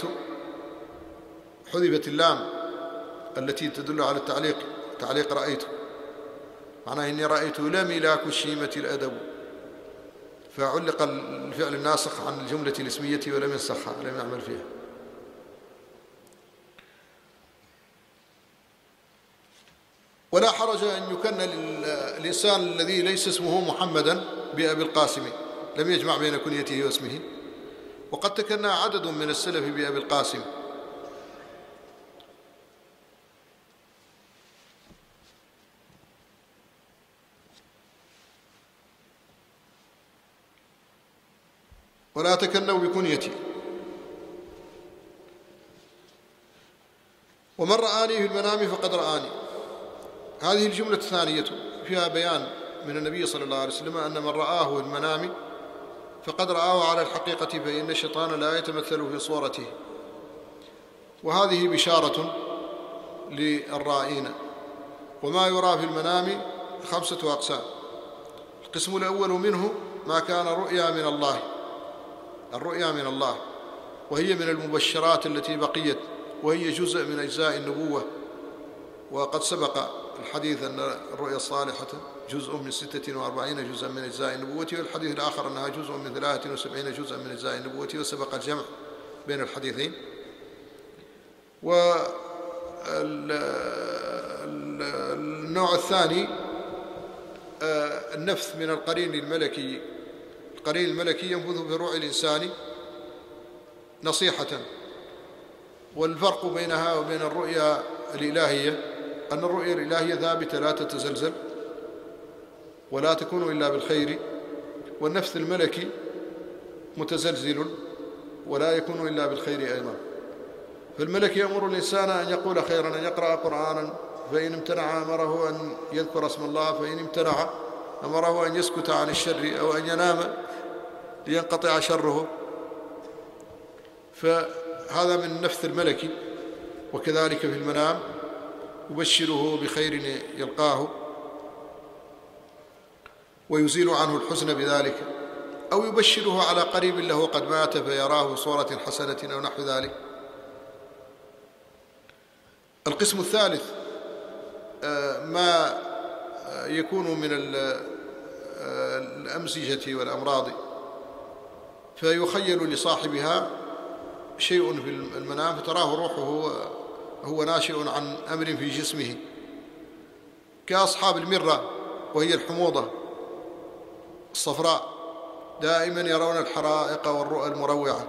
Speaker 1: حذفت اللام التي تدل على التعليق، تعليق رأيت، معناه إني رأيت لا ملاك الشيمة الأدب، فعلق الفعل الناسخ عن الجملة الاسمية ولم ينسخها، لم يعمل فيها. ولا حرج أن يكن الإنسان الذي ليس اسمه محمدا بأبي القاسم، لم يجمع بين كنيته واسمه، وقد تكنى عدد من السلف بأبي القاسم. ولا تكنوا بكنيتي. ومن رآني في المنام فقد رآني، هذه الجملة الثانية فيها بيان من النبي صلى الله عليه وسلم أن من رآه في المنام فقد رآه على الحقيقة، فإن الشيطان لا يتمثل في صورته. وهذه بشارة للرائين. وما يرى في المنام خمسة أقسام: القسم الأول منه ما كان رؤيا من الله، الرؤيا من الله، وهي من المبشرات التي بقيت، وهي جزء من أجزاء النبوة، وقد سبق الحديث أن الرؤيا الصالحة جزء من ستة وأربعين جزءا من أجزاء النبوة، والحديث الآخر أنها جزء من ثلاثة وسبعين جزءا من أجزاء النبوة، وسبق الجمع بين الحديثين. والنوع الثاني النفث من القرين الملكي، القرين الملكي ينفذ في روع الإنسان نصيحة. والفرق بينها وبين الرؤيا الإلهية أن الرؤيا الإلهية ثابتة لا تتزلزل ولا تكون إلا بالخير، والنفث الملكي متزلزل ولا يكون إلا بالخير أيضا. فالملك يأمر الإنسان أن يقول خيرا، أن يقرأ قرآنا، فإن امتنع أمره أن يذكر اسم الله، فإن امتنع أمره أن يسكت عن الشر أو أن ينام لينقطع شره، فهذا من النفث الملكي. وكذلك في المنام يبشره بخير يلقاه ويزيل عنه الحزن بذلك، أو يبشره على قريب له قد مات فيراه صورة حسنة أو نحو ذلك. القسم الثالث ما يكون من الأمزجة والأمراض، فيخيل لصاحبها شيء في المنام فتراه روحه هو ناشئ عن أمر في جسمه، كأصحاب المرة وهي الحموضة الصفراء، دائما يرون الحرائق والرؤى المروعة،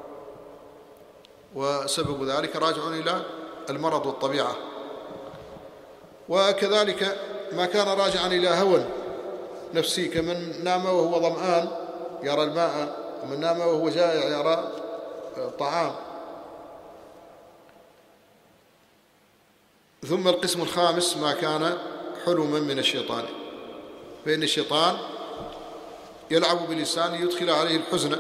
Speaker 1: وسبب ذلك راجع إلى المرض والطبيعة. وكذلك ما كان راجعا إلى هوى نفسي، كمن نام وهو ظمآن يرى الماء، ومن نام وهو جائع يرى الطعام. ثم القسم الخامس ما كان حلما من الشيطان، فإن الشيطان يلعب بالإنسان ليدخل عليه الحزن.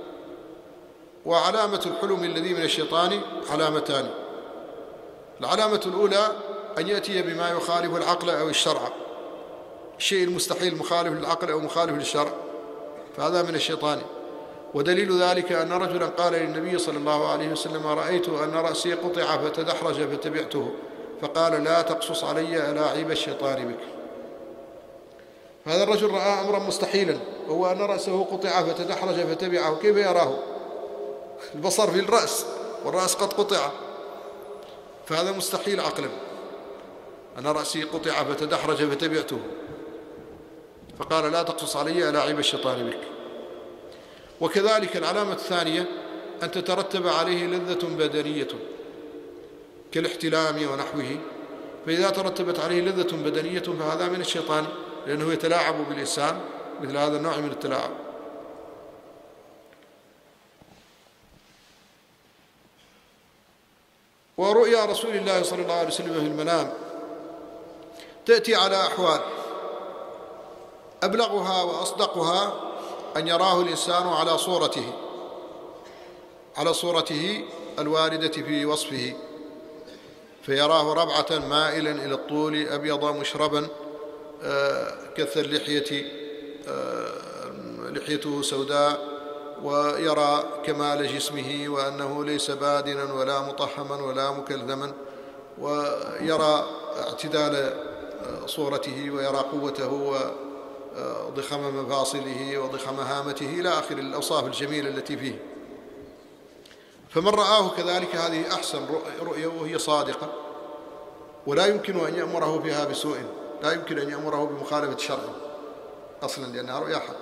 Speaker 1: وعلامة الحلم الذي من الشيطان علامتان: العلامة الأولى أن يأتي بما يخالف العقل أو الشرع، الشيء المستحيل مخالف للعقل أو مخالف للشرع، فهذا من الشيطان. ودليل ذلك أن رجلا قال للنبي صلى الله عليه وسلم: رأيت أن رأسي قطع فتدحرج فتبعته، فقال: لا تقصص علي ألاعيب الشيطان بك. هذا الرجل رأى أمرا مستحيلا، وهو أن رأسه قطع فتدحرج فتبعه. كيف يراه؟ البصر في الرأس والرأس قد قطع، فهذا مستحيل عقلا. أنا رأسي قطع فتدحرج فتبعته، فقال: لا تقصص علي ألاعيب الشيطان بك. وكذلك العلامة الثانية أن تترتب عليه لذة بدنية كالاحتلام ونحوه، فإذا ترتبت عليه لذة بدنية فهذا من الشيطان، لأنه يتلاعب بالإنسان مثل هذا النوع من التلاعب. ورؤيا رسول الله صلى الله عليه وسلم في المنام تأتي على أحوال، أبلغها وأصدقها أن يراه الإنسان على صورته على صورته الواردة في وصفه، فيراه ربعة مائلا إلى الطول أبيض مشربا كث اللحية، لحيته سوداء، ويرى كمال جسمه وأنه ليس بادنا ولا مطحما ولا مكلثما، ويرى اعتدال صورته، ويرى قوته وضخم مفاصله وضخم هامته إلى آخر الأوصاف الجميلة التي فيه. فمن رآه كذلك هذه أحسن رؤية وهي صادقة، ولا يمكن أن يأمره بها بسوء، لا يمكن أن يأمره بمخالفة شرعه أصلا، لأنها رؤيا حق.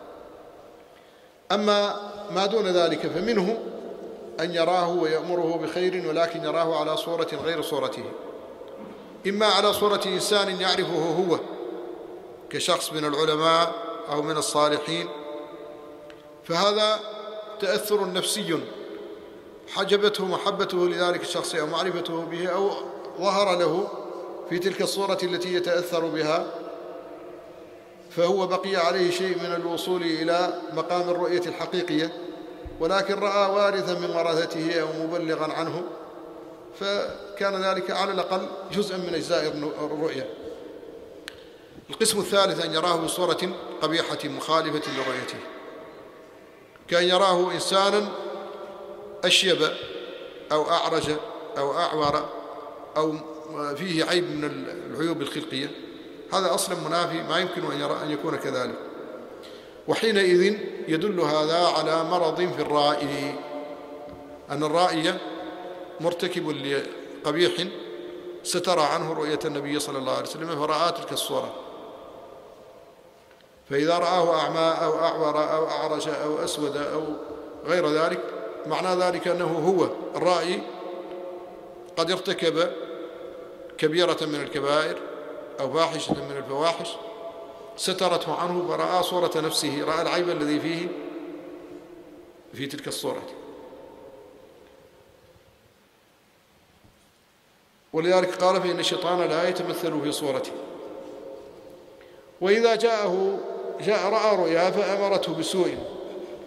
Speaker 1: أما ما دون ذلك فمنه أن يراه ويأمره بخير، ولكن يراه على صورة غير صورته، إما على صورة إنسان يعرفه هو كشخص من العلماء أو من الصالحين، فهذا تأثر نفسي حجبته محبته لذلك الشخص أو معرفته به، أو ظهر له في تلك الصورة التي يتأثر بها، فهو بقي عليه شيء من الوصول إلى مقام الرؤية الحقيقية، ولكن رأى وارثا من ورثته أو مبلغا عنه، فكان ذلك على الأقل جزءا من أجزاء الرؤية. القسم الثالث أن يراه بصورة قبيحة مخالفة لرؤيته، كأن يراه إنسانا أشيب أو أعرج أو أعور أو فيه عيب من العيوب الخلقية، هذا أصلا منافي، ما يمكن أن, يرى أن يكون كذلك. وحينئذ يدل هذا على مرض في الرائي، أن الرائي مرتكب لقبيح سترى عنه رؤية النبي صلى الله عليه وسلم فرأى تلك الصورة، فإذا رآه أعمى أو أعور أو أعرج أو أسود أو غير ذلك، معنى ذلك أنه هو الرائي قد ارتكب كبيرة من الكبائر أو فاحشة من الفواحش سترته عنه، فرأى صورة نفسه، رأى العيب الذي فيه في تلك الصورة. ولذلك قال: فإن الشيطان لا يتمثل في صورته. وإذا جاءه جاء رأى رؤيا فأمرته بسوء،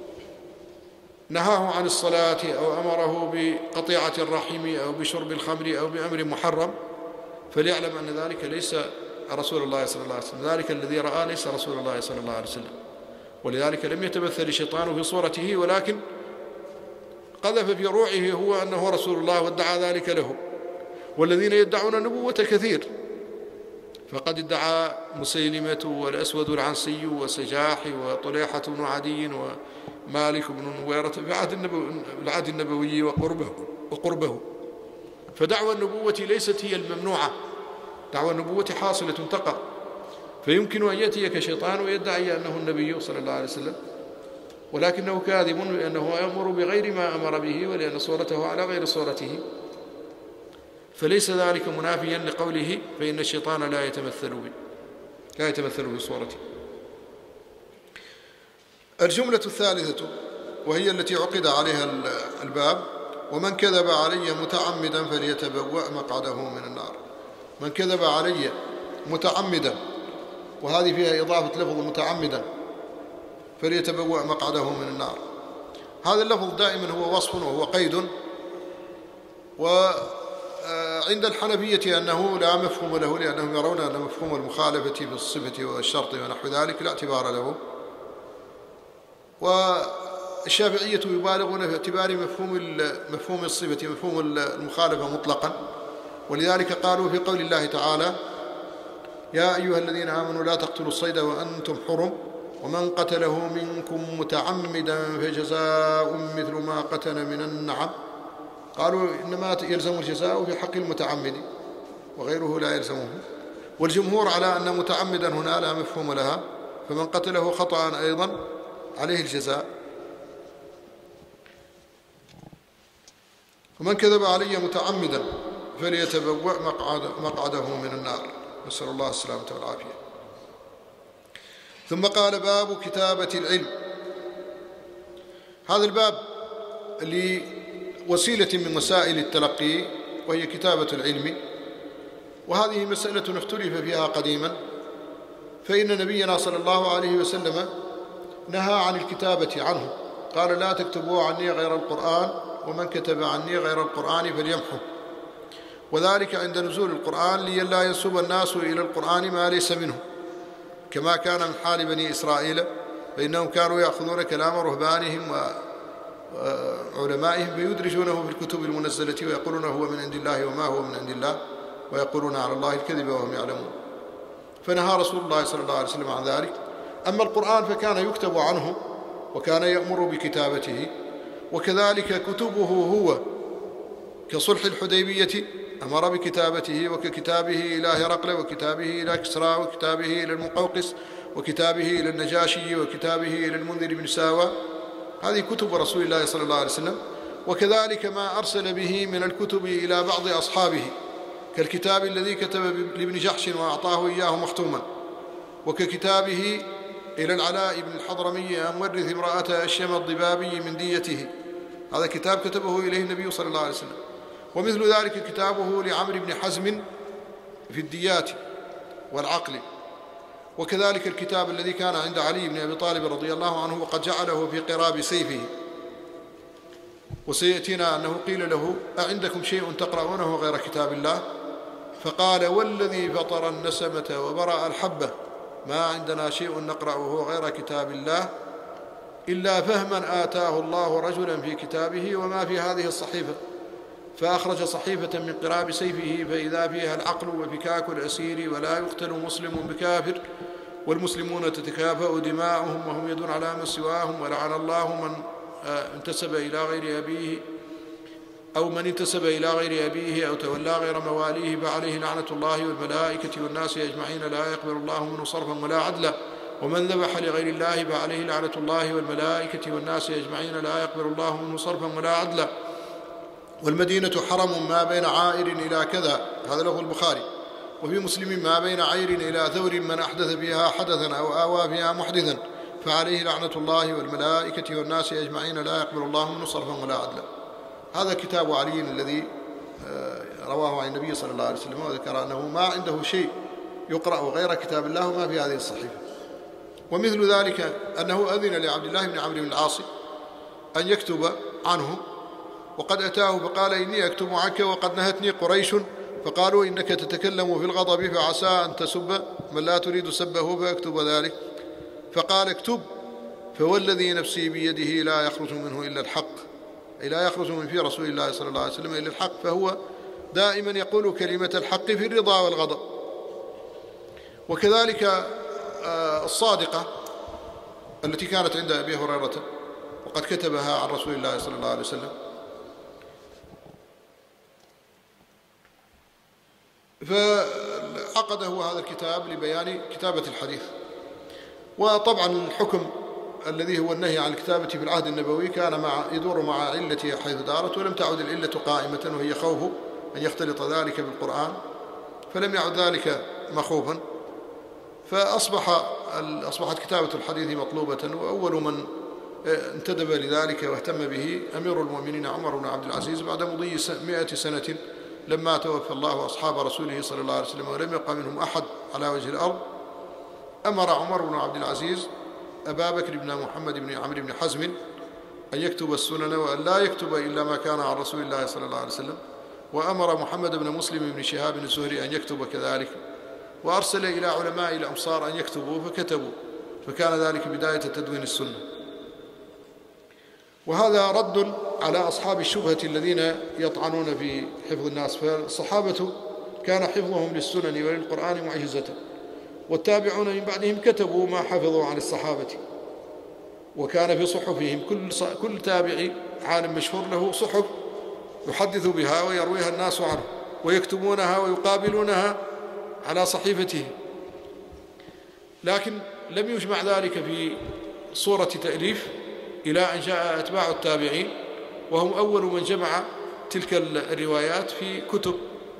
Speaker 2: نهاه عن الصلاة أو أمره بقطيعة الرحم أو بشرب الخمر أو بأمر محرم، فليعلم أن ذلك ليس رسول الله صلى الله عليه وسلم، ذلك الذي رآه ليس رسول الله صلى الله عليه وسلم، ولذلك لم يتمثل الشيطان في صورته، ولكن قذف في روعه هو أنه رسول الله وادعى ذلك له. والذين يدعون النبوة كثير، فقد ادعى مسيلمة والأسود العنسي وسجاح وطليحة بن عدي ومالك بن نويرة في العهد النبوي وقربه, وقربه فدعوى النبوة ليست هي الممنوعة، دعوى النبوة حاصلة تقع، فيمكن أن يأتيك شيطان ويدعي أنه النبي صلى الله عليه وسلم، ولكنه كاذب لأنه يأمر بغير ما أمر به ولأن صورته على غير صورته، فليس ذلك منافيا لقوله فإن الشيطان لا يتمثل به لا يتمثل بصورته.
Speaker 1: الجملة الثالثة وهي التي عقد عليها الباب: ومن كذب علي متعمدا فليتبوأ مقعده من النار. من كذب علي متعمدا، وهذه فيها إضافة لفظ متعمدا، فليتبوأ مقعده من النار. هذا اللفظ دائما هو وصف وهو قيد، وعند الحنفية أنه لا مفهوم له، لأنهم يرون أن مفهوم المخالفة في الصفة والشرط ونحو ذلك لا اعتبار له، والشافعية يبالغون في اعتبار مفهوم مفهوم الصفة مفهوم المخالفة مطلقا، ولذلك قالوا في قول الله تعالى: يا أيها الذين آمنوا لا تقتلوا الصيد وأنتم حرم ومن قتله منكم متعمدا فجزاء مثل ما قتل من النعم. قالوا إنما يلزم الجزاء في حق المتعمد وغيره لا يلزمه، والجمهور على أن متعمدا هنا لا مفهوم لها، فمن قتله خطأ أيضا عليه الجزاء. ومن كذب علي متعمدا فليتبوأ مقعده من النار، نسأل الله السلامة والعافية. ثم قال: باب كتابة العلم. هذا الباب لوسيلة من وسائل التلقي وهي كتابة العلم، وهذه مسألة اختلف فيها قديما، فإن نبينا صلى الله عليه وسلم نهى عن الكتابة عنه، قال: لا تكتبوا عني غير القرآن، ومن كتب عني غير القرآن فليمحه، وذلك عند نزول القرآن لئلا ينسب الناس إلى القرآن ما ليس منه، كما كان من حال بني إسرائيل، فإنهم كانوا يأخذون كلام رهبانهم وعلمائهم فيدرجونه في الكتب المنزلة ويقولون هو من عند الله وما هو من عند الله، ويقولون على الله الكذب وهم يعلمون. فنهى رسول الله صلى الله عليه وسلم عن ذلك. أما القرآن فكان يكتب عنه وكان يأمر بكتابته، وكذلك كتبه هو كصلح الحديبية أمر بكتابته، وككتابه إلى هرقل، وكتابه إلى كسرى، وكتابه إلى المقوقس، وكتابه إلى النجاشي، وكتابه إلى المنذر بن ساوى. هذه كتب رسول الله صلى الله عليه وسلم. وكذلك ما أرسل به من الكتب إلى بعض أصحابه، كالكتاب الذي كتب لابن جحش وأعطاه إياه مختوما، وككتابه إلى العلاء بن الحضرمي أن ورث امرأة أشيم الضبابي من ديته، هذا كتاب كتبه إليه النبي صلى الله عليه وسلم. ومثل ذلك كتابه لعمرو بن حزم في الديات والعقل. وكذلك الكتاب الذي كان عند علي بن أبي طالب رضي الله عنه وقد جعله في قراب سيفه، وسيأتينا أنه قيل له: أعندكم شيء تقرؤونه غير كتاب الله؟ فقال: والذي فطر النسمة وبرأ الحبة ما عندنا شيء نقرأه غير كتاب الله إلا فهما آتاه الله رجلا في كتابه وما في هذه الصحيفة. فأخرج صحيفة من قراب سيفه فإذا فيها العقل وفكاك الأسير ولا يقتل مسلم بكافر، والمسلمون تتكافأ دماؤهم وهم يدون على من سواهم، ولعن الله من انتسب إلى غير أبيه أو من انتسب إلى غير أبيه أو تولى غير مواليه فعليه لعنة الله والملائكة والناس أجمعين لا يقبل الله منه صرفا ولا عدلا، ومن ذبح لغير الله فعليه لعنة الله والملائكة والناس أجمعين لا يقبل الله منه صرفا ولا عدلا. والمدينة حرم ما بين عائر إلى كذا، هذا له البخاري. وفي مسلم ما بين عير إلى ثور من أحدث فيها حدثا أو آوى فيها محدثا فعليه لعنة الله والملائكة والناس أجمعين لا يقبل الله منه صرفا ولا عدلا. هذا كتاب علي الذي رواه عن النبي صلى الله عليه وسلم، وذكر أنه ما عنده شيء يقرأ غير كتاب الله وما في هذه الصحيفة. ومثل ذلك أنه أذن لعبد الله بن عمرو بن العاص أن يكتب عنه، وقد أتاه فقال إني أكتب عنك وقد نهتني قريش فقالوا إنك تتكلم في الغضب فعسى أن تسب من لا تريد سبه فأكتب ذلك، فقال اكتب فوالذي نفسي بيده لا يخرج منه إلا الحق، أي لا يخرج من في رسول الله صلى الله عليه وسلم إلا الحق، فهو دائما يقول كلمة الحق في الرضا والغضب. وكذلك الصادقة التي كانت عند أبي هريرة وقد كتبها عن رسول الله صلى الله عليه وسلم، فعقده هذا الكتاب لبيان كتابة الحديث. وطبعا الحكم الذي هو النهي عن الكتابة في العهد النبوي كان مع يدور مع علته حيث دارت، ولم تعد العلة قائمة وهي خوف أن يختلط ذلك بالقرآن، فلم يعد ذلك مخوفا، فأصبح أصبحت كتابة الحديث مطلوبة. وأول من انتدب لذلك واهتم به أمير المؤمنين عمر بن عبد العزيز بعد مضي مئة سنة لما توفى الله أصحاب رسوله صلى الله عليه وسلم ولم يبق منهم أحد على وجه الأرض. أمر عمر بن عبد العزيز أبا بكر بن محمد بن عمرو بن حزم أن يكتب السنن وأن لا يكتب إلا ما كان عن رسول الله صلى الله عليه وسلم، وأمر محمد بن مسلم بن شهاب الزهري أن يكتب كذلك، وأرسل إلى علماء الأمصار أن يكتبوا فكتبوا، فكان ذلك بداية تدوين السنة. وهذا رد على أصحاب الشبهة الذين يطعنون في حفظ الناس، فالصحابة كان حفظهم للسنن وللقرآن معجزة، والتابعون من بعدهم كتبوا ما حفظوا عن الصحابة، وكان في صحفهم كل كل تابعي عالم مشهور له صحف يحدث بها ويرويها الناس عنه، ويكتبونها ويقابلونها على صحيفته، لكن لم يجمع ذلك في صورة تأليف إلى أن جاء أتباع التابعين، وهم أول من جمع تلك الروايات في كتب،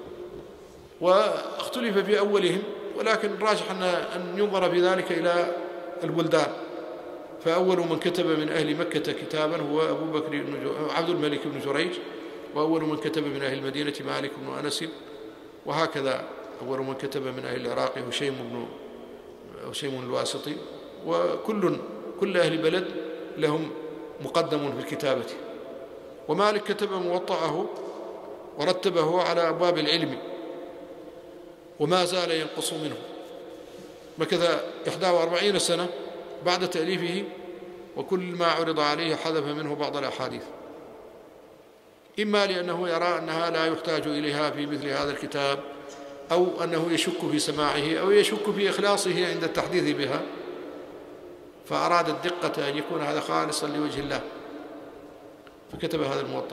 Speaker 1: واختلف في أولهم، ولكن الراجح أن ينظر في ذلك إلى البلدان. فأول من كتب من أهل مكة كتابا هو أبو بكر عبد الملك بن جريج، وأول من كتب من أهل المدينة مالك بن أنس، وهكذا أول من كتب من أهل العراق هشيم بن هشيم الواسطي، وكل كل أهل بلد لهم مقدم في الكتابة. ومالك كتب موطأه ورتبه على أبواب العلم، وما زال ينقص منه، مكث إحدى وأربعين سنة بعد تأليفه، وكل ما عرض عليه حذف منه بعض الأحاديث، إما لأنه يرى أنها لا يحتاج إليها في مثل هذا الكتاب، أو أنه يشك في سماعه، أو يشك في إخلاصه عند التحديث بها، فأراد الدقة أن يكون هذا خالصا لوجه الله، فكتب هذا الموطأ.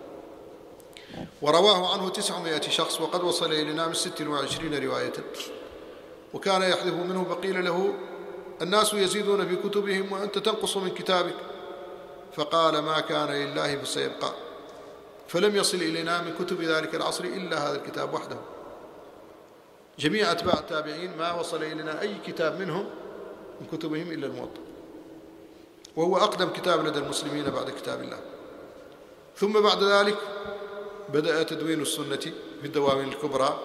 Speaker 1: ورواه عنه تسعمائة شخص، وقد وصل إلينا من ست وعشرين رواية، وكان يحذف منه فقيل له الناس يزيدون في كتبهم وأنت تنقص من كتابك، فقال ما كان لله فسيبقى، فلم يصل إلينا من كتب ذلك العصر إلا هذا الكتاب وحده. جميع أتباع التابعين ما وصل إلينا أي كتاب منهم من كتبهم إلا الموطأ، وهو أقدم كتاب لدى المسلمين بعد كتاب الله. ثم بعد ذلك بدأ تدوين السنة في الدواوين الكبرى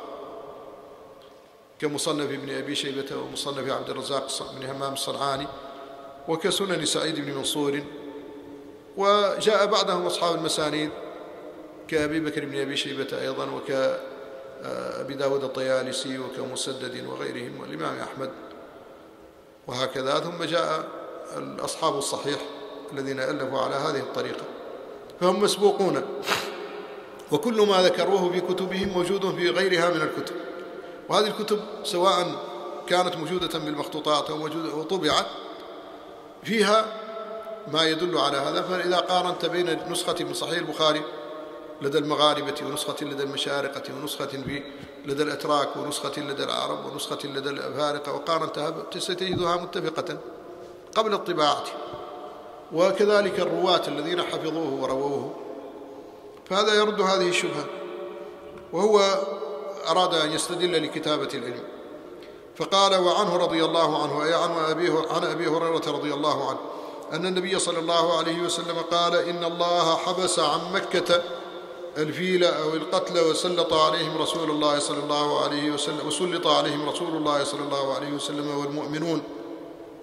Speaker 1: كمصنف ابن أبي شيبة ومصنف عبد الرزاق بن همام الصنعاني، وكسنن سعيد بن منصور، وجاء بعدهم أصحاب المسانيد كأبي بكر بن أبي شيبة أيضا، وكأبي داود الطيالسي وكمسدد وغيرهم، والإمام أحمد، وهكذا. ثم جاء أصحاب الصحيح الذين ألفوا على هذه الطريقة، فهم مسبوقون، وكل ما ذكروه في كتبهم موجود في غيرها من الكتب. وهذه الكتب سواء كانت موجودة بالمخطوطات أو طبعت فيها ما يدل على هذا. فإذا قارنت بين نسخة من صحيح البخاري لدى المغاربة، ونسخة لدى المشارقة، ونسخة لدى الأتراك، ونسخة لدى العرب، ونسخة لدى الأفارقة، وقارنتها ستجدها متفقة قبل الطباعة، وكذلك الرواة الذين حفظوه ورووه، فهذا يرد هذه الشبهة. وهو أراد أن يستدل لكتابة العلم، فقال وعنه رضي الله عنه، أي عن أبي هريرة رضي الله عنه أن النبي صلى الله عليه وسلم قال إن الله حبس عن مكة الفيل أو القتل وسلط عليهم رسول الله صلى الله عليه وسلم وسلط عليهم رسول الله صلى الله عليه وسلم والمؤمنون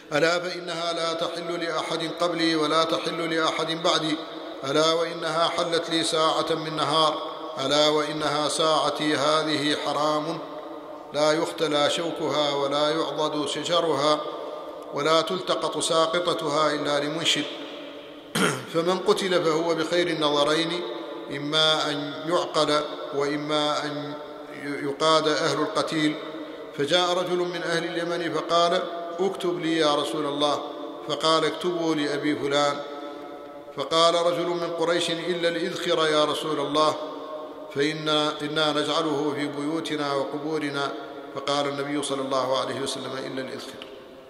Speaker 1: ألا فإنها لا تحل لأحد قبلي ولا تحل لأحد بعدي، ألا وإنها حلت لي ساعة من نهار، ألا وإنها ساعتي هذه حرام لا يختلى شوكها ولا يعضد شجرها ولا تلتقط ساقطتها إلا لمنشد، فمن قتل فهو بخير النظرين، إما أن يعقل وإما أن يقاد أهل القتيل. فجاء رجل من أهل اليمن فقال اكتب لي يا رسول الله، فقال اكتبوا لأبي فلان. فقال رجل من قريش إلا الإذخر يا رسول الله، فإنا إنا نجعله في بيوتنا وقبورنا. فقال النبي صلى الله عليه وسلم إلا الإذخر.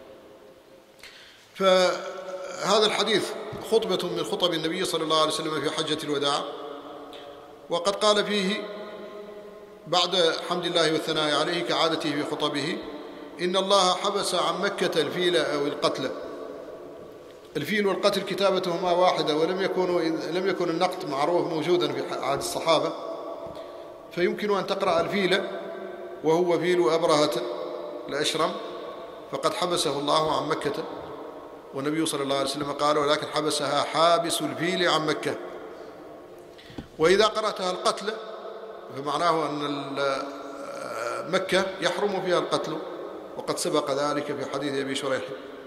Speaker 1: فهذا الحديث خطبة من خطب النبي صلى الله عليه وسلم في حجة الوداع، وقد قال فيه بعد حمد الله والثناء عليه كعادته في خطبه إن الله حبس عن مكة الفيل أو القتل. الفيل والقتل كتابتهما واحدة، ولم يكونوا لم يكن النقط معروف موجودا في عهد الصحابة، فيمكن أن تقرأ الفيل وهو فيل أبرهة الأشرم، فقد حبسه الله عن مكة، والنبي صلى الله عليه وسلم قال ولكن حبسها حابس الفيل عن مكة. وإذا قرأتها القتل فمعناه أن مكة يحرم فيها القتل، وقد سبق ذلك في حديث أبي شريح.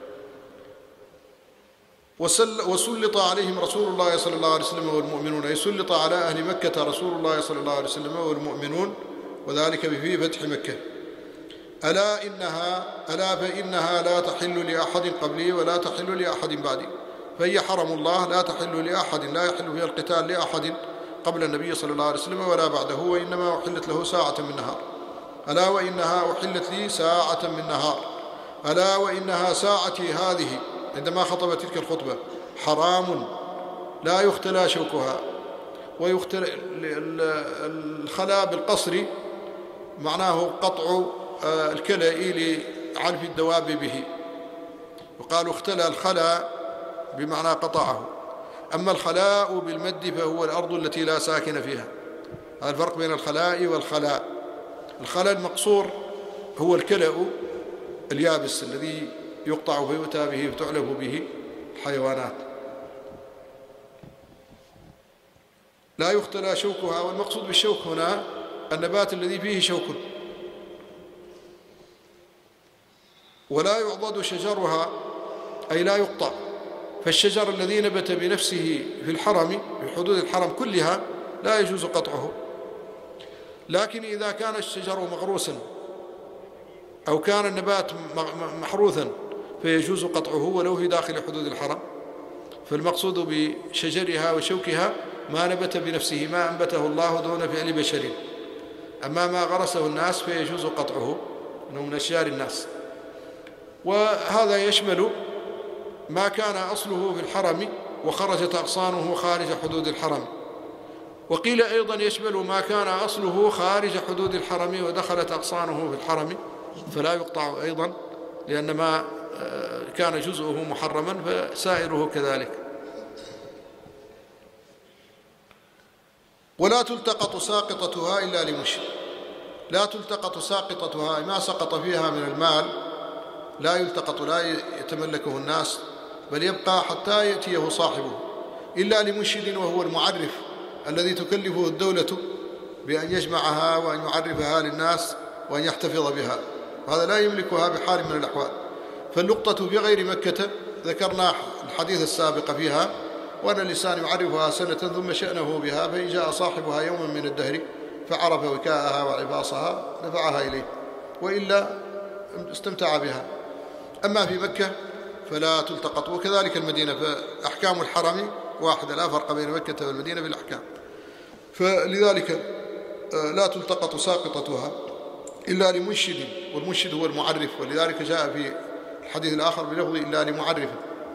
Speaker 1: وسلط عليهم رسول الله صلى الله عليه وسلم والمؤمنون، أي سلط على أهل مكة رسول الله صلى الله عليه وسلم والمؤمنون، وذلك في فتح مكة. ألا إنها ألا فإنها لا تحل لأحد قبلي ولا تحل لأحد بعدي، فهي حرم الله لا تحل لأحد، لا يحل فيها القتال لأحد قبل النبي صلى الله عليه وسلم ولا بعده، وإنما أحلت له ساعة من نهار. ألا وإنها أحلت لي ساعة من نهار، ألا وإنها ساعتي هذه، عندما خطب تلك الخطبة، حرام لا يختلى شوكها. ويختلى الخلاء بالقصر معناه قطع الكلأ لعلف الدواب به، وقالوا اختلى الخلاء بمعنى قطعه. أما الخلاء بالمد فهو الأرض التي لا ساكن فيها. هذا الفرق بين الخلاء والخلاء. الخلاء المقصور هو الكلأ اليابس الذي يقطع فيؤتى به وتعلف به الحيوانات. لا يختلى شوكها، والمقصود بالشوك هنا النبات الذي فيه شوك. ولا يعضد شجرها، أي لا يقطع. فالشجر الذي نبت بنفسه في الحرم، في حدود الحرم كلها، لا يجوز قطعه. لكن إذا كان الشجر مغروسا أو كان النبات محروثا فيجوز قطعه ولو في داخل حدود الحرم. فالمقصود بشجرها وشوكها ما نبت بنفسه، ما أنبته الله دون فعل بشر. أما ما غرسه الناس فيجوز قطعه، إنه من أشجار الناس. وهذا يشمل ما كان أصله في الحرم وخرجت أغصانه خارج حدود الحرم. وقيل أيضا يشمل ما كان أصله خارج حدود الحرم ودخلت أغصانه في الحرم فلا يقطع أيضا، لأن ما كان جزءه محرما فسائره كذلك. ولا تلتقط ساقطتها إلا لمشرك. لا تلتقط ساقطتها، ما سقط فيها من المال لا يلتقط، لا يتملكه الناس، بل يبقى حتى يأتيه صاحبه، إلا لمنشد وهو المعرف الذي تكلفه الدولة بأن يجمعها وأن يعرفها للناس وأن يحتفظ بها، وهذا لا يملكها بحال من الأحوال. فاللقطة في غير مكة ذكرنا الحديث السابق فيها، وأن الإنسان يعرفها سنة ثم شأنه بها، فإن جاء صاحبها يوما من الدهر فعرف وكاءها وعفاصها دفعها إليه، وإلا استمتع بها. أما في مكة فلا تلتقط، وكذلك المدينة، فأحكام الحرم واحدة، لا فرق بين مكة والمدينة بالأحكام. فلذلك لا تلتقط ساقطتها إلا لمنشد، والمنشد هو المعرف، ولذلك جاء في الحديث الآخر بلفظ إلا لمعرف.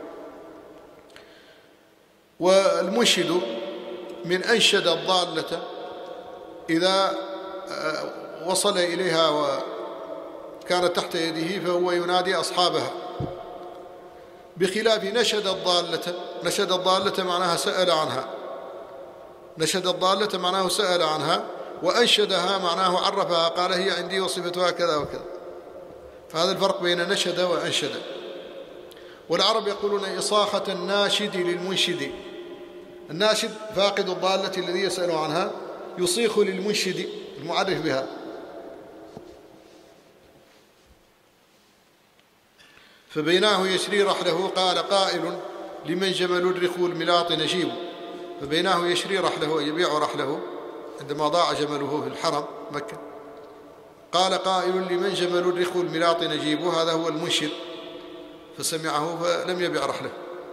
Speaker 1: والمنشد من أنشد الضالة إذا وصل إليها وكانت تحت يده فهو ينادي أصحابها، بخلاف نشد الضالة. نشد الضالة معناها سأل عنها، نشد الضالة معناه سأل عنها، وأنشدها معناه عرفها، قال هي عندي وصفتها كذا وكذا. فهذا الفرق بين نشد وأنشد. والعرب يقولون إصاخة الناشد للمنشد. الناشد فاقد الضالة الذي يسأل عنها يصيخ للمنشد المعرف بها. فبيناه يشري رحله قال قائل لمن جمل الرخو الملاط نجيب. فبيناه يشري رحله أي يبيع رحله عندما ضاع جمله في الحرم مكة، قال قائل لمن جمل الرخو الملاط نجيب، هذا هو المنشد، فسمعه فلم يبيع رحله.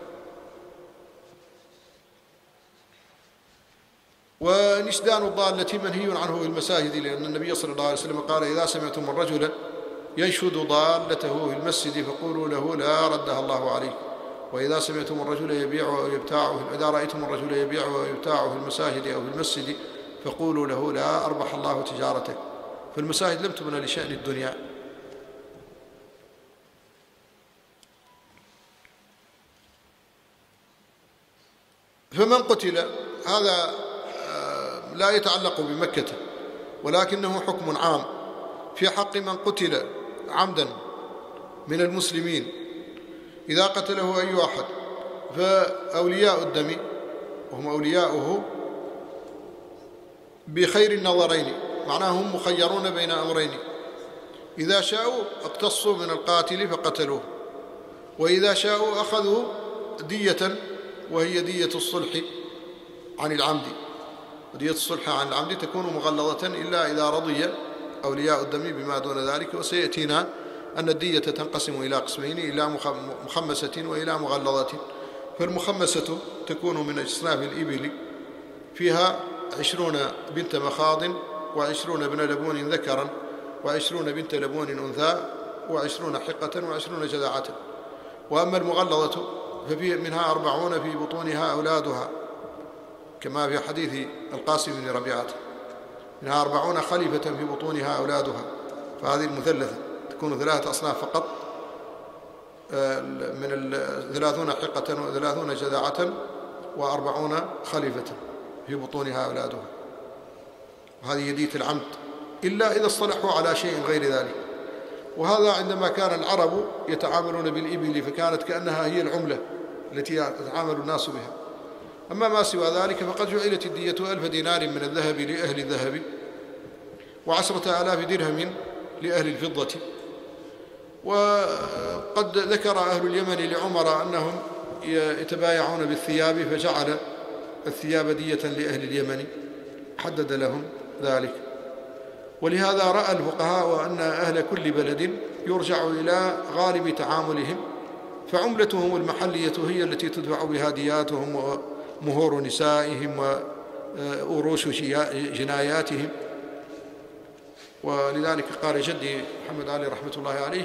Speaker 1: ونشدان الضالة منهي عنه في المساجد، لأن النبي صلى الله عليه وسلم قال إذا سمعتم الرجل ينشد ضالته في المسجد فقولوا له لا ردها الله عليك، وإذا سمعتم الرجل يبيع ويبتاع إذا رأيتم الرجل يبيع ويبتاع في المساجد أو في المسجد فقولوا له لا أربح الله تجارتك. فالمساجد لم تبنى لشأن الدنيا. فمن قتل هذا لا يتعلق بمكة، ولكنه حكم عام في حق من قتل عمدا من المسلمين. إذا قتله أي أحد فأولياء الدم وهم أولياؤه بخير النظرين، معناه هم مخيرون بين أمرين: إذا شاءوا اقتصوا من القاتل فقتلوه، وإذا شاءوا أخذوا دية وهي دية الصلح عن العمد. ودية الصلح عن العمد تكون مغلظة إلا إذا رضي أولياء الدم بما دون ذلك. وسيأتينا أن الدية تنقسم إلى قسمين: إلى مخمسة وإلى مغلظة. فالمخمسة تكون من أصناف الإبل، فيها عشرون بنت مخاض وعشرون ابن لبون ذكرا وعشرون بنت لبون أنثى وعشرون حقة وعشرون جذعة. وأما المغلظة ففي منها أربعون في بطونها أولادها، كما في حديث القاسم بن ربيعة: منها أربعون خليفة في بطونها أولادها. فهذه المثلثة تكون ثلاثة أصناف فقط، من ثلاثون حقة وثلاثون جذعة وأربعون خليفة في بطونها أولادها. وهذه يدية العمد، إلا إذا اصطلحوا على شيء غير ذلك. وهذا عندما كان العرب يتعاملون بالإبل فكانت كأنها هي العملة التي يتعامل الناس بها. أما ما سوى ذلك فقد جعلت الدية ألف دينار من الذهب لأهل الذهب وعشرة آلاف درهم لأهل الفضة. وقد ذكر أهل اليمن لعمر أنهم يتبايعون بالثياب، فجعل الثياب دية لأهل اليمن، حدد لهم ذلك. ولهذا رأى الفقهاء أن أهل كل بلد يرجع إلى غالب تعاملهم، فعملتهم المحلية هي التي تدفع بها دياتهم ومهور نسائهم وأروش جناياتهم. ولذلك قال جدي محمد علي رحمة الله عليه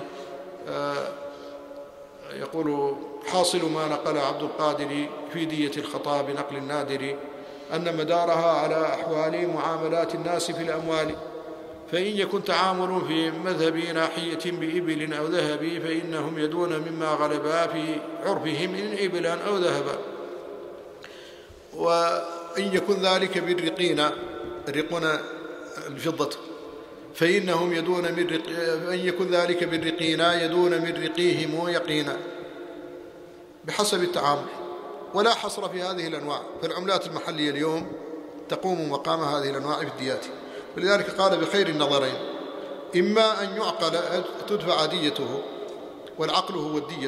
Speaker 1: يقول: حاصل ما نقل عبد القادر في دية الخطاب نقل النادر أن مدارها على أحوال معاملات الناس في الأموال، فإن يكن تعامل في مذهب ناحية بإبل أو ذهب فإنهم يدون مما غلبا في عرفهم إن إبلا أو ذهبا. وإن يكن ذلك بالرقين، الرقون الفضة، فإنهم يدون من رق... فإن يكن ذلك بالرقينا يدون من رقيهم يقينا، بحسب التعامل. ولا حصر في هذه الأنواع، فالعملات المحلية اليوم تقوم مقام هذه الأنواع في الديات. ولذلك قال بخير النظرين: إما أن يعقل تدفع ديته، والعقل هو الدية،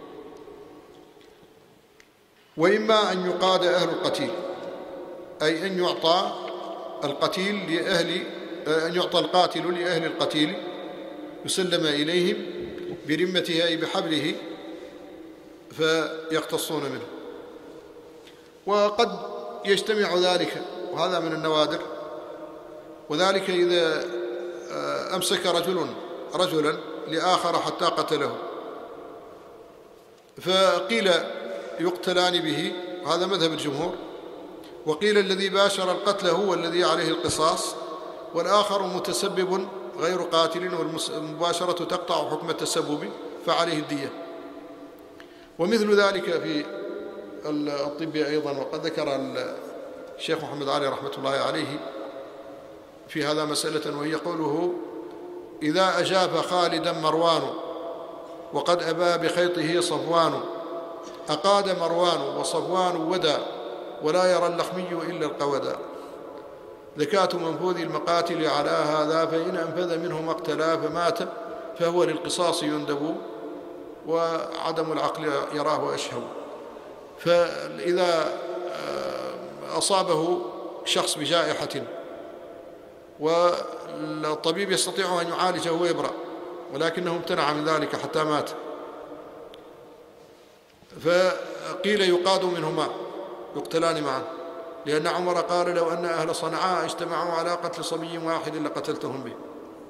Speaker 1: وإما أن يقاد أهل القتيل، أي أن يعطى القتيل لأهل أن يعطى القاتل لأهل القتيل يسلم إليهم برمته أي بحبله فيقتصون منه. وقد يجتمع ذلك، وهذا من النوادر، وذلك إذا أمسك رجل رجلا لآخر حتى قتله، فقيل يقتلان به، هذا مذهب الجمهور، وقيل الذي باشر القتل هو الذي عليه القصاص، والآخر متسبب غير قاتل والمباشرة تقطع حكم التسبب فعليه الدية. ومثل ذلك في الطب أيضا. وقد ذكر الشيخ محمد علي رحمة الله عليه في هذا مسألة، وهي قوله: إذا أجاب خالدا مروان وقد أبى بخيطه صفوان، أقاد مروان وصفوان ودا، ولا يرى اللخمي إلا القودا. ذكاة منفوذ المقاتل على هذا، فإن أنفذ منه مقتلا فمات فهو للقصاص يندب، وعدم العقل يراه أشهب. فإذا أصابه شخص بجائحة والطبيب يستطيع أن يعالجه ويبرأ، ولكنه امتنع من ذلك حتى مات، فقيل يقاد منهما يقتلان معا، لأن عمر قال لو أن أهل صنعاء اجتمعوا على قتل صبي واحد لقتلتهم به.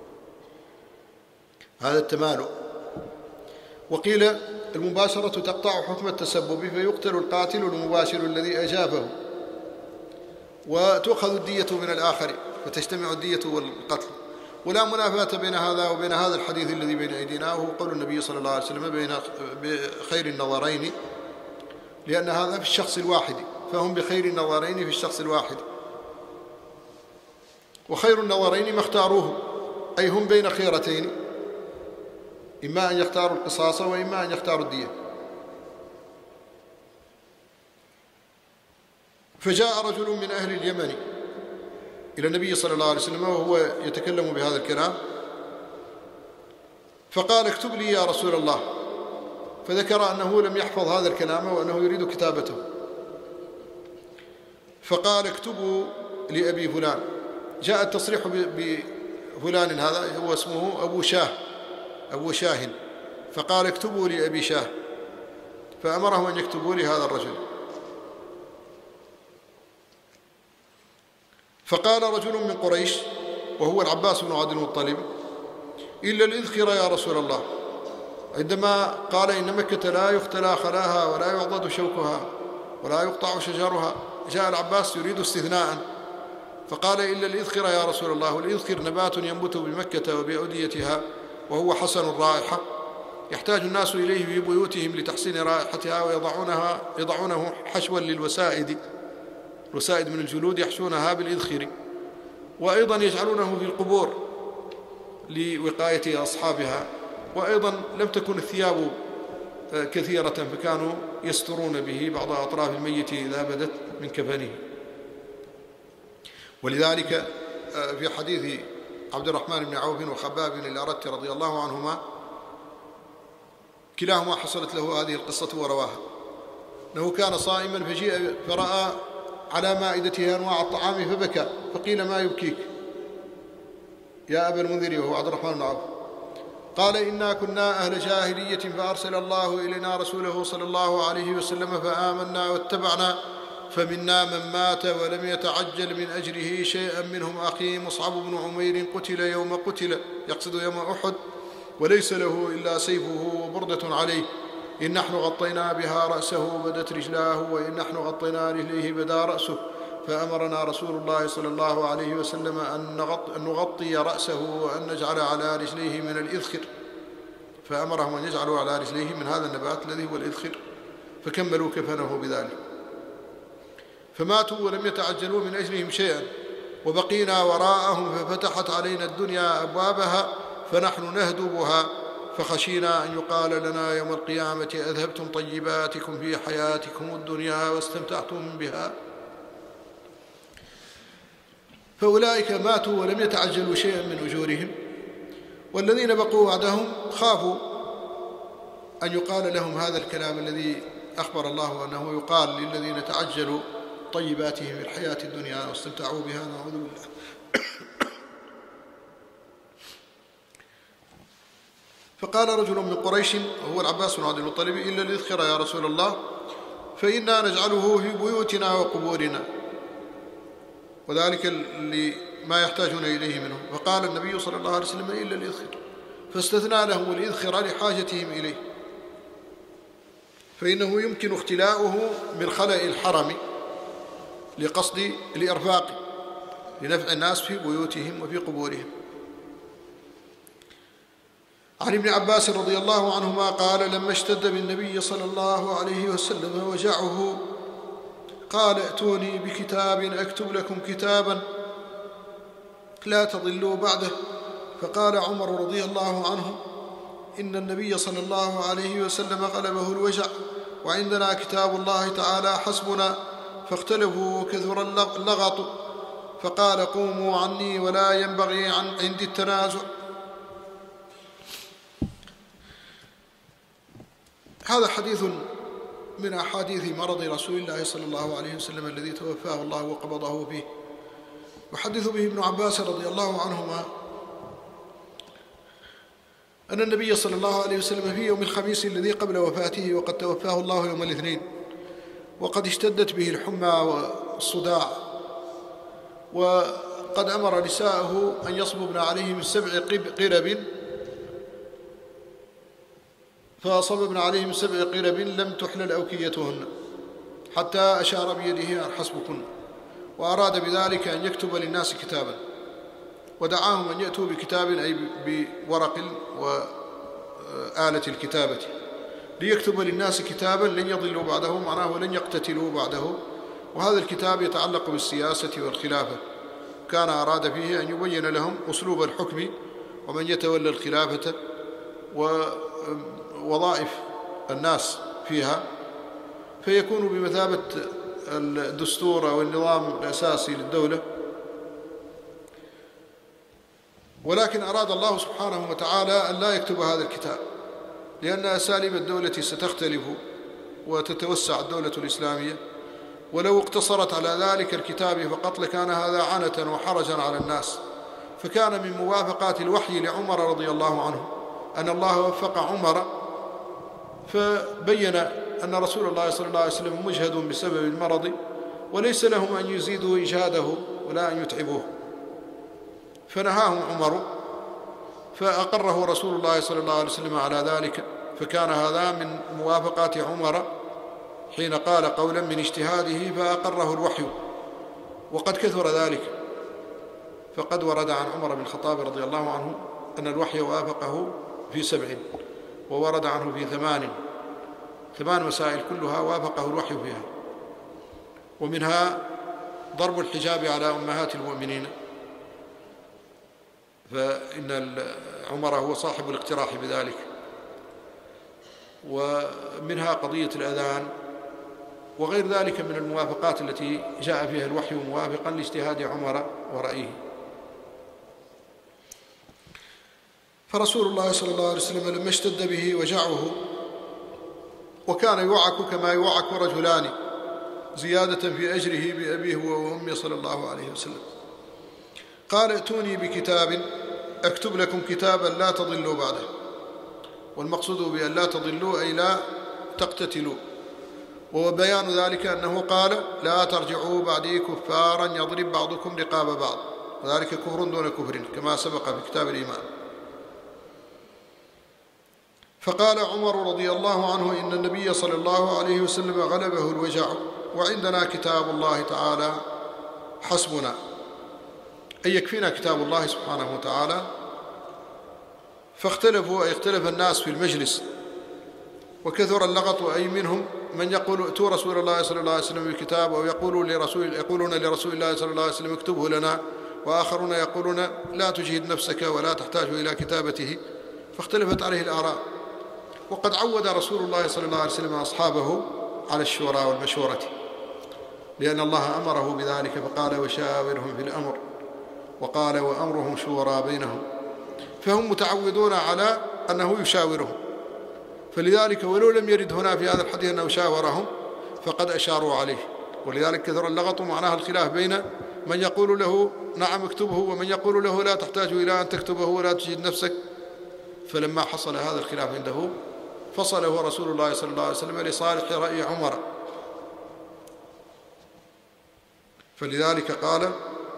Speaker 1: هذا التمالؤ. وقيل المباشرة تقطع حكم التسبب، فيقتل القاتل المباشر الذي أجابه، وتؤخذ الدية من الآخر، فتجتمع الدية والقتل. ولا منافاة بين هذا وبين هذا الحديث الذي بين أيدينا، وهو قول النبي صلى الله عليه وسلم بين بخير النظرين، لأن هذا في الشخص الواحد، فهم بخير النظرين في الشخص الواحد. وخير النظرين ما اختاروه، أي هم بين خيرتين، إما أن يختاروا القصاص وإما أن يختاروا الدية. فجاء رجل من أهل اليمن إلى النبي صلى الله عليه وسلم وهو يتكلم بهذا الكلام، فقال اكتب لي يا رسول الله، فذكر أنه لم يحفظ هذا الكلام وأنه يريد كتابته، فقال اكتبوا لأبي فلان. جاء التصريح بفلان، هذا هو اسمه أبو شاه، أبو شاه، فقال اكتبوا لأبي شاه، فأمرهم أن يكتبوا لهذا الرجل. فقال رجل من قريش وهو العباس بن عبد المطلب إلا الإذخر يا رسول الله، عندما قال إن مكة لا يختلى خلاها ولا يعضد شوكها ولا يقطع شجرها، جاء العباس يريد استثناء، فقال إلا الإذخر يا رسول الله. والإذخر نبات ينبت بمكة وبأوديتها، وهو حسن الرائحة، يحتاج الناس إليه في بيوتهم لتحسين رائحتها، ويضعونها يضعونه حشوا للوسائد، الوسائد من الجلود يحشونها بالإذخر، وأيضا يجعلونه في القبور لوقاية أصحابها. وأيضا لم تكن الثياب كثيرة، فكانوا يسترون به بعض أطراف الميت إذا بدت من كفنه. ولذلك في حديث عبد الرحمن بن عوف وخباب بن الأرت رضي الله عنهما، كلاهما حصلت له هذه القصة ورواها، أنه كان صائما فجيء فرأى على مائدته أنواع الطعام فبكى، فقيل ما يبكيك يا أبا المنذر، وهو عبد الرحمن بن عوف؟ قال إنا كنا أهل جاهلية فأرسل الله إلينا رسوله صلى الله عليه وسلم فآمنا واتبعنا، فمنا من مات ولم يتعجل من أجره شيئا، منهم أخي مصعب بن عمير قتل يوم قتل، يقصد يوم أحد، وليس له إلا سيفه وبردة عليه، إن نحن غطينا بها رأسه بدت رجلاه، وإن نحن غطينا رجليه بدا رأسه، فأمرنا رسول الله صلى الله عليه وسلم أن نغطي رأسه وأن نجعل على رجليه من الإذخر، فأمرهم أن يجعلوا على رجليه من هذا النبات الذي هو الإذخر، فكملوا كفنه بذلك. فماتوا ولم يتعجلوا من أجلهم شيئا، وبقينا وراءهم، ففتحت علينا الدنيا أبوابها فنحن نهدبها، فخشينا أن يقال لنا يوم القيامة أذهبتم طيباتكم في حياتكم الدنيا واستمتعتم بها. فأولئك ماتوا ولم يتعجلوا شيئا من أجورهم، والذين بقوا بعدهم خافوا أن يقال لهم هذا الكلام الذي أخبر الله أنه يقال للذين تعجلوا طيباتهم في الحياة الدنيا واستمتعوا بها، نعوذ بالله. فقال رجل من قريش وهو العباس بن عبد المطلب إلا الإذخر يا رسول الله، فإنا نجعله في بيوتنا وقبورنا، وذلك لما يحتاجون إليه منه. فقال النبي صلى الله عليه وسلم إلا الإذخر، فاستثنى لهم الإذخر لحاجتهم إليه، فإنه يمكن اختلاؤه من خلأ الحرم لقصد الإرفاق لنفع الناس في بيوتهم وفي قبورهم. عن ابن عباس رضي الله عنهما قال لما اشتد بالنبي صلى الله عليه وسلم وجعه قال ائتوني بكتاب أكتب لكم كتابا لا تضلوا بعده. فقال عمر رضي الله عنه إن النبي صلى الله عليه وسلم غلبه الوجع وعندنا كتاب الله تعالى حسبنا، فاختلفوا وكثر اللغط، فقال قوموا عني ولا ينبغي عن عندي التنازع. هذا حديث من أحاديث مرض رسول الله صلى الله عليه وسلم الذي توفاه الله وقبضه فيه. يحدث به ابن عباس رضي الله عنهما أن النبي صلى الله عليه وسلم في يوم الخميس الذي قبل وفاته وقد توفاه الله يوم الاثنين، وقد اشتدت به الحمى والصداع، وقد أمر نساءه أن يصببن عليه من سبع قرب، فصببن عليه من سبع قرب لم تحلل أوكيتهن، حتى أشار بيده أن حسبكن، وأراد بذلك أن يكتب للناس كتابا، ودعاهم أن يأتوا بكتاب أي بورق وآلة الكتابة ليكتب للناس كتابا لن يضلوا بعده، معناه ولن يقتتلوا بعده، وهذا الكتاب يتعلق بالسياسة والخلافة، كان أراد فيه أن يبين لهم أسلوب الحكم ومن يتولى الخلافة ووظائف الناس فيها، فيكون بمثابة الدستور أو النظام الأساسي للدولة. ولكن أراد الله سبحانه وتعالى أن لا يكتب هذا الكتاب، لأن أساليب الدولة ستختلف وتتوسع الدولة الإسلامية، ولو اقتصرت على ذلك الكتاب فقط لكان هذا عنة وحرجا على الناس. فكان من موافقات الوحي لعمر رضي الله عنه أن الله وفق عمر، فبين أن رسول الله صلى الله عليه وسلم مجهد بسبب المرض، وليس لهم أن يزيدوا إجهاده ولا أن يتعبوه، فنهاهم عمر، فأقره رسول الله صلى الله عليه وسلم على ذلك. فكان هذا من موافقات عمر حين قال قولا من اجتهاده فأقره الوحي، وقد كثر ذلك، فقد ورد عن عمر بن الخطاب رضي الله عنه أن الوحي وافقه في سبع، وورد عنه في ثمان ثمان مسائل كلها وافقه الوحي فيها، ومنها ضرب الحجاب على أمهات المؤمنين، فإن عمر هو صاحب الاقتراح بذلك، ومنها قضية الأذان، وغير ذلك من الموافقات التي جاء فيها الوحي موافقا لاجتهاد عمر ورأيه. فرسول الله صلى الله عليه وسلم لما اشتد به وجعه وكان يوعك كما يوعك رجلان زيادة في أجره بأبيه وأمه صلى الله عليه وسلم، قال ائتوني بكتاب أكتب لكم كتابا لا تضلوا بعده، والمقصود بأن لا تضلوا أي لا تقتتلوا، وبيان ذلك أنه قال لا ترجعوا بعدي كفارا يضرب بعضكم رقاب بعض، وذلك كفر دون كفر كما سبق في كتاب الإيمان. فقال عمر رضي الله عنه إن النبي صلى الله عليه وسلم غلبه الوجع وعندنا كتاب الله تعالى حسبنا، أي يكفينا كتاب الله سبحانه وتعالى. فاختلفوا أي اختلف الناس في المجلس، وكثر اللغط، أي منهم من يقول ائتوا رسول الله صلى الله عليه وسلم بالكتاب، أو يقول لرسول يقولون لرسول الله صلى الله عليه وسلم اكتبه لنا، وآخرون يقولون لا تجهد نفسك ولا تحتاج إلى كتابته، فاختلفت عليه الآراء. وقد عود رسول الله صلى الله عليه وسلم أصحابه على الشورى والمشورة، لأن الله أمره بذلك، فقال وشاورهم في الأمر، وقال وأمرهم شورى بينهم، فهم متعودون على أنه يشاورهم. فلذلك ولو لم يرد هنا في هذا الحديث أنه شاورهم فقد أشاروا عليه، ولذلك كثر اللغط معناها الخلاف بين من يقول له نعم اكتبه ومن يقول له لا تحتاج إلى أن تكتبه ولا تجهد نفسك. فلما حصل هذا الخلاف عنده فصله رسول الله صلى الله عليه وسلم لصالح رأي عمر، فلذلك قال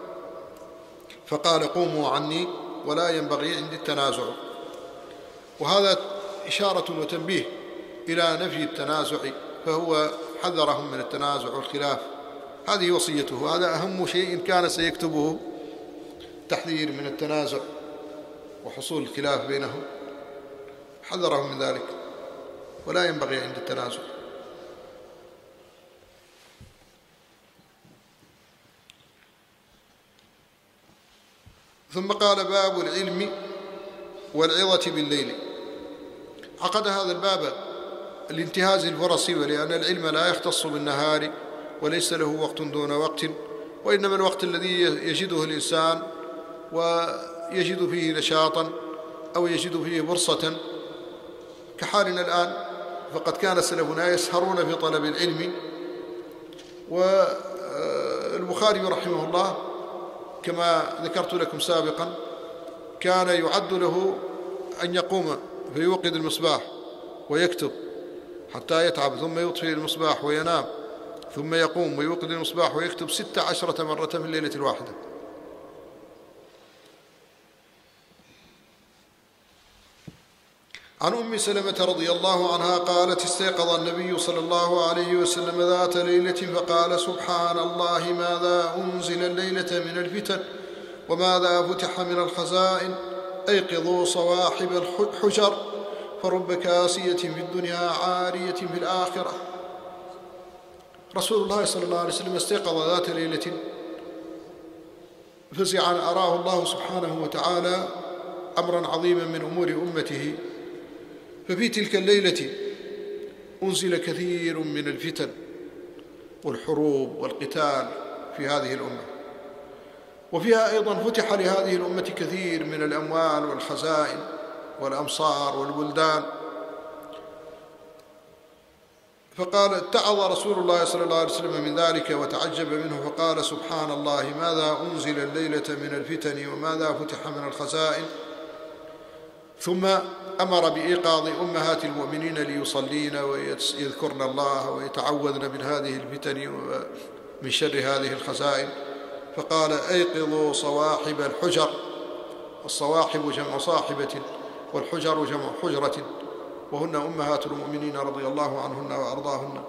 Speaker 1: فقال قوموا عني ولا ينبغي عندي التنازع. وهذا إشارة وتنبيه إلى نفي التنازع، فهو حذرهم من التنازع والخلاف، هذه وصيته، هذا أهم شيء كان سيكتبه، تحذير من التنازع وحصول الخلاف بينهم، حذرهم من ذلك، ولا ينبغي عند التنازع. ثم قال باب العلم والعظة بالليل. عقد هذا الباب لانتهاز الفرص، ولأن العلم لا يختص بالنهار وليس له وقت دون وقت، وإنما الوقت الذي يجده الإنسان ويجد فيه نشاطا أو يجد فيه فرصة كحالنا الآن. فقد كان سلفنا يسهرون في طلب العلم. والبخاري رحمه الله كما ذكرت لكم سابقا كان يعد له أن يقوم فيوقد المصباح ويكتب حتى يتعب، ثم يطفئ المصباح وينام، ثم يقوم ويوقد المصباح ويكتب ست عشرة مرة في الليلة الواحدة. عن أم سلمة رضي الله عنها قالت: استيقظ النبي صلى الله عليه وسلم ذات ليلة فقال: سبحان الله، ماذا أنزل الليلة من الفتن وماذا فتح من الخزائن، أيقظوا صواحب الحجر فرب كاسية في الدنيا عارية في الآخرة. رسول الله صلى الله عليه وسلم استيقظ ذات ليلة فزعا أراه الله سبحانه وتعالى أمرا عظيما من أمور أمته. ففي تلك الليلة أنزل كثير من الفتن والحروب والقتال في هذه الأمة، وفيها أيضا فتح لهذه الأمة كثير من الأموال والخزائن والأمصار والبلدان. فقال اتعظ رسول الله صلى الله عليه وسلم من ذلك وتعجب منه، فقال: سبحان الله، ماذا أنزل الليلة من الفتن وماذا فتح من الخزائن. ثم أمر بإيقاظ أمهات المؤمنين ليصلين ويذكرن الله ويتعوذن من هذه الفتن ومن شر هذه الخزائن. فقال: أيقظوا صواحب الحجر، والصواحب جمع صاحبة والحجر جمع حجرة، وهن أمهات المؤمنين رضي الله عنهن وأرضاهن.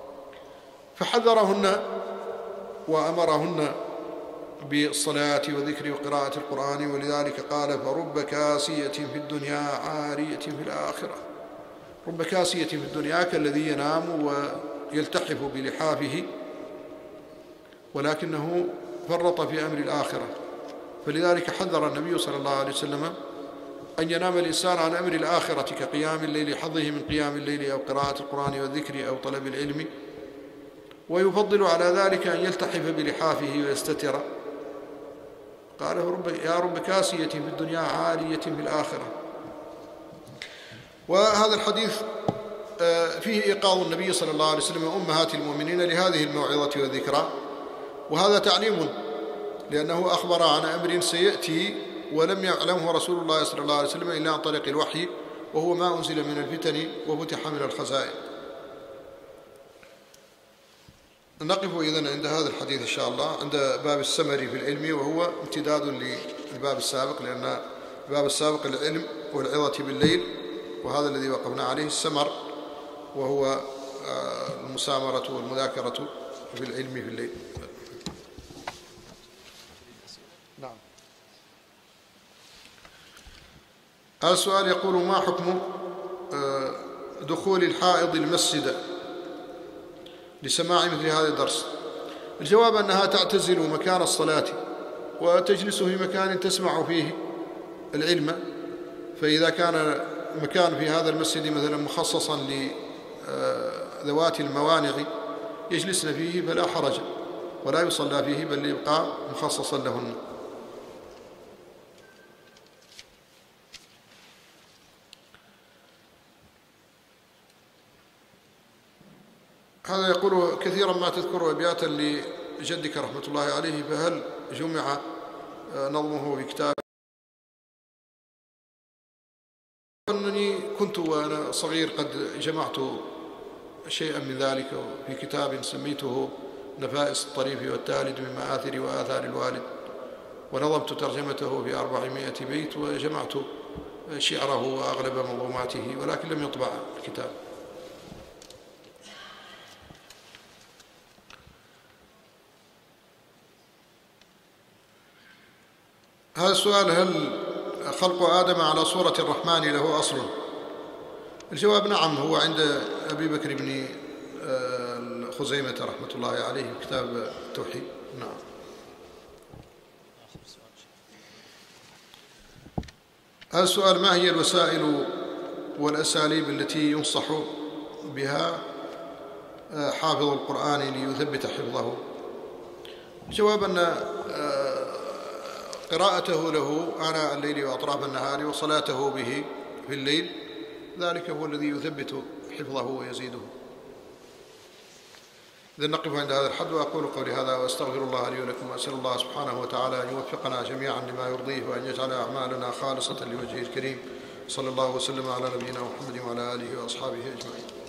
Speaker 1: فحذرهن وأمرهن بالصلاة وذكر وقراءة القرآن، ولذلك قال: فرب كاسية في الدنيا عارية في الآخرة. رب كاسية في الدنيا كالذي ينام ويلتحف بلحافه ولكنه فرط في أمر الآخرة. فلذلك حذر النبي صلى الله عليه وسلم أن ينام الإنسان عن أمر الآخرة كقيام الليل، حظه من قيام الليل أو قراءة القرآن والذكر أو طلب العلم، ويفضل على ذلك أن يلتحف بلحافه ويستتر. قال: يا رب كاسية في الدنيا عارية في الآخرة. وهذا الحديث فيه إيقاظ النبي صلى الله عليه وسلم أمهات المؤمنين لهذه الموعظة والذكرى، وهذا تعليم، لأنه أخبر عن أمر سيأتي ولم يعلمه رسول الله صلى الله عليه وسلم إلا عن طريق الوحي، وهو ما أنزل من الفتن وفتح من الخزائن. نقف إذن عند هذا الحديث إن شاء الله، عند باب السمر في العلم، وهو امتداد للباب السابق، لأن الباب السابق العلم والعظة بالليل، وهذا الذي وقفنا عليه السمر، وهو المسامرة والمذاكرة في العلم في الليل. نعم. هذا السؤال يقول: ما حكم دخول الحائض المسجد لسماع مثل هذا الدرس؟ الجواب أنها تعتزل مكان الصلاة وتجلس في مكان تسمع فيه العلم. فإذا كان مكان في هذا المسجد مثلا مخصصا لذوات الموانع يجلسن فيه فلا حرج، ولا يصلى فيه، بل يبقى مخصصا لهن. هذا يقول: كثيرا ما تذكر أبياتا لجدك رحمة الله عليه، فهل جمع نظمه في كتاب؟ أنني كنت وأنا صغير قد جمعت شيئا من ذلك في كتاب سميته نفائس الطريف والتالد من مآثر وآثار الوالد، ونظمت ترجمته في أربعمائة بيت، وجمعت شعره وأغلب منظوماته، ولكن لم يطبع الكتاب. هذا السؤال: هل خلق آدم على صورة الرحمن له أصل؟ الجواب: نعم، هو عند أبي بكر بن خزيمة رحمة الله عليه في كتاب التوحيد. نعم. هذا السؤال: ما هي الوسائل والأساليب التي ينصح بها حافظ القرآن ليثبت حفظه؟ جواب أن قراءته له آناء الليل وأطراف النهار وصلاته به في الليل ذلك هو الذي يثبت حفظه ويزيده. إذن نقف عند هذا الحد، وأقول قولي هذا وأستغفر الله لي ولكم، وأسأل الله سبحانه وتعالى أن يوفقنا جميعا لما يرضيه، وأن يجعل أعمالنا خالصة لوجهه الكريم. صلى الله وسلم على نبينا محمد وعلى آله وأصحابه أجمعين.